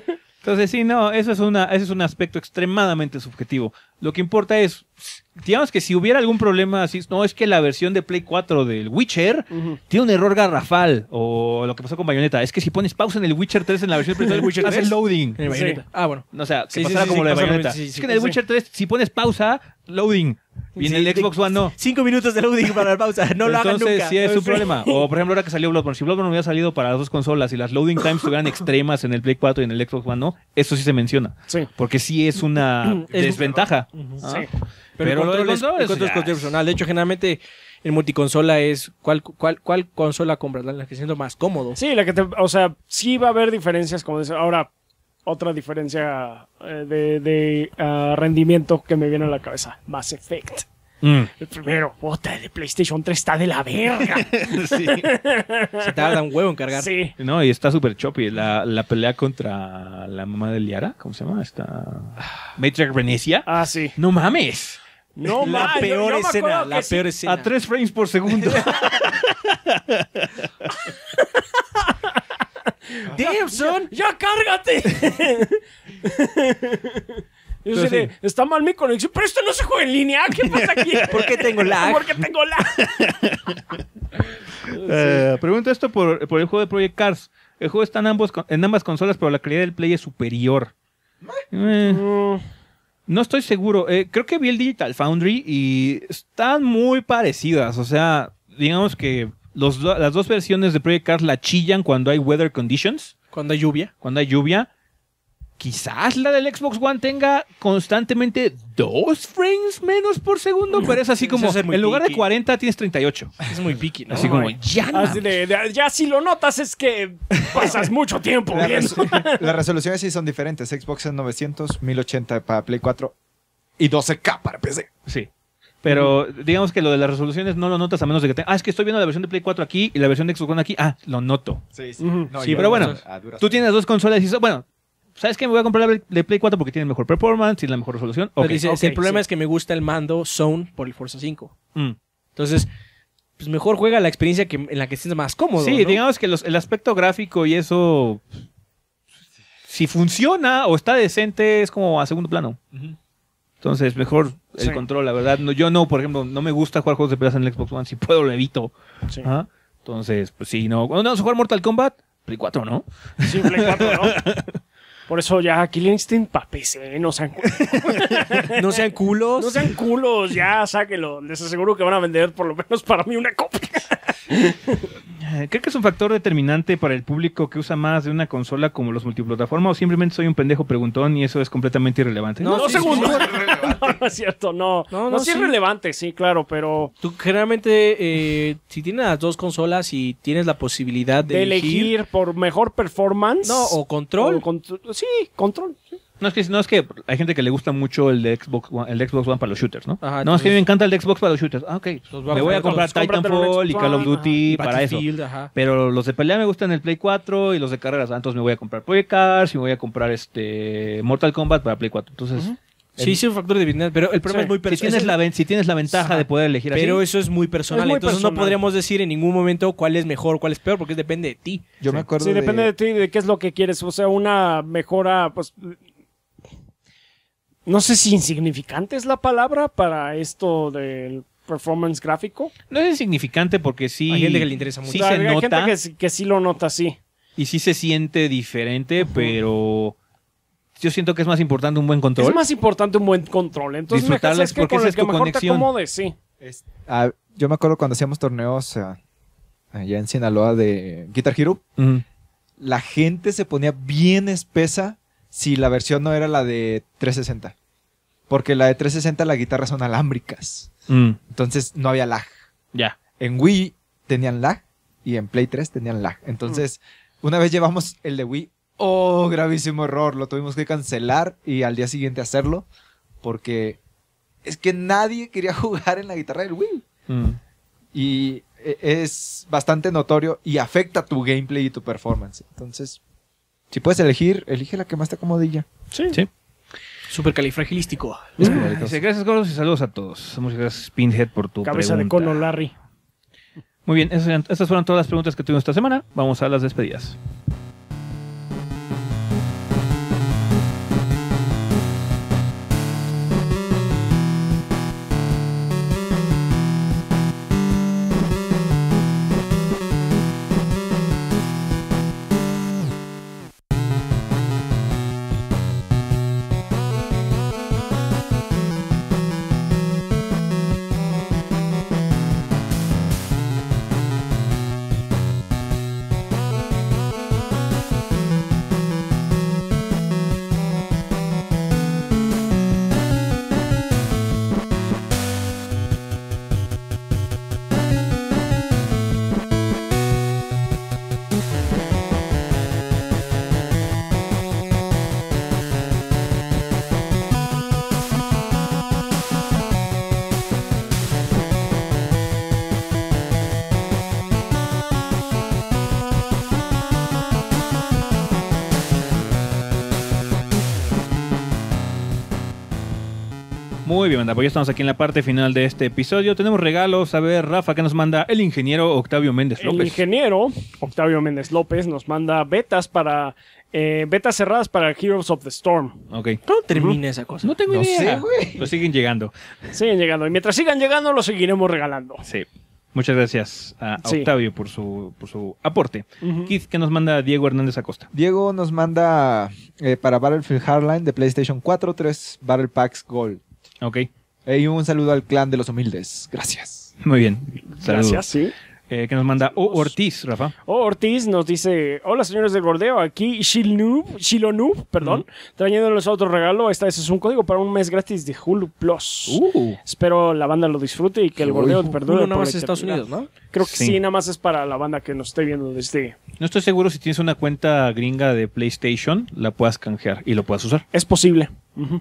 Entonces, sí, no, eso es, una, eso es un aspecto extremadamente subjetivo. Lo que importa es, digamos que si hubiera algún problema así, no, es que la versión de Play cuatro del Witcher Ujú. tiene un error garrafal, o lo que pasó con Bayonetta, es que si pones pausa en el Witcher tres en la versión de Play Witcher hace tres? loading. En el Sí. Bayonetta. Ah, bueno. O sea, que Sí, sí, pasara sí, como sí, lo de pasa lo Bayonetta. mismo, sí, sí, es que en el sí. Witcher tres, si pones pausa, loading. Y en Sí, el de- Xbox One no. Cinco minutos de loading para la pausa. No lo hagan Entonces, nunca. sí es un Sí. problema. O, por ejemplo, ahora que salió Bloodborne. Si Bloodborne hubiera salido para las dos consolas y las loading times estuvieran extremas en el Play cuatro y en el Xbox One, no, eso sí se menciona. Sí. Porque sí es una Es- desventaja. Ujú. Ah. Sí. Pero, Pero el lo del control, es, control el control es ya cuestión es- personal. De hecho, generalmente en multiconsola es ¿cuál, cuál, cuál consola compras? La que se siente más cómodo. Sí, la que te, o sea, sí va a haber diferencias, como dice. Ahora, otra diferencia eh, de, de ah, rendimiento que me viene a la cabeza. Mass Effect. Mm. El primero, puta, el de PlayStation tres está de la verga. Sí. Se tarda un huevo en cargar. Sí. No, y está súper choppy. La, la pelea contra la mamá de Liara, ¿cómo se llama? Esta... Matriarch Venecia. Ah, sí. No mames. No, La ma, yo- peor yo me escena, acuerdo la que sí. peor escena. A tres frames por segundo. Damn, son. ¡Ya cárgate! Yo sé Pero de, sí. está mal mi conexión, pero esto no se juega en línea. ¿Qué pasa aquí? ¿Por qué tengo lag? ¿Por qué tengo lag? Eh, pregunto esto por, por el juego de Project Cars. El juego está en, ambos, en ambas consolas, pero la calidad del play es superior. Eh, Mm, no estoy seguro. Eh, creo que vi el Digital Foundry y están muy parecidas. O sea, digamos que los do- las dos versiones de Project Cars la chillan cuando hay weather conditions, Cuando hay lluvia. cuando hay lluvia. Quizás la del Xbox One tenga constantemente dos frames menos por segundo, pero es así Eso como, es muy en lugar de picky. cuarenta tienes treinta y ocho. Es muy picky, ¿no? Así como, ay. ya no. así de- de- ya si lo notas es que pasas mucho tiempo La viendo. res- Las resoluciones sí son diferentes. Xbox es novecientos, mil ochenta para Play cuatro y doce K para P C. Sí. Pero digamos que lo de las resoluciones no lo notas a menos de que te... Ah, es que estoy viendo la versión de Play cuatro aquí y la versión de Xbox One aquí. Ah, lo noto. Sí, sí. Ujú. No, Sí, yo- pero bueno, a duras Tú tienes dos consolas y dices, bueno, ¿sabes qué? Me voy a comprar la de Play cuatro porque tiene mejor performance y la mejor resolución. Pero Ok. dice, ok, el problema sí. es que me gusta el mando Zone por el Forza cinco. Mm. Entonces, pues mejor juega la experiencia que, en la que estés más cómodo. Sí, ¿no? digamos que los- el aspecto gráfico y eso... Si funciona o está decente, es como a segundo plano. Ujú. Entonces, mejor el Sí. control, la verdad. No, yo no, por ejemplo, no me gusta jugar juegos de peleas en el Xbox One. Si puedo, lo evito. Sí, Ajá. Entonces, pues sí, no. ¿Cuándo vamos a jugar Mortal Kombat? Play cuatro, ¿no? sí, Play cuatro, ¿no? Por eso ya Killer Instinct pa' P C, no sean, cu- No sean culos. no sean culos, ya sáquenlo. Les aseguro que van a vender por lo menos para mí una copia. Eh, ¿Creo que es un factor determinante para el público que usa más de una consola como los multiplataformas o simplemente soy un pendejo preguntón y eso es completamente irrelevante? No, No, sí, segundo. sí, No, no es cierto, no. No, No, no, sí es sí. relevante, sí, claro, pero Tú generalmente, eh, si tienes las dos consolas y tienes la posibilidad de, de elegir por mejor performance. No, o control. o contro- sí, control. sí. No es que no es que hay gente que le gusta mucho el de Xbox One, el de Xbox One para los shooters, ¿no? Ajá, no, es entonces- que a mí me encanta el de Xbox para los shooters. Ah, ok. Los Me voy a comprar cómpratelo en Titanfall y Xbox Call of One, Duty y para eso. Battlefield, ajá. Pero los de pelea me gustan el Play cuatro y los de carreras. ah, Entonces me voy a comprar Project Cars y me voy a comprar este Mortal Kombat para Play cuatro. Entonces, Sí, sí, es un factor de debilidad, pero el problema Sí. es muy si, personal. tienes la, ven- si tienes la ventaja Ajá. de poder elegir así. Pero eso es muy personal, Es muy entonces personal. no podríamos decir en ningún momento cuál es mejor, cuál es peor, porque depende de ti. Yo me acuerdo Sí, de... depende de ti, de qué es lo que quieres. O sea, una mejora, pues... No sé si insignificante es la palabra para esto del performance gráfico. No es insignificante porque sí. Hay gente que le interesa mucho. Sí O sea, se hay nota gente que, sí- que sí lo nota, sí. y sí se siente diferente, pero yo siento que es más importante un buen control. Es más importante un buen control. Entonces, me Disfrutarlas ¿sabes qué? porque Con esa el es que tu mejor te conexión. acomodes, sí. Es- ah, yo me acuerdo cuando hacíamos torneos ah, allá en Sinaloa de Guitar Hero, Ujú. la gente se ponía bien espesa si la versión no era la de trescientos sesenta. Porque la de trescientos sesenta las guitarras son alámbricas. Mm, Entonces no había lag. ya. En Wii tenían lag y en Play tres tenían lag. Entonces, una vez llevamos el de Wii, oh, gravísimo error, lo tuvimos que cancelar y al día siguiente hacerlo porque es que nadie quería jugar en la guitarra del Wii. Mm. Y e- es bastante notorio y afecta tu gameplay y tu performance. Entonces, si puedes elegir, elige la que más te acomodilla. Sí. Sí. Súper califragilístico. Dice, gracias, Gordos, y saludos a todos. Muchas gracias, Pinhead, por tu Cabeza de pregunta. cono, Larry. Muy bien, esas, eran- estas fueron todas las preguntas que tuvimos esta semana. Vamos a las despedidas. Muy bien, banda, pues ya estamos aquí en la parte final de este episodio. Tenemos regalos. A ver, Rafa, ¿qué nos manda el ingeniero Octavio Méndez López? El ingeniero Octavio Méndez López nos manda betas para eh, betas cerradas para Heroes of the Storm. Ok. ¿Cuándo termina esa cosa? No tengo No idea. sé, güey. Lo siguen llegando. Siguen llegando. Y mientras sigan llegando, los seguiremos regalando. Sí. Muchas gracias a Sí. Octavio por su, por su aporte. Ujú. Keith, ¿qué nos manda Diego Hernández Acosta? Diego nos manda eh, para Battlefield Hardline de PlayStation cuatro, tres Battle Packs Gold. Ok. Y un saludo al clan de los humildes. Gracias. Muy bien. Saludos. Gracias, sí. Eh, ¿Qué nos manda O Ortiz, Rafa? O Ortiz nos dice: hola señores del gordeo, aquí Shilnoob, Shilonoob, perdón, trayéndoles otro regalo. Esta vez es un código para un mes gratis de Hulu Plus. Uh. Espero la banda lo disfrute y que el Uy, gordeo Hulu perdure. Uno nada por más la en Estados eternidad. Unidos, ¿no? Creo que sí. Sí. nada más es para la banda que nos esté viendo desde... No estoy seguro si tienes una cuenta gringa de PlayStation, la puedas canjear y lo puedas usar. Es posible. Ujú.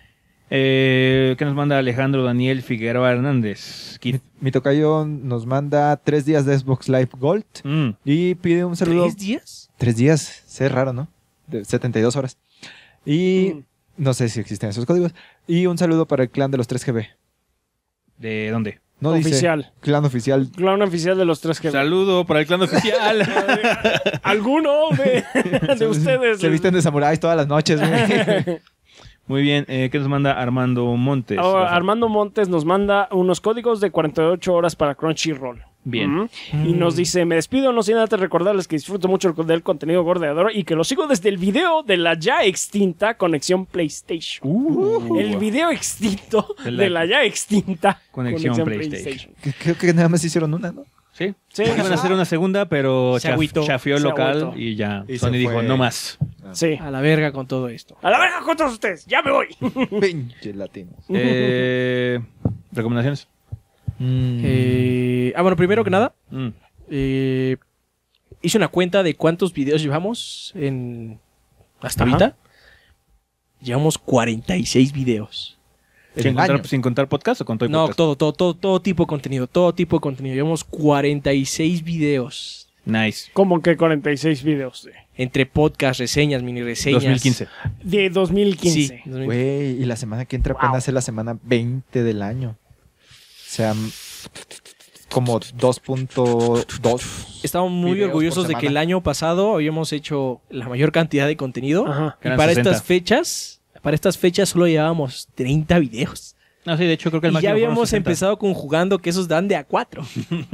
Eh, ¿Qué nos manda Alejandro Daniel Figueroa Hernández? Keith. Mi tocayo nos manda tres días de Xbox Live Gold Mm. y pide un saludo. ¿Tres días? Tres días, sí, es raro, ¿no? De setenta y dos horas. Y Mm. no sé si existen esos códigos. Y un saludo para el clan de los tres G B. ¿De dónde? No Oficial. dice clan oficial. Clown oficial de los tres que... Saludo para el clan oficial. ¿Alguno de, de ustedes? Se visten de samuráis todas las noches, güey. Muy bien. Eh, ¿Qué nos manda Armando Montes? Ahora, Rafa? Armando Montes nos manda unos códigos de cuarenta y ocho horas para Crunchyroll. Bien. Ujú. Y nos dice: me despido, no sin antes recordarles que disfruto mucho del contenido gordeador y que lo sigo desde el video de la ya extinta Conexión PlayStation. Uh. El video extinto De la- de la ya extinta Conexión PlayStation. Que- Creo que nada más hicieron una, ¿no? Sí. Sí, Iban a ajá. hacer una segunda, pero Se chaf- agüitó. chafió el Se local agüitó. y ya. Y Sony se dijo, fue. no más. Sí. A la verga con todo esto. A la verga con todos ustedes. Ya me voy. Pinche latinos. Eh, ¿Recomendaciones? Eh, ah, bueno, primero que nada, Mm. eh, hice una cuenta de cuántos videos llevamos en hasta Ajá. ahorita. Llevamos cuarenta y seis videos. En ¿Sin el contar, año. ¿Sin contar podcast o con todo el No, podcast? todo, todo, todo, todo tipo de contenido, todo tipo de contenido. Llevamos cuarenta y seis videos. Nice. Como que cuarenta y seis videos de, Entre podcast, reseñas, mini reseñas. dos mil quince. de dos mil quince. Sí, dos mil quince. Güey, y la semana que entra Wow. apenas es la semana veinte del año. O sea, m- como dos punto dos. Estamos muy videos orgullosos por de que semana. el año pasado habíamos hecho la mayor cantidad de contenido. Ajá. Y Eran para sesenta. estas fechas, para estas fechas solo llevábamos treinta videos. No, sí, de hecho creo que el Y máximo ya fueron habíamos sesenta. empezado con jugando que esos dan de a cuatro.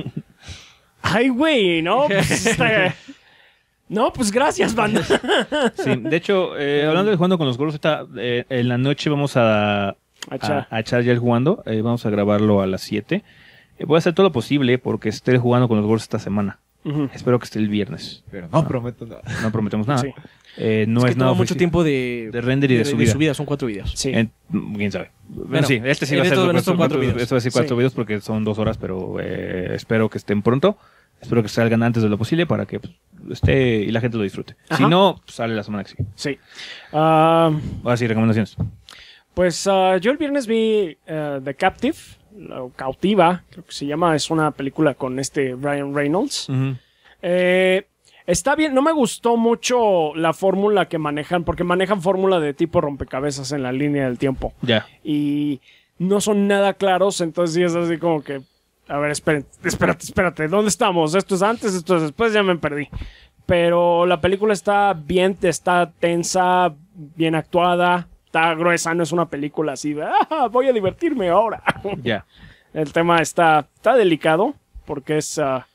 Ay, güey, no. Pues, está- No, pues gracias, banda. Sí, de hecho, eh, hablando de jugando con los gordos, esta, eh, en la noche vamos a, a, Achá. a echar ya el jugando. Eh, vamos a grabarlo a las siete. Eh, voy a hacer todo lo posible porque esté jugando con los gordos esta semana. Ujú. Espero que esté el viernes. Pero no prometo nada. No prometemos nada. Sí. Eh, no es es, que nada toma mucho ofici- tiempo de, de render y de, subida. Son cuatro videos. Sí. Eh, quién sabe. Bueno, Bueno, sí, este sí en va a ser estos- en cuatro, estos cuatro videos. videos. Esto va a ser cuatro Sí. videos porque son dos horas, pero eh, espero que estén pronto. Espero que salgan antes de lo posible para que pues, esté y la gente lo disfrute. Ajá. Si no, pues, sale la semana que sigue. Sí. Ah, Ahora sí, recomendaciones. pues ah, yo el viernes vi eh, The Captive, la Cautiva, creo que se llama. Es una película con este Ryan Reynolds. Eh, está bien, no me gustó mucho la fórmula que manejan, porque manejan fórmula de tipo rompecabezas en la línea del tiempo. Ya. Y no son nada claros, entonces sí es así como que, a ver, esperen, espérate, espérate, ¿dónde estamos? ¿Esto es antes? ¿Esto es después? Ya me perdí. Pero la película está bien, está tensa, bien actuada, está gruesa, no es una película así de, ah, voy a divertirme ahora. Ya. El tema está, está delicado, porque es... ah,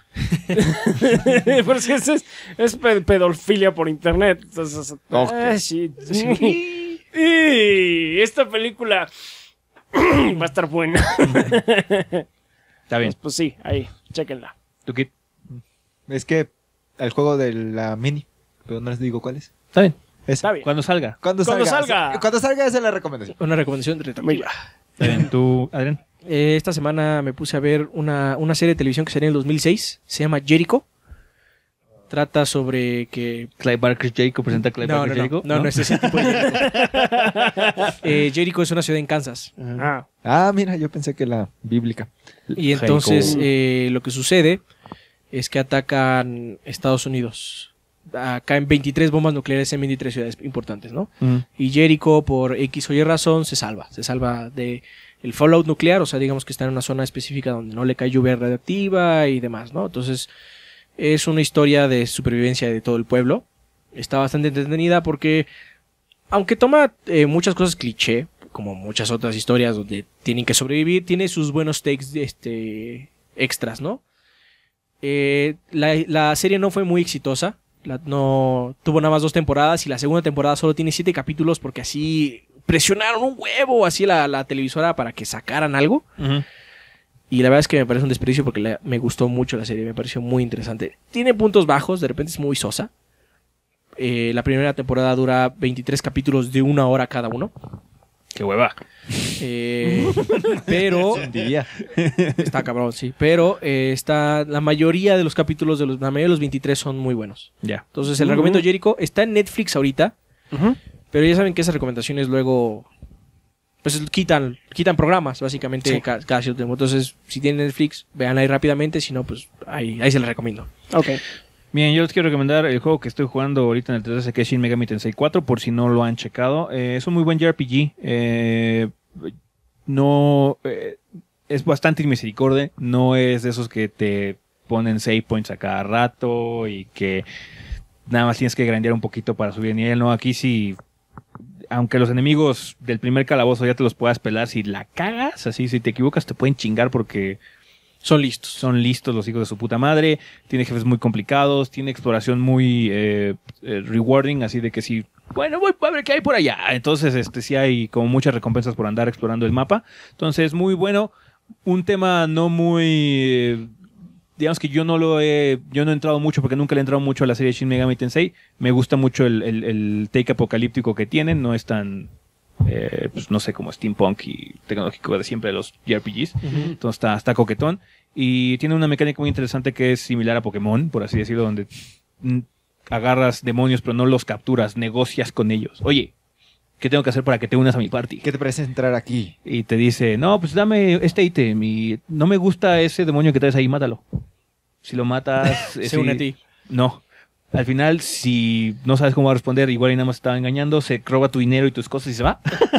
porque es, es, es pe- pedofilia por internet. Entonces, Ok. ah, sí. Y esta película va a estar buena. Está bien. Pues sí, ahí, chéquenla. ¿Tú qué? Es que el juego de la mini, pero no les digo cuál es. Está bien. Esa. Está bien. Cuando salga. Cuando Cuando salga. salga. Cuando salga, esa es la recomendación. Una recomendación Muy retroactiva. bien. Está bien. ¿Tú, Adrián? Eh, esta semana me puse a ver una, una serie de televisión que salió en el dos mil seis. Se llama Jericho. Trata sobre que... Clive Barker Jericho presenta a Clive No, no, Barker no, Jericho. no, no es ese tipo de Jericho. eh, Jericho es una ciudad en Kansas. Ah, Ah, mira, yo pensé que la bíblica. Y entonces Jericho. eh, lo que sucede es que atacan Estados Unidos. ah, caen veintitrés bombas nucleares en veintitrés ciudades importantes, ¿no? Mm. Y Jericho, por X o Y razón, se salva. Se salva de el fallout nuclear, o sea, digamos que está en una zona específica donde no le cae lluvia radioactiva y demás, ¿no? Entonces, es una historia de supervivencia de todo el pueblo. Está bastante entretenida porque, aunque toma eh, muchas cosas cliché, como muchas otras historias donde tienen que sobrevivir, tiene sus buenos takes este, extras, ¿no? Eh, la, la serie no fue muy exitosa. La, no tuvo nada más dos temporadas y la segunda temporada solo tiene siete capítulos porque así presionaron un huevo así la, la televisora para que sacaran algo. Uh-huh. Y la verdad es que me parece un desperdicio porque la, me gustó mucho la serie, me pareció muy interesante. Tiene puntos bajos, de repente es muy sosa. Eh, la primera temporada dura veintitrés capítulos de una hora cada uno. ¡Qué hueva! Eh, pero Diría. está cabrón, sí. Pero eh, está la mayoría de los capítulos de los, la mayoría de los veintitrés son muy buenos. Ya. Entonces el Uh-huh. recomiendo Jericho. Está en Netflix ahorita. Ujú. Pero ya saben que esas recomendaciones luego pues quitan, quitan programas, básicamente, Sí. ca- cada cierto tiempo. Entonces, si tienen Netflix, vean ahí rápidamente. Si no, pues ahí, ahí se les recomiendo. Ok. Bien, yo les quiero recomendar el juego que estoy jugando ahorita en el tres D S, que es Shin Megami Tensei cuatro, por si no lo han checado. Eh, es un muy buen J R P G. Eh, no eh, es bastante inmisericordia. No es de esos que te ponen save points a cada rato y que nada más tienes que grandear un poquito para subir de nivel. No, aquí sí, aunque los enemigos del primer calabozo ya te los puedas pelar, si la cagas, así, si te equivocas, te pueden chingar porque Son listos. son listos los hijos de su puta madre. Tiene jefes muy complicados, tiene exploración muy eh, eh, rewarding, así de que sí, bueno, voy a ver qué hay por allá. Entonces, este sí hay como muchas recompensas por andar explorando el mapa. Entonces, muy bueno. Un tema no muy... eh, digamos que yo no lo he... Yo no he entrado mucho porque nunca le he entrado mucho a la serie Shin Megami Tensei. Me gusta mucho el, el, el take apocalíptico que tienen. No es tan... Eh, pues no sé, como steampunk y tecnológico de siempre de los J R P Gs. Entonces está, está coquetón. Y tiene una mecánica muy interesante que es similar a Pokémon, por así decirlo, donde mm, agarras demonios pero no los capturas, negocias con ellos. Oye, ¿qué tengo que hacer para que te unas a mi party? ¿Qué te parece entrar aquí? Y te dice, no, pues dame este ítem y no me gusta ese demonio que traes ahí, mátalo. Si lo matas... eh, Se si- une a ti. No. Al final, si no sabes cómo va a responder, igual y nada más estaba engañando, se roba tu dinero y tus cosas y se va.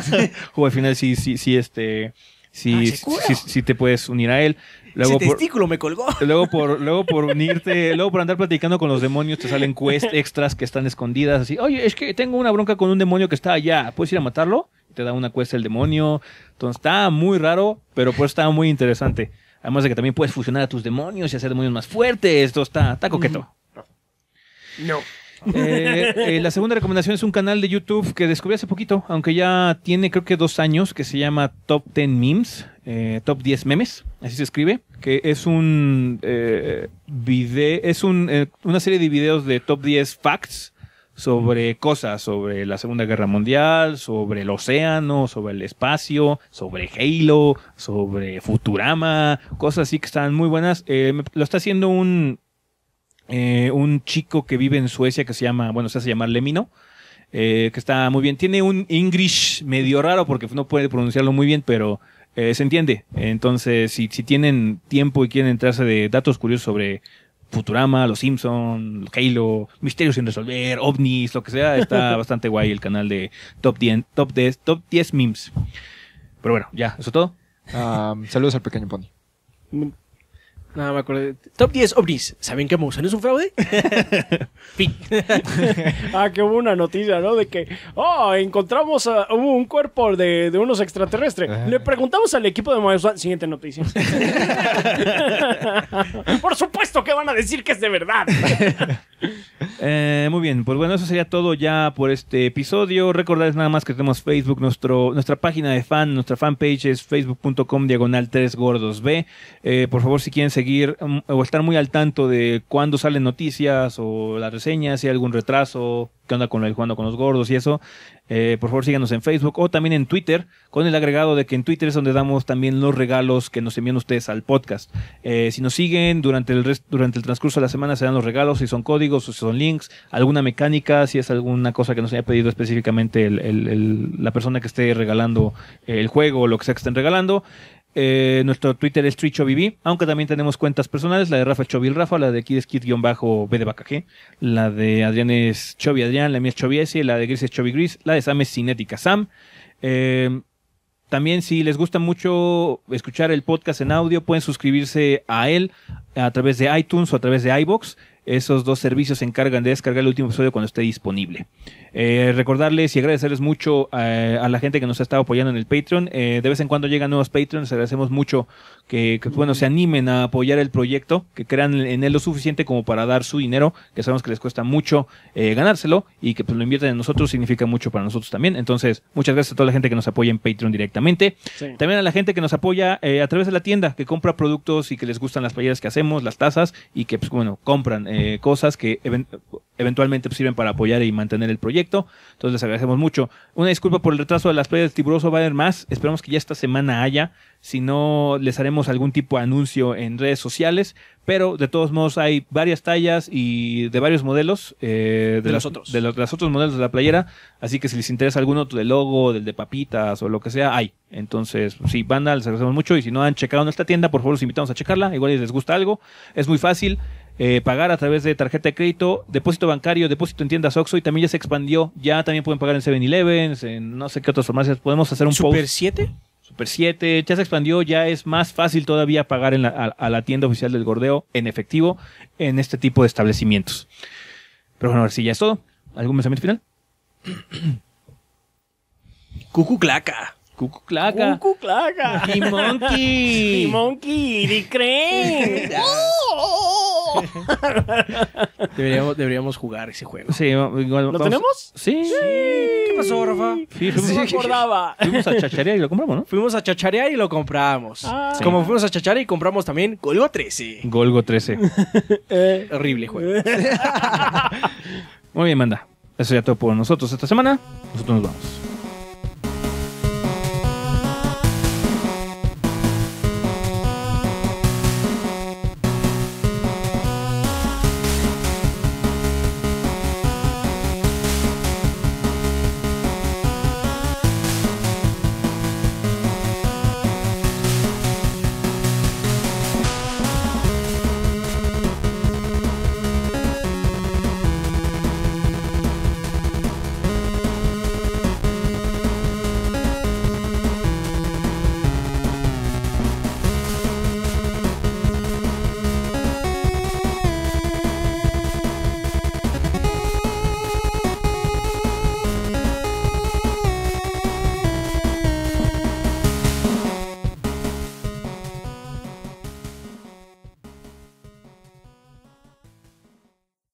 O al final sí, sí, sí, este... Sí, Ah, se sí, cura. sí, sí te puedes unir a él. Luego Ese por, testículo me colgó. luego por luego por unirte, luego por andar platicando con los demonios te salen quests extras que están escondidas así. Oye, es que tengo una bronca con un demonio que está allá, ¿puedes ir a matarlo? Te da una quest el demonio. Entonces está muy raro, pero pues está muy interesante. Además de que también puedes fusionar a tus demonios y hacer demonios más fuertes. Esto está, está coqueto. No. Eh, eh, la segunda recomendación es un canal de YouTube que descubrí hace poquito, aunque ya tiene creo que dos años, que se llama Top diez Memes, eh, Top diez Memes, así se escribe, que es un eh, video, es un, eh, una serie de videos de top diez facts sobre cosas, sobre la Segunda Guerra Mundial, sobre el océano, sobre el espacio, sobre Halo, sobre Futurama, cosas así que están muy buenas. Eh, me- lo está haciendo un Eh, un chico que vive en Suecia que se llama, bueno, se hace llamar Lemino, eh, que está muy bien. Tiene un English medio raro porque no puede pronunciarlo muy bien, pero eh, se entiende. Entonces, si, si tienen tiempo y quieren entrarse de datos curiosos sobre Futurama, Los Simpson, Halo, misterios sin resolver, ovnis, lo que sea, está bastante guay el canal de Top diez, Top diez, Top diez Memes. Pero bueno, ya, ¿eso todo? Ah, saludos al pequeño pony. Nada, me acordé. Top diez ovnis. ¿Saben que Mousan es un fraude? Fin. Ah, que hubo una noticia, ¿no? De que, oh, encontramos a, hubo un cuerpo de, de unos extraterrestres. Ajá. Le preguntamos al equipo de Moeswan. Siguiente noticia. Por supuesto que van a decir que es de verdad. Eh, muy bien, pues bueno, eso sería todo ya por este episodio. Recordarles nada más que tenemos Facebook, nuestro, nuestra página de fan, nuestra fanpage es facebook punto com diagonal tres gordos b. Eh, por favor, si quieren seguir um, o estar muy al tanto de cuándo salen noticias o las reseñas, si hay algún retraso, qué onda con el jugando con los gordos y eso, eh, por favor síganos en Facebook o también en Twitter, con el agregado de que en Twitter es donde damos también los regalos que nos envían ustedes al podcast. Eh, si nos siguen durante el rest- durante el transcurso de la semana se dan los regalos, si son códigos o si son links, alguna mecánica, si es alguna cosa que nos haya pedido específicamente el- el- el- la persona que esté regalando el juego o lo que sea que estén regalando. Eh, nuestro Twitter es TreeChoviB, aunque también tenemos cuentas personales, la de Rafa es Chovil Rafa, la de Kid es Kid-B de Vaca G, la de Adrián es Chovi Adrián, la mía es Chovi S, la de Gris es Chovi Gris, la de Sam es Cinética Sam. Eh, también si les gusta mucho escuchar el podcast en audio, pueden suscribirse a él a través de iTunes o a través de iVoox. Esos dos servicios se encargan de descargar el último episodio cuando esté disponible. Eh, recordarles y agradecerles mucho a, a la gente que nos ha estado apoyando en el Patreon. Eh, de vez en cuando llegan nuevos Patreons. Agradecemos mucho que, que bueno, se animen a apoyar el proyecto, que crean en él lo suficiente como para dar su dinero, que sabemos que les cuesta mucho eh, ganárselo y que pues, lo invierten en nosotros significa mucho para nosotros también. Entonces, muchas gracias a toda la gente que nos apoya en Patreon directamente. Sí. También a la gente que nos apoya eh, a través de la tienda, que compra productos y que les gustan las playeras que hacemos, las tazas y que, pues bueno, compran Eh, cosas que even eventualmente pues, sirven para apoyar y mantener el proyecto. Entonces les agradecemos mucho. Una disculpa por el retraso de las playas del Tiburoso, va a haber más. Esperamos que ya esta semana haya. Si no, les haremos algún tipo de anuncio en redes sociales. Pero de todos modos hay varias tallas y de varios modelos eh, de, de, las, los otros. de los, de los otros modelos de la playera. Así que si les interesa alguno del logo, del de papitas o lo que sea, hay. Entonces, sí, banda, les agradecemos mucho. Y si no han checado nuestra tienda, por favor los invitamos a checarla. Igual les gusta algo. Es muy fácil. Eh, pagar a través de tarjeta de crédito, depósito bancario, depósito en tiendas Oxxo y también ya se expandió. Ya también pueden pagar en seven eleven, en no sé qué otras farmacias. Podemos hacer un ¿Super post. siete? Super siete, ya se expandió, ya es más fácil todavía pagar en la, a, a la tienda oficial del Gordeo en efectivo en este tipo de establecimientos. Pero bueno, a ver si ya es todo. ¿Algún pensamiento final? Cucuclaca. Cucuclaca. Cucuclaca. Y Monkey. Y Monkey. Y Crane. deberíamos, deberíamos jugar ese juego. Sí, igual, ¿Lo vamos. tenemos? Sí. Sí. ¿Qué pasó, Rafa? Sí, fuimos, No me acordaba. fuimos a Chacharear y lo compramos, ¿no? Fuimos a chacharear y lo compramos. Ah. Sí. Como fuimos a chacharear y compramos también Golgo trece. Golgo trece. Eh. Horrible juego. Muy bien, manda. Eso ya todo por nosotros esta semana. Nosotros nos vamos.